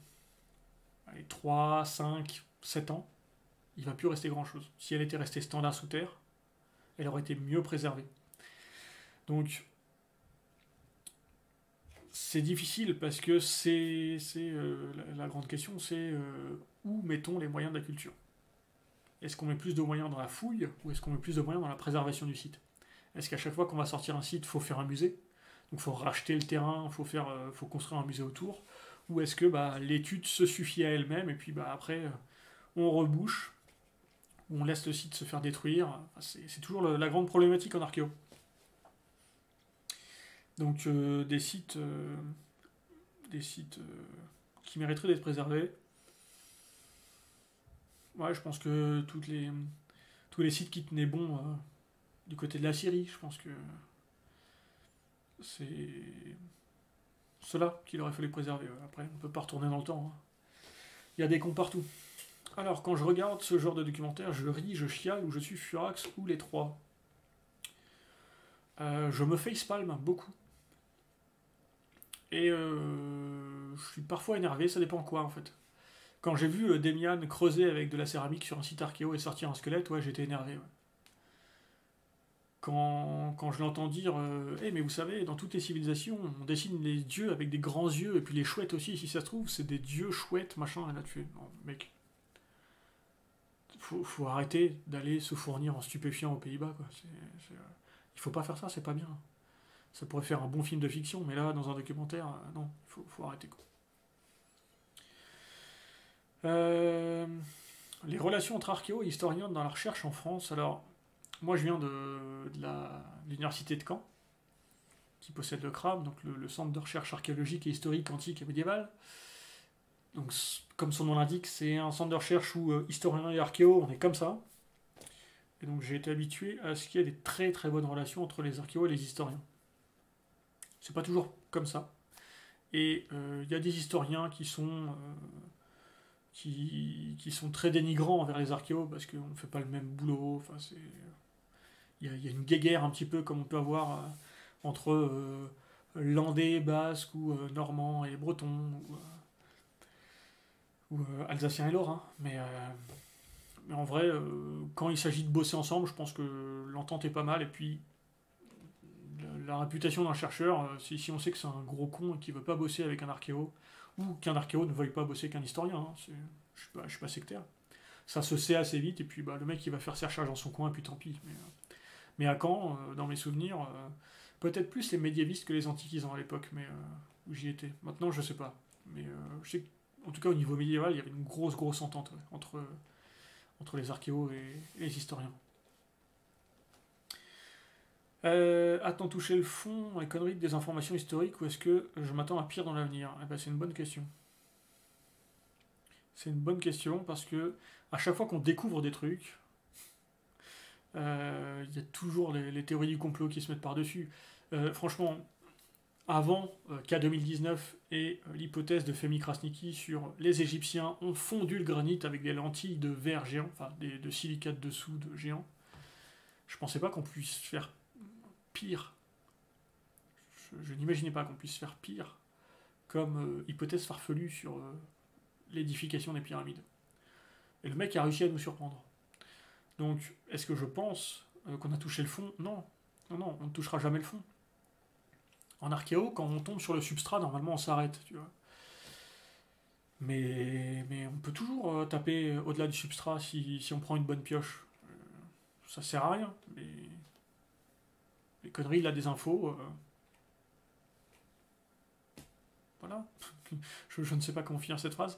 3, 5, 7 ans, il ne va plus rester grand-chose. Si elle était restée standard sous terre, elle aurait été mieux préservée. Donc, c'est difficile parce que la grande question, c'est où mettons les moyens de la culture? Est-ce qu'on met plus de moyens dans la fouille ou est-ce qu'on met plus de moyens dans la préservation du site? Est-ce qu'à chaque fois qu'on va sortir un site, il faut faire un musée? Donc il faut racheter le terrain, faut construire un musée autour? Ou est-ce que l'étude se suffit à elle-même et puis après on rebouche, ou on laisse le site se faire détruire? C'est toujours la grande problématique en archéo. Donc des sites qui mériteraient d'être préservés. Ouais, je pense que tous les sites qui tenaient bon du côté de la Syrie, je pense que c'est cela qu'il aurait fallu préserver. Après, on ne peut pas retourner dans le temps, hein. Il y a des cons partout. Alors, quand je regarde ce genre de documentaire, je ris, je chiale, ou je suis furax, ou les trois. Je me facepalm beaucoup. Et je suis parfois énervé, ça dépend quoi en fait. Quand j'ai vu Demian creuser avec de la céramique sur un site archéo et sortir un squelette, ouais, j'étais énervé. Ouais. Quand je l'entends dire mais vous savez, dans toutes les civilisations, on dessine les dieux avec des grands yeux, et puis les chouettes aussi, si ça se trouve, c'est des dieux chouettes, machin, et là tu fais, non, mec, faut arrêter d'aller se fournir en stupéfiants aux Pays-Bas, quoi. Il faut pas faire ça, c'est pas bien. Ça pourrait faire un bon film de fiction, mais là, dans un documentaire, non, faut arrêter, quoi. Euh, les relations entre archéos et historiens dans la recherche en France. Alors, moi, je viens de l'université de Caen, qui possède le CRAM, donc le Centre de recherche archéologique et historique antique et médiévale. Donc, comme son nom l'indique, c'est un centre de recherche où historiens et archéos, on est comme ça. Et donc, j'ai été habitué à ce qu'il y ait des très très bonnes relations entre les archéos et les historiens. C'est pas toujours comme ça. Et il y a des historiens qui sont très dénigrants envers les archéos parce qu'on ne fait pas le même boulot. Enfin, il y a une guéguerre un petit peu comme on peut avoir entre Landais, Basque ou Normand et Breton ou Alsacien et Lorrain. Mais en vrai, quand il s'agit de bosser ensemble, je pense que l'entente est pas mal. Et puis, la réputation d'un chercheur, si on sait que c'est un gros con et qu'il veut pas bosser avec un archéo, ou qu'un archéo ne veuille pas bosser avec un historien, hein, je suis pas sectaire. Ça se sait assez vite, et puis le mec il va faire ses recherches dans son coin, et puis tant pis. Mais à Caen, dans mes souvenirs, peut-être plus les médiévistes que les antiquisants à l'époque, mais où j'y étais. Maintenant, je sais pas. Mais je sais qu'en tout cas, au niveau médiéval, il y avait une grosse entente, ouais, entre les archéos et les historiens. A-t-on touché le fond, les conneries des informations historiques, ou est-ce que je m'attends à pire dans l'avenir? Eh ben, c'est une bonne question. C'est une bonne question parce que à chaque fois qu'on découvre des trucs, il y a toujours les théories du complot qui se mettent par-dessus. Franchement, avant K2019 et l'hypothèse de Femi Krasniqi sur les Égyptiens ont fondu le granit avec des lentilles de verre géant, enfin de silicate de soude géant, je pensais pas qu'on puisse faire pire. Je n'imaginais pas qu'on puisse faire pire comme hypothèse farfelue sur l'édification des pyramides. Et le mec a réussi à nous surprendre. Donc, est-ce que je pense qu'on a touché le fond? Non. Non, on ne touchera jamais le fond. En archéo, quand on tombe sur le substrat, normalement on s'arrête, tu vois. Mais on peut toujours taper au-delà du substrat si on prend une bonne pioche. Ça sert à rien. Mais les conneries, là, des infos, voilà. je ne sais pas comment finir cette phrase.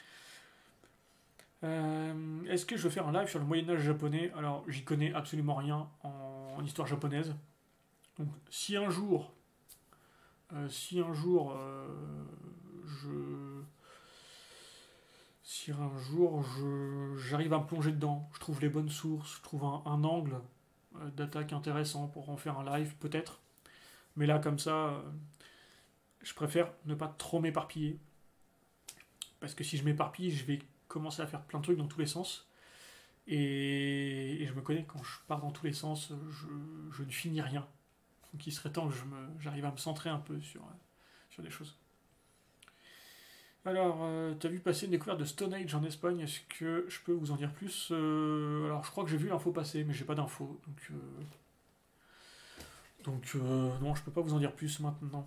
Est-ce que je vais faire un live sur le Moyen-Âge japonais? Alors, j'y connais absolument rien en histoire japonaise. Donc, si un jour, j'arrive à me plonger dedans, je trouve les bonnes sources, je trouve un angle d'attaque intéressant pour en faire un live, peut-être. Mais là, comme ça, je préfère ne pas trop m'éparpiller. Parce que si je m'éparpille, je vais commencer à faire plein de trucs dans tous les sens. Et je me connais, quand je pars dans tous les sens, je ne finis rien. Donc il serait temps que j'arrive à me centrer un peu sur des choses. Alors, t'as vu passer une découverte de Stone Age en Espagne, est-ce que je peux vous en dire plus? Alors, je crois que j'ai vu l'info passer, mais j'ai pas d'infos. Donc non, je peux pas vous en dire plus maintenant.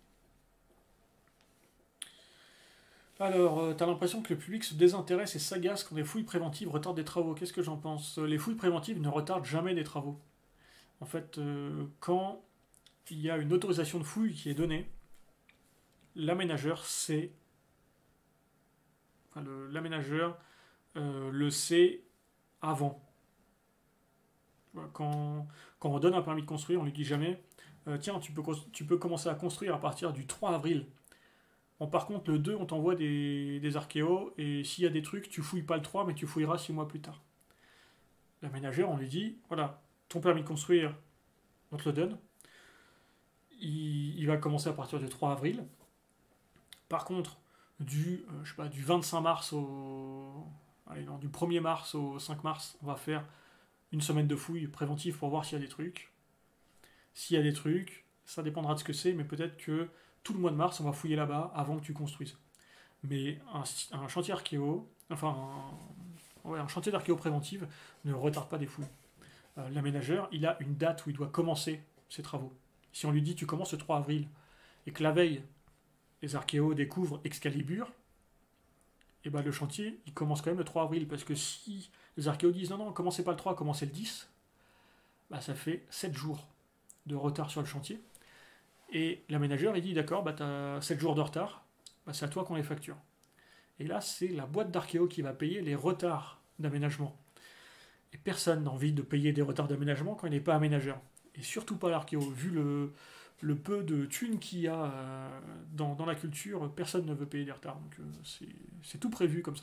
Alors, t'as l'impression que le public se désintéresse et s'agace quand les fouilles préventives retardent des travaux. Qu'est-ce que j'en pense? Les fouilles préventives ne retardent jamais des travaux. En fait, quand il y a une autorisation de fouille qui est donnée, l'aménageur sait. Enfin, l'aménageur le sait avant. Quand on donne un permis de construire, on lui dit jamais tiens, tu peux commencer à construire à partir du 3 avril. Bon, par contre, le 2, on t'envoie des archéos, et s'il y a des trucs, tu fouilles pas le 3, mais tu fouilleras 6 mois plus tard. L'aménageur, on lui dit voilà, ton permis de construire, on te le donne. Il va commencer à partir du 3 avril. Par contre, du 25 mars du 1er mars au 5 mars, on va faire une semaine de fouilles préventives pour voir s'il y a des trucs. S'il y a des trucs, ça dépendra de ce que c'est, mais peut-être que tout le mois de mars, on va fouiller là-bas avant que tu construises. Mais un chantier archéo, un chantier d'archéo préventive ne retarde pas des fouilles. L'aménageur, il a une date où il doit commencer ses travaux. Si on lui dit tu commences le 3 avril et que la veille, les archéos découvrent Excalibur, et ben le chantier, il commence quand même le 3 avril, parce que si Les archéologues disent non, non, commencez pas le 3, commencez le 10. Bah, ça fait 7 jours de retard sur le chantier. Et l'aménageur, il dit d'accord, bah, tu as 7 jours de retard, bah, c'est à toi qu'on les facture. Et là, c'est la boîte d'archéo qui va payer les retards d'aménagement. Et personne n'a envie de payer des retards d'aménagement quand il n'est pas aménageur. Et surtout pas l'archéo. Vu le peu de thunes qu'il y a dans la culture, personne ne veut payer des retards. Donc c'est tout prévu comme ça.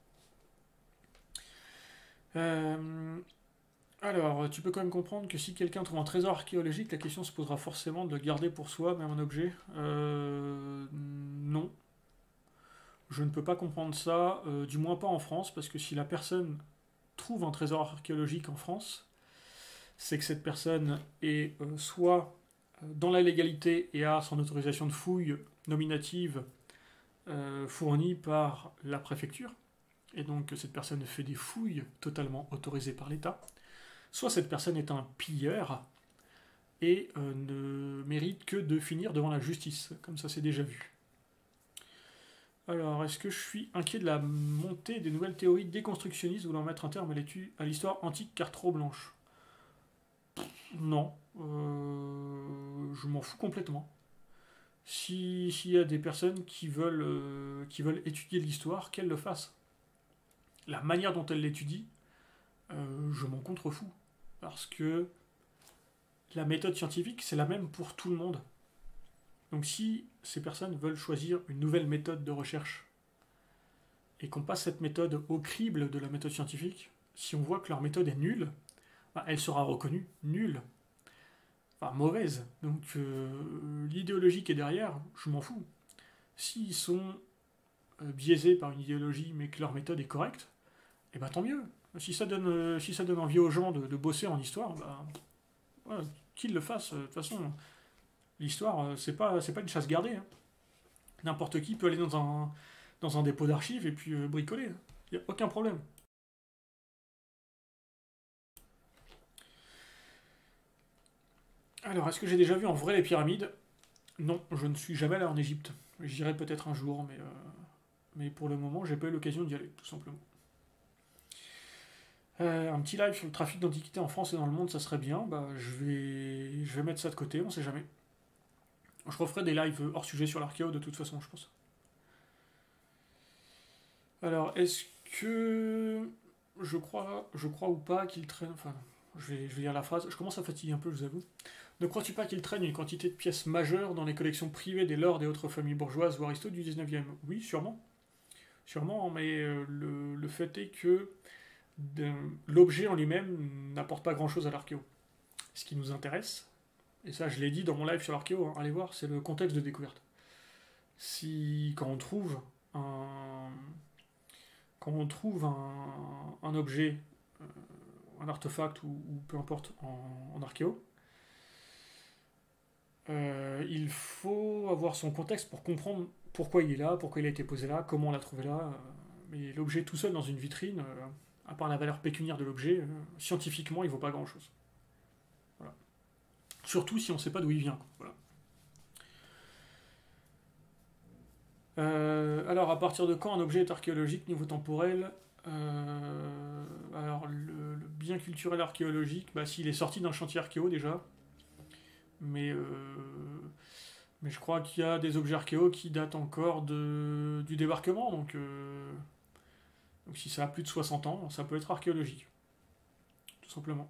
Alors, tu peux quand même comprendre que si quelqu'un trouve un trésor archéologique, la question se posera forcément de le garder pour soi, même un objet. Non. Je ne peux pas comprendre ça, du moins pas en France, parce que si la personne trouve un trésor archéologique en France, c'est que cette personne est soit dans la légalité et a son autorisation de fouille nominative fournie par la préfecture, et donc cette personne fait des fouilles totalement autorisées par l'État, soit cette personne est un pilleur et ne mérite que de finir devant la justice, comme ça c'est déjà vu. Alors, est-ce que je suis inquiet de la montée des nouvelles théories déconstructionnistes voulant mettre un terme à l'histoire antique car trop blanche? Non. Je m'en fous complètement. S'il y a des personnes qui veulent étudier l'histoire, qu'elles le fassent. La manière dont elles l'étudient, je m'en contrefous. Parce que la méthode scientifique, c'est la même pour tout le monde. Donc si ces personnes veulent choisir une nouvelle méthode de recherche et qu'on passe cette méthode au crible de la méthode scientifique, si on voit que leur méthode est nulle, bah, elle sera reconnue nulle, enfin mauvaise. Donc l'idéologie qui est derrière, je m'en fous. S'ils sont biaisés par une idéologie mais que leur méthode est correcte, et bah tant mieux. Si ça donne envie aux gens de bosser en histoire, bah, ouais, qu'ils le fassent. De toute façon, l'histoire, c'est pas une chasse gardée. Hein. N'importe qui peut aller dans un dépôt d'archives et puis bricoler. Il n'y a aucun problème. Alors, est-ce que j'ai déjà vu en vrai les pyramides? Non, je ne suis jamais allé en Égypte. J'irai peut-être un jour, mais pour le moment, j'ai pas eu l'occasion d'y aller, tout simplement. Un petit live sur le trafic d'antiquités en France et dans le monde, ça serait bien. Bah, je vais mettre ça de côté, on sait jamais. Je referai des lives hors sujet sur l'archéo de toute façon, je pense. Alors, est-ce que je crois ou pas qu'il traîne. Enfin, je vais lire la phrase. Je commence à fatiguer un peu, je vous avoue. Ne crois-tu pas qu'il traîne une quantité de pièces majeures dans les collections privées des lords et autres familles bourgeoises ou aristo du 19e? Oui, sûrement. Sûrement, mais le fait est que l'objet en lui-même n'apporte pas grand-chose à l'archéo. Ce qui nous intéresse, et ça je l'ai dit dans mon live sur l'archéo, hein, allez voir, c'est le contexte de découverte. Quand on trouve un objet, un artefact ou peu importe en archéo, il faut avoir son contexte pour comprendre pourquoi il est là, pourquoi il a été posé là, comment on l'a trouvé là. Mais l'objet tout seul dans une vitrine, à part la valeur pécuniaire de l'objet, scientifiquement il vaut pas grand chose. Voilà. Surtout si on ne sait pas d'où il vient. Voilà. Alors, à partir de quand un objet est archéologique niveau temporel? Alors, le bien culturel archéologique, bah, s'il est sorti d'un chantier archéo déjà, mais, mais je crois qu'il y a des objets archéo qui datent encore du débarquement, donc si ça a plus de 60 ans, ça peut être archéologique, tout simplement.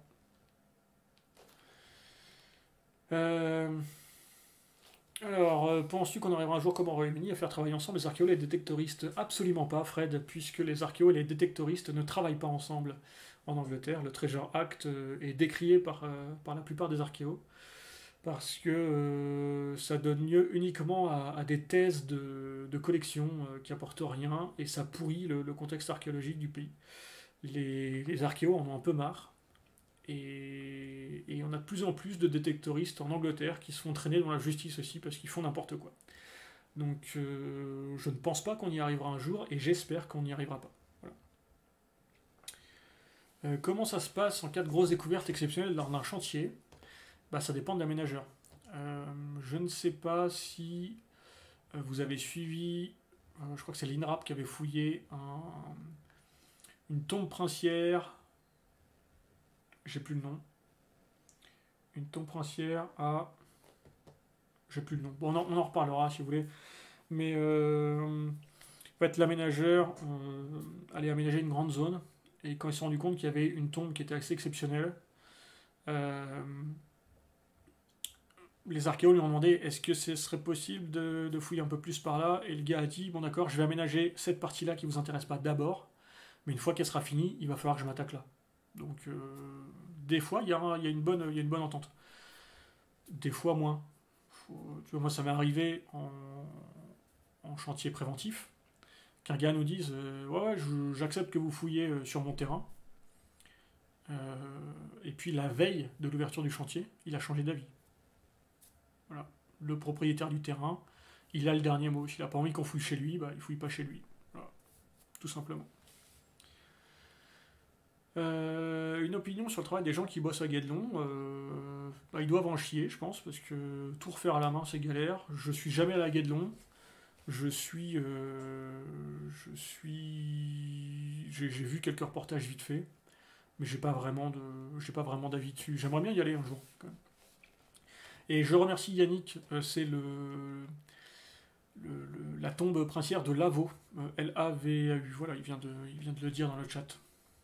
Alors, penses-tu qu'on arrivera un jour comme au Royaume-Uni à faire travailler ensemble les archéologues et les détectoristes? Absolument pas, Fred, puisque les archéologues et les détectoristes ne travaillent pas ensemble en Angleterre. Le Treasure Act est décrié par la plupart des archéologues, parce que ça donne lieu uniquement à des thèses de collection qui apportent rien, et ça pourrit le contexte archéologique du pays. Les archéologues en ont un peu marre, et on a de plus en plus de détectoristes en Angleterre qui se font traîner dans la justice aussi parce qu'ils font n'importe quoi. Donc je ne pense pas qu'on y arrivera un jour et j'espère qu'on n'y arrivera pas. Voilà. Comment ça se passe en cas de grosse découverte exceptionnelle lors d'un chantier? Bah, ça dépend de l'aménageur. Je ne sais pas si vous avez suivi, je crois que c'est l'INRAP qui avait fouillé Une tombe princière, j'ai plus le nom. Une tombe princière à... J'ai plus le nom. Bon, on en reparlera si vous voulez. Mais en fait, l'aménageur allait aménager une grande zone. Et quand ils se sont rendu compte qu'il y avait une tombe qui était assez exceptionnelle, euh, les archéologues lui ont demandé est-ce que ce serait possible de fouiller un peu plus par là. Et le gars a dit bon d'accord, je vais aménager cette partie-là qui vous intéresse pas d'abord. Mais une fois qu'elle sera finie, il va falloir que je m'attaque là. Donc des fois, il y a une bonne entente. Des fois moins. Tu vois, moi, ça m'est arrivé en chantier préventif, qu'un gars nous dise ouais, j'accepte que vous fouillez sur mon terrain. Et puis la veille de l'ouverture du chantier, il a changé d'avis. Voilà. Le propriétaire du terrain, il a le dernier mot. S'il n'a pas envie qu'on fouille chez lui, bah, il fouille pas chez lui. Voilà. Tout simplement. Une opinion sur le travail des gens qui bossent à Guédelon. Bah, ils doivent en chier, je pense, parce que tout refaire à la main, c'est galère. Je suis jamais allé à Guédelon. J'ai vu quelques reportages vite fait, mais j'ai pas vraiment d'avis dessus. J'aimerais bien y aller un jour, quand même. Et je remercie Yannick, c'est la tombe princière de Lavaux, Lavau. Voilà, il vient de le dire dans le chat.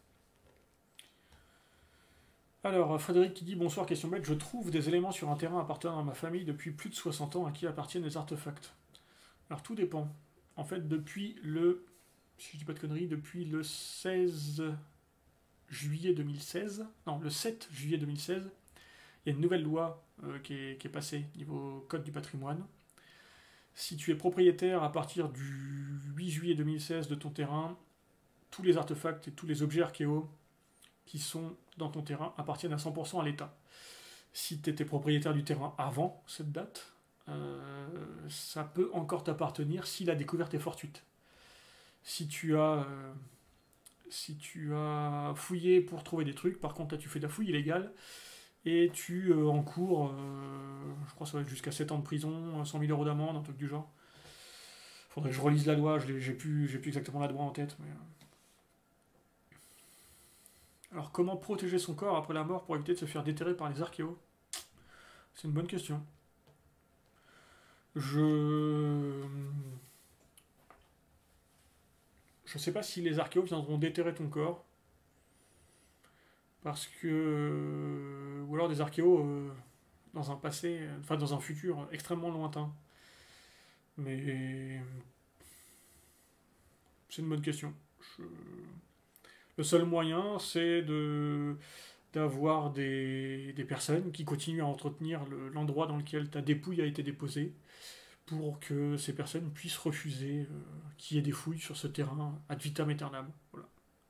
Alors, Frédéric qui dit bonsoir, question bête. Je trouve des éléments sur un terrain appartenant à ma famille depuis plus de 60 ans à qui appartiennent les artefacts. Alors, tout dépend. En fait, si je dis pas de conneries, depuis le 16 juillet 2016, non, le 7 juillet 2016, il y a une nouvelle loi qui est passée niveau Code du patrimoine. Si tu es propriétaire à partir du 8 juillet 2016 de ton terrain, tous les artefacts et tous les objets archéaux qui sont dans ton terrain appartiennent à 100% à l'État. Si tu étais propriétaire du terrain avant cette date, ça peut encore t'appartenir si la découverte est fortuite. Si tu as fouillé pour trouver des trucs, par contre là tu fais de la fouille illégale et tu encours, je crois que ça va être jusqu'à 7 ans de prison, 100 000 euros d'amende, un truc du genre. Faudrait que je relise la loi, j'ai plus exactement la loi en tête. Mais... Alors comment protéger son corps après la mort pour éviter de se faire déterrer par les archéos? C'est une bonne question. Je sais pas si les archéos viendront déterrer ton corps. Parce que... Ou alors des archéos dans un passé... Enfin, dans un futur extrêmement lointain. Mais... C'est une bonne question. Le seul moyen, c'est d'avoir des personnes qui continuent à entretenir l'endroit dans lequel ta dépouille a été déposée pour que ces personnes puissent refuser qu'il y ait des fouilles sur ce terrain ad vitam aeternam. Voilà.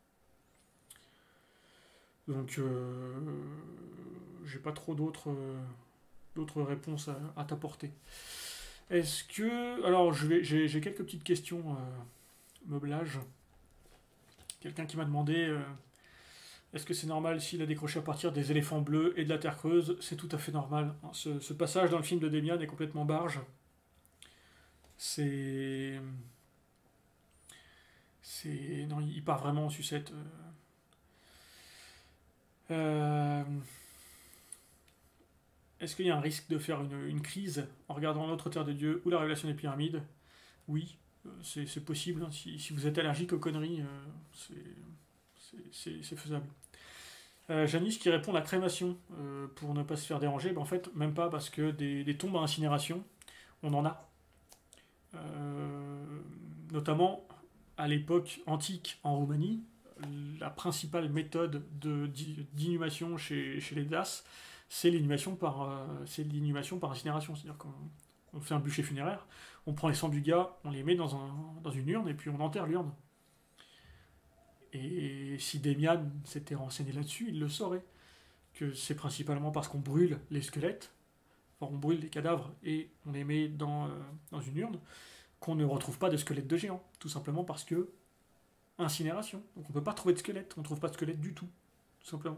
Donc, j'ai pas trop d'autres réponses à t'apporter. Est-ce que... Alors, j'ai quelques petites questions meublage. Quelqu'un qui m'a demandé est-ce que c'est normal s'il a décroché à partir des éléphants bleus et de la terre creuse? C'est tout à fait normal. Ce passage dans le film de Demian est complètement barge. Non, il part vraiment en sucette. Est-ce qu'il y a un risque de faire une crise en regardant l'autre terre de Dieu ou la révélation des pyramides? Oui, c'est possible. Hein. Si vous êtes allergique aux conneries, c'est faisable. Janice qui répond la crémation pour ne pas se faire déranger. En fait, même pas parce que des tombes à incinération, on en a. Notamment à l'époque antique en Roumanie, la principale méthode d'inhumation chez les Daces, c'est l'inhumation par incinération. C'est-à-dire qu'on fait un bûcher funéraire, on prend les cendres du gars, on les met dans une urne et puis on enterre l'urne. Et si Demian s'était renseigné là-dessus, il le saurait. Que c'est principalement parce qu'on brûle les squelettes, enfin on brûle les cadavres et on les met dans une urne, qu'on ne retrouve pas de squelettes de géants. Tout simplement parce que incinération. Donc on ne peut pas trouver de squelette, on ne trouve pas de squelette du tout. Tout simplement.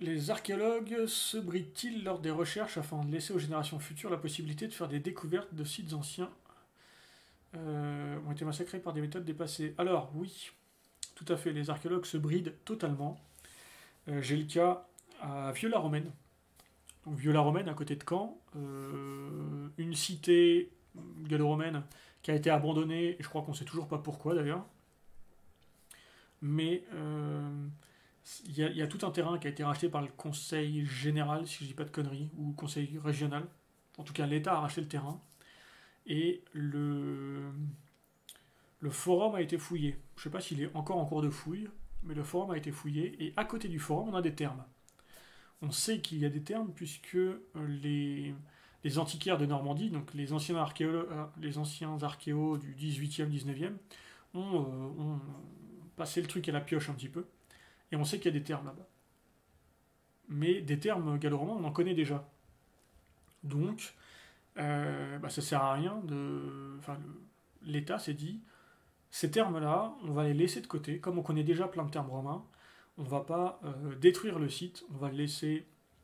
Les archéologues se brident-ils lors des recherches afin de laisser aux générations futures la possibilité de faire des découvertes de sites anciens ont été massacrés par des méthodes dépassées? Alors, oui, tout à fait, les archéologues se brident totalement. J'ai le cas à Vieux-la-Romaine. Donc Vieux-la-Romaine, à côté de Caen, une cité gallo-romaine qui a été abandonnée, et je crois qu'on ne sait toujours pas pourquoi d'ailleurs. Mais il y a tout un terrain qui a été racheté par le conseil général, si je dis pas de conneries, ou le conseil régional. En tout cas, l'État a racheté le terrain. Et le forum a été fouillé. Je ne sais pas s'il est encore en cours de fouille, mais le forum a été fouillé. Et à côté du forum, on a des thermes. On sait qu'il y a des thermes puisque les antiquaires de Normandie, donc les anciens archéos du 18e, 19e, ont passé le truc à la pioche un petit peu. Et on sait qu'il y a des termes là-bas. Mais des termes gallo-romains, on en connaît déjà. Donc, ça sert à rien de. Enfin, l'État s'est dit, ces termes-là, on va les laisser de côté. Comme on connaît déjà plein de termes romains, on va pas détruire le site, on va le laisser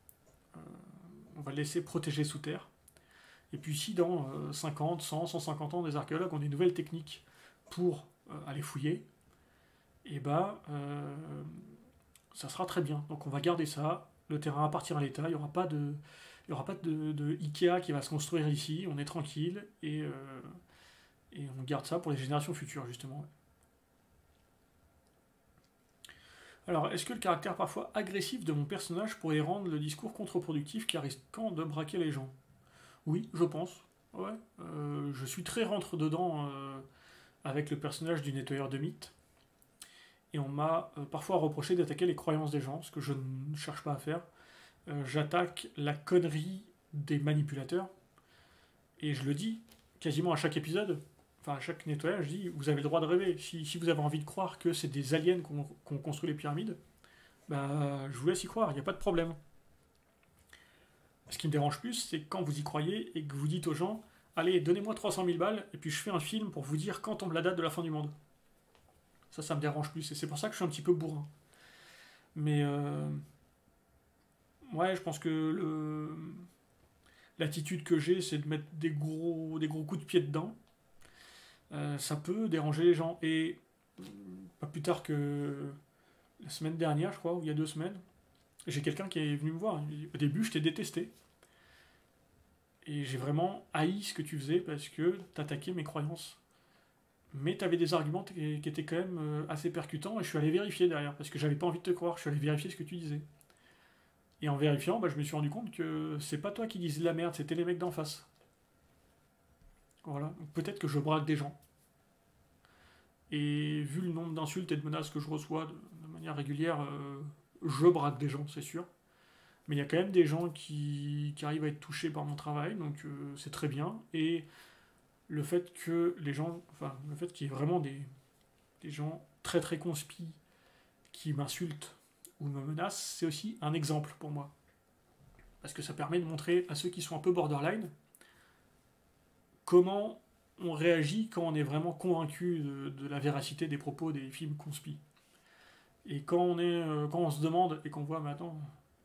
protéger sous terre. Et puis si dans 50, 100, 150 ans, des archéologues ont des nouvelles techniques pour aller fouiller, et ça sera très bien. Donc on va garder ça, le terrain appartient à l'État, il n'y aura pas de Ikea qui va se construire ici, on est tranquille, et on garde ça pour les générations futures, justement. Alors, est-ce que le caractère parfois agressif de mon personnage pourrait rendre le discours contre-productif car risquant de braquer les gens? Oui, je pense. Ouais. Je suis très rentre-dedans avec le personnage du nettoyeur de mythes. Et on m'a parfois reproché d'attaquer les croyances des gens, ce que je ne cherche pas à faire. J'attaque la connerie des manipulateurs. Et je le dis quasiment à chaque épisode, enfin à chaque nettoyage, je dis, vous avez le droit de rêver. Si vous avez envie de croire que c'est des aliens qui ont construit les pyramides, je vous laisse y croire, il n'y a pas de problème. Ce qui me dérange plus, c'est quand vous y croyez et que vous dites aux gens, allez, donnez-moi 300 000 balles, et puis je fais un film pour vous dire quand tombe la date de la fin du monde. Ça me dérange plus, et c'est pour ça que je suis un petit peu bourrin. Mais ouais, je pense que l'attitude que j'ai, c'est de mettre des gros coups de pied dedans. Ça peut déranger les gens. Et pas plus tard que la semaine dernière, je crois, ou il y a 2 semaines, j'ai quelqu'un qui est venu me voir. Il dit, au début, je t'ai détesté. Et j'ai vraiment haï ce que tu faisais parce que t'attaquais mes croyances. Mais t'avais des arguments qui étaient quand même assez percutants et je suis allé vérifier derrière parce que j'avais pas envie de te croire. Je suis allé vérifier ce que tu disais. Et en vérifiant, je me suis rendu compte que c'est pas toi qui disais de la merde, c'était les mecs d'en face. Voilà. Donc peut-être que je braque des gens. Et vu le nombre d'insultes et de menaces que je reçois de manière régulière, je braque des gens, c'est sûr. Mais il y a quand même des gens qui arrivent à être touchés par mon travail, donc c'est très bien. Et le fait que le fait qu'il y ait vraiment des gens très très conspis qui m'insultent ou me menacent, c'est aussi un exemple pour moi. Parce que ça permet de montrer à ceux qui sont un peu borderline comment on réagit quand on est vraiment convaincu de la véracité des propos des films conspis. Et quand on se demande et qu'on voit, mais attends,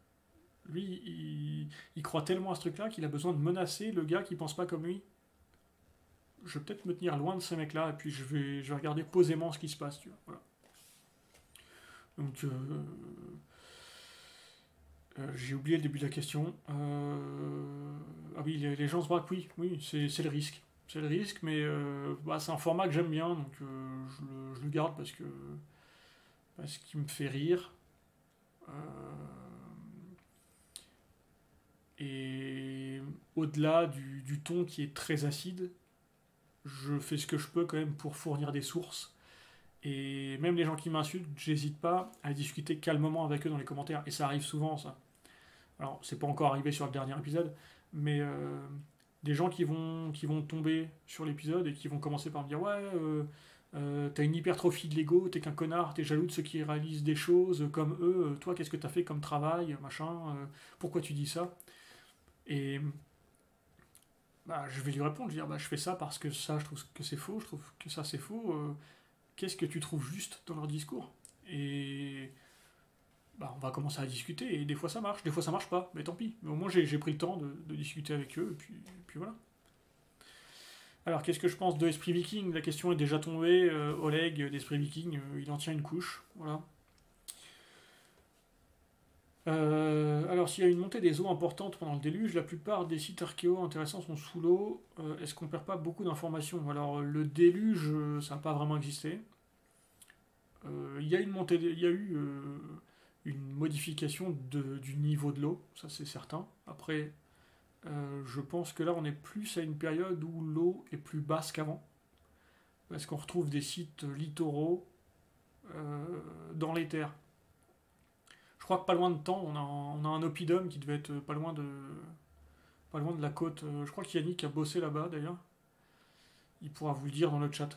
lui, il croit tellement à ce truc-là qu'il a besoin de menacer le gars qui pense pas comme lui. Je vais peut-être me tenir loin de ces mecs-là et puis je vais regarder posément ce qui se passe, tu vois. Voilà. Donc, j'ai oublié le début de la question. Ah oui, les gens se braquent, oui, c'est le risque. C'est le risque, mais c'est un format que j'aime bien, donc je le garde parce qu'il me fait rire. Et au-delà du ton qui est très acide, je fais ce que je peux quand même pour fournir des sources. Et même les gens qui m'insultent, j'hésite pas à discuter calmement avec eux dans les commentaires. Et ça arrive souvent, ça. Alors, c'est pas encore arrivé sur le dernier épisode, mais des gens qui vont tomber sur l'épisode et qui vont commencer par me dire, ouais, t'as une hypertrophie de l'ego, t'es qu'un connard, t'es jaloux de ceux qui réalisent des choses comme eux, toi, qu'est-ce que t'as fait comme travail, machin, pourquoi tu dis ça? Et je vais lui répondre, je vais dire, je fais ça parce que ça, je trouve que c'est faux, je trouve que ça, c'est faux. Qu'est-ce que tu trouves juste dans leur discours? Et bah, on va commencer à discuter, et des fois ça marche, des fois ça marche pas, mais tant pis. Mais au moins j'ai pris le temps de discuter avec eux, et puis voilà. Alors, qu'est-ce que je pense de Esprit Viking? La question est déjà tombée. Oleg d'Esprit Viking, il en tient une couche. Voilà. Alors, s'il y a une montée des eaux importante pendant le déluge, la plupart des sites archéo intéressants sont sous l'eau. Est-ce qu'on perd pas beaucoup d'informations? Alors, le déluge, ça n'a pas vraiment existé. Il y a une montée, il y a eu une modification du niveau de l'eau, ça c'est certain. Après, je pense que là, on est plus à une période où l'eau est plus basse qu'avant, parce qu'on retrouve des sites littoraux dans les terres. Je crois que pas loin de temps, on a un oppidum qui devait être pas loin de la côte. Je crois qu'Yannick a bossé là-bas d'ailleurs. Il pourra vous le dire dans le chat.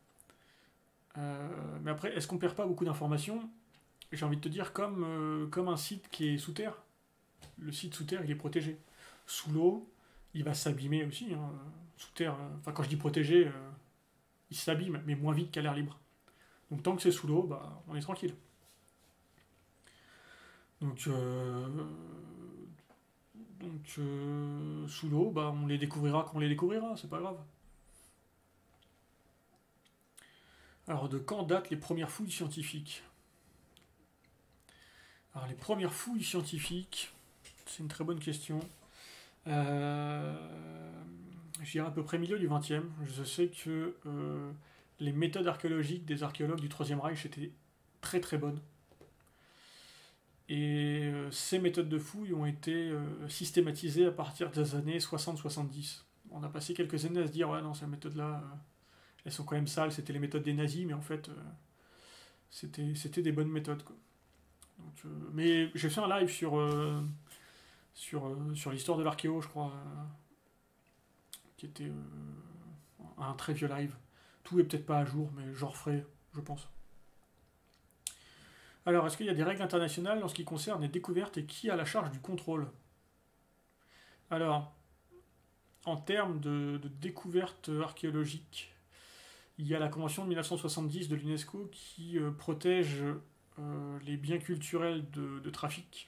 Mais après, est-ce qu'on perd pas beaucoup d'informations? J'ai envie de te dire, comme un site qui est sous terre. Le site sous terre, il est protégé. Sous l'eau, il va s'abîmer aussi. Hein. Sous terre, enfin quand je dis protégé, il s'abîme, mais moins vite qu'à l'air libre. Donc tant que c'est sous l'eau, bah, on est tranquille. Donc, sous l'eau, bah, on les découvrira quand on les découvrira, c'est pas grave. Alors, de quand datent les premières fouilles scientifiques? Alors, les premières fouilles scientifiques, c'est une très bonne question. Je dirais à peu près milieu du XXe. Je sais que les méthodes archéologiques des archéologues du Troisième Reich étaient très très bonnes. Et ces méthodes de fouilles ont été systématisées à partir des années 60-70. On a passé quelques années à se dire, ouais, non, ces méthodes-là, elles sont quand même sales, c'était les méthodes des nazis, mais en fait, c'était des bonnes méthodes, quoi. Donc, mais j'ai fait un live sur l'histoire de l'archéo, je crois, qui était un très vieux live. Tout est peut-être pas à jour, mais j'en referai, je pense. Alors, est-ce qu'il y a des règles internationales en ce qui concerne les découvertes et qui a la charge du contrôle? Alors, en termes de découvertes archéologiques, il y a la Convention de 1970 de l'UNESCO qui protège les biens culturels de trafic.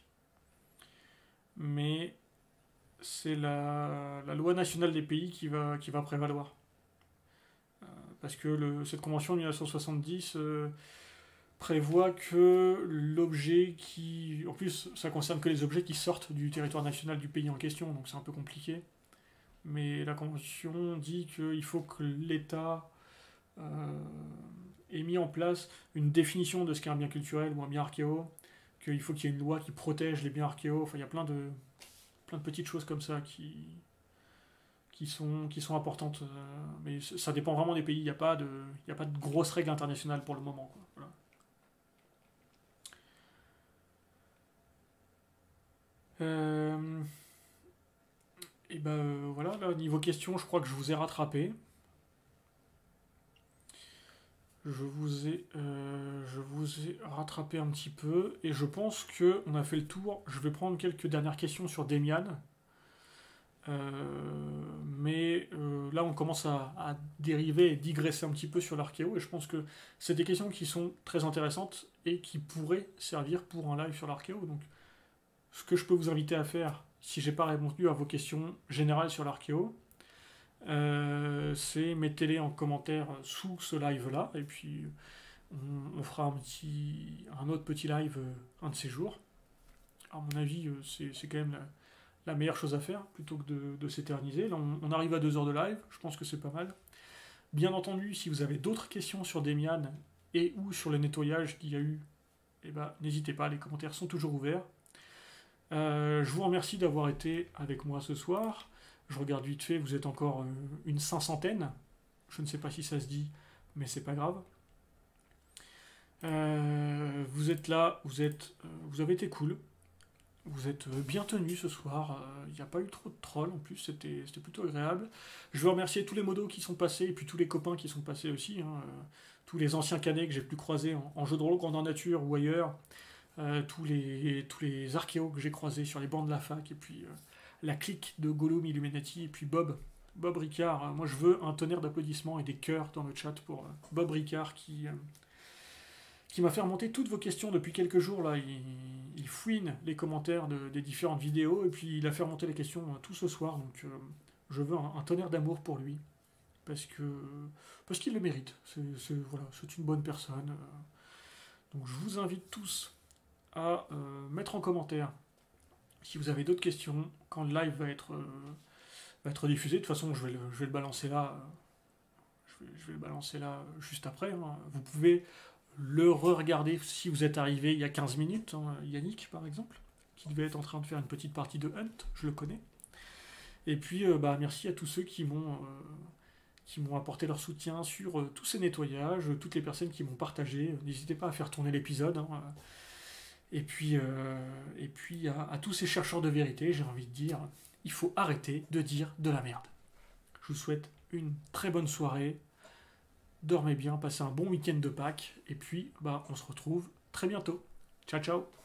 Mais c'est la loi nationale des pays qui va prévaloir. Parce que cette Convention de 1970 prévoit que l'objet qui... En plus, ça concerne que les objets qui sortent du territoire national du pays en question, donc c'est un peu compliqué. Mais la Convention dit qu'il faut que l'État ait mis en place une définition de ce qu'est un bien culturel ou un bien archéo, qu'il faut qu'il y ait une loi qui protège les biens archéo. Enfin, il y a plein de petites choses comme ça qui sont importantes. Mais ça dépend vraiment des pays. Il n'y a pas de grosses règles internationales pour le moment, quoi. Voilà. Et ben voilà, là, niveau question, je crois que je vous ai rattrapé. Je vous ai rattrapé un petit peu et je pense que on a fait le tour. Je vais prendre quelques dernières questions sur Demian. Mais là, on commence à dériver et digresser un petit peu sur l'archéo et je pense que c'est des questions qui sont très intéressantes et qui pourraient servir pour un live sur l'archéo. Donc, ce que je peux vous inviter à faire, si j'ai pas répondu à vos questions générales sur l'archéo, c'est mettez-les en commentaire sous ce live-là, et puis on fera un autre petit live un de ces jours. À mon avis, c'est quand même la meilleure chose à faire, plutôt que de s'éterniser. Là, on arrive à 2 heures de live, je pense que c'est pas mal. Bien entendu, si vous avez d'autres questions sur Demian et ou sur le nettoyage qu'il y a eu, eh ben, n'hésitez pas, les commentaires sont toujours ouverts. Je vous remercie d'avoir été avec moi ce soir. Je regarde vite fait, vous êtes encore une 500aine. Je ne sais pas si ça se dit, mais c'est pas grave. Vous êtes là, vous avez été cool. Vous êtes bien tenus ce soir. Il n'y a pas eu trop de trolls en plus, c'était plutôt agréable. Je veux remercier tous les modos qui sont passés et puis tous les copains qui sont passés aussi. Hein. Tous les anciens canets que j'ai pu croiser en jeu de rôle, grandeur nature ou ailleurs. Tous les archéos que j'ai croisés sur les bancs de la fac, et puis la clique de Gollum Illuminati, et puis Bob Ricard. Moi je veux un tonnerre d'applaudissements et des cœurs dans le chat pour Bob Ricard qui qui m'a fait remonter toutes vos questions depuis quelques jours. Là, il fouine les commentaires des différentes vidéos et puis il a fait remonter les questions tout ce soir. Donc je veux un tonnerre d'amour pour lui parce qu'il le mérite. Voilà, c'est une bonne personne. Donc je vous invite tous à mettre en commentaire si vous avez d'autres questions quand le live va être diffusé. De toute façon, je vais le balancer là. Je vais le balancer là juste après. Hein. Vous pouvez le re-regarder si vous êtes arrivé il y a 15 minutes. Hein. Yannick, par exemple, qui devait être en train de faire une petite partie de Hunt, je le connais. Et puis, merci à tous ceux qui m'ont apporté leur soutien sur tous ces nettoyages, toutes les personnes qui m'ont partagé. N'hésitez pas à faire tourner l'épisode. Hein. Et puis à tous ces chercheurs de vérité, j'ai envie de dire, il faut arrêter de dire de la merde. Je vous souhaite une très bonne soirée. Dormez bien, passez un bon week-end de Pâques. Et puis, on se retrouve très bientôt. Ciao, ciao.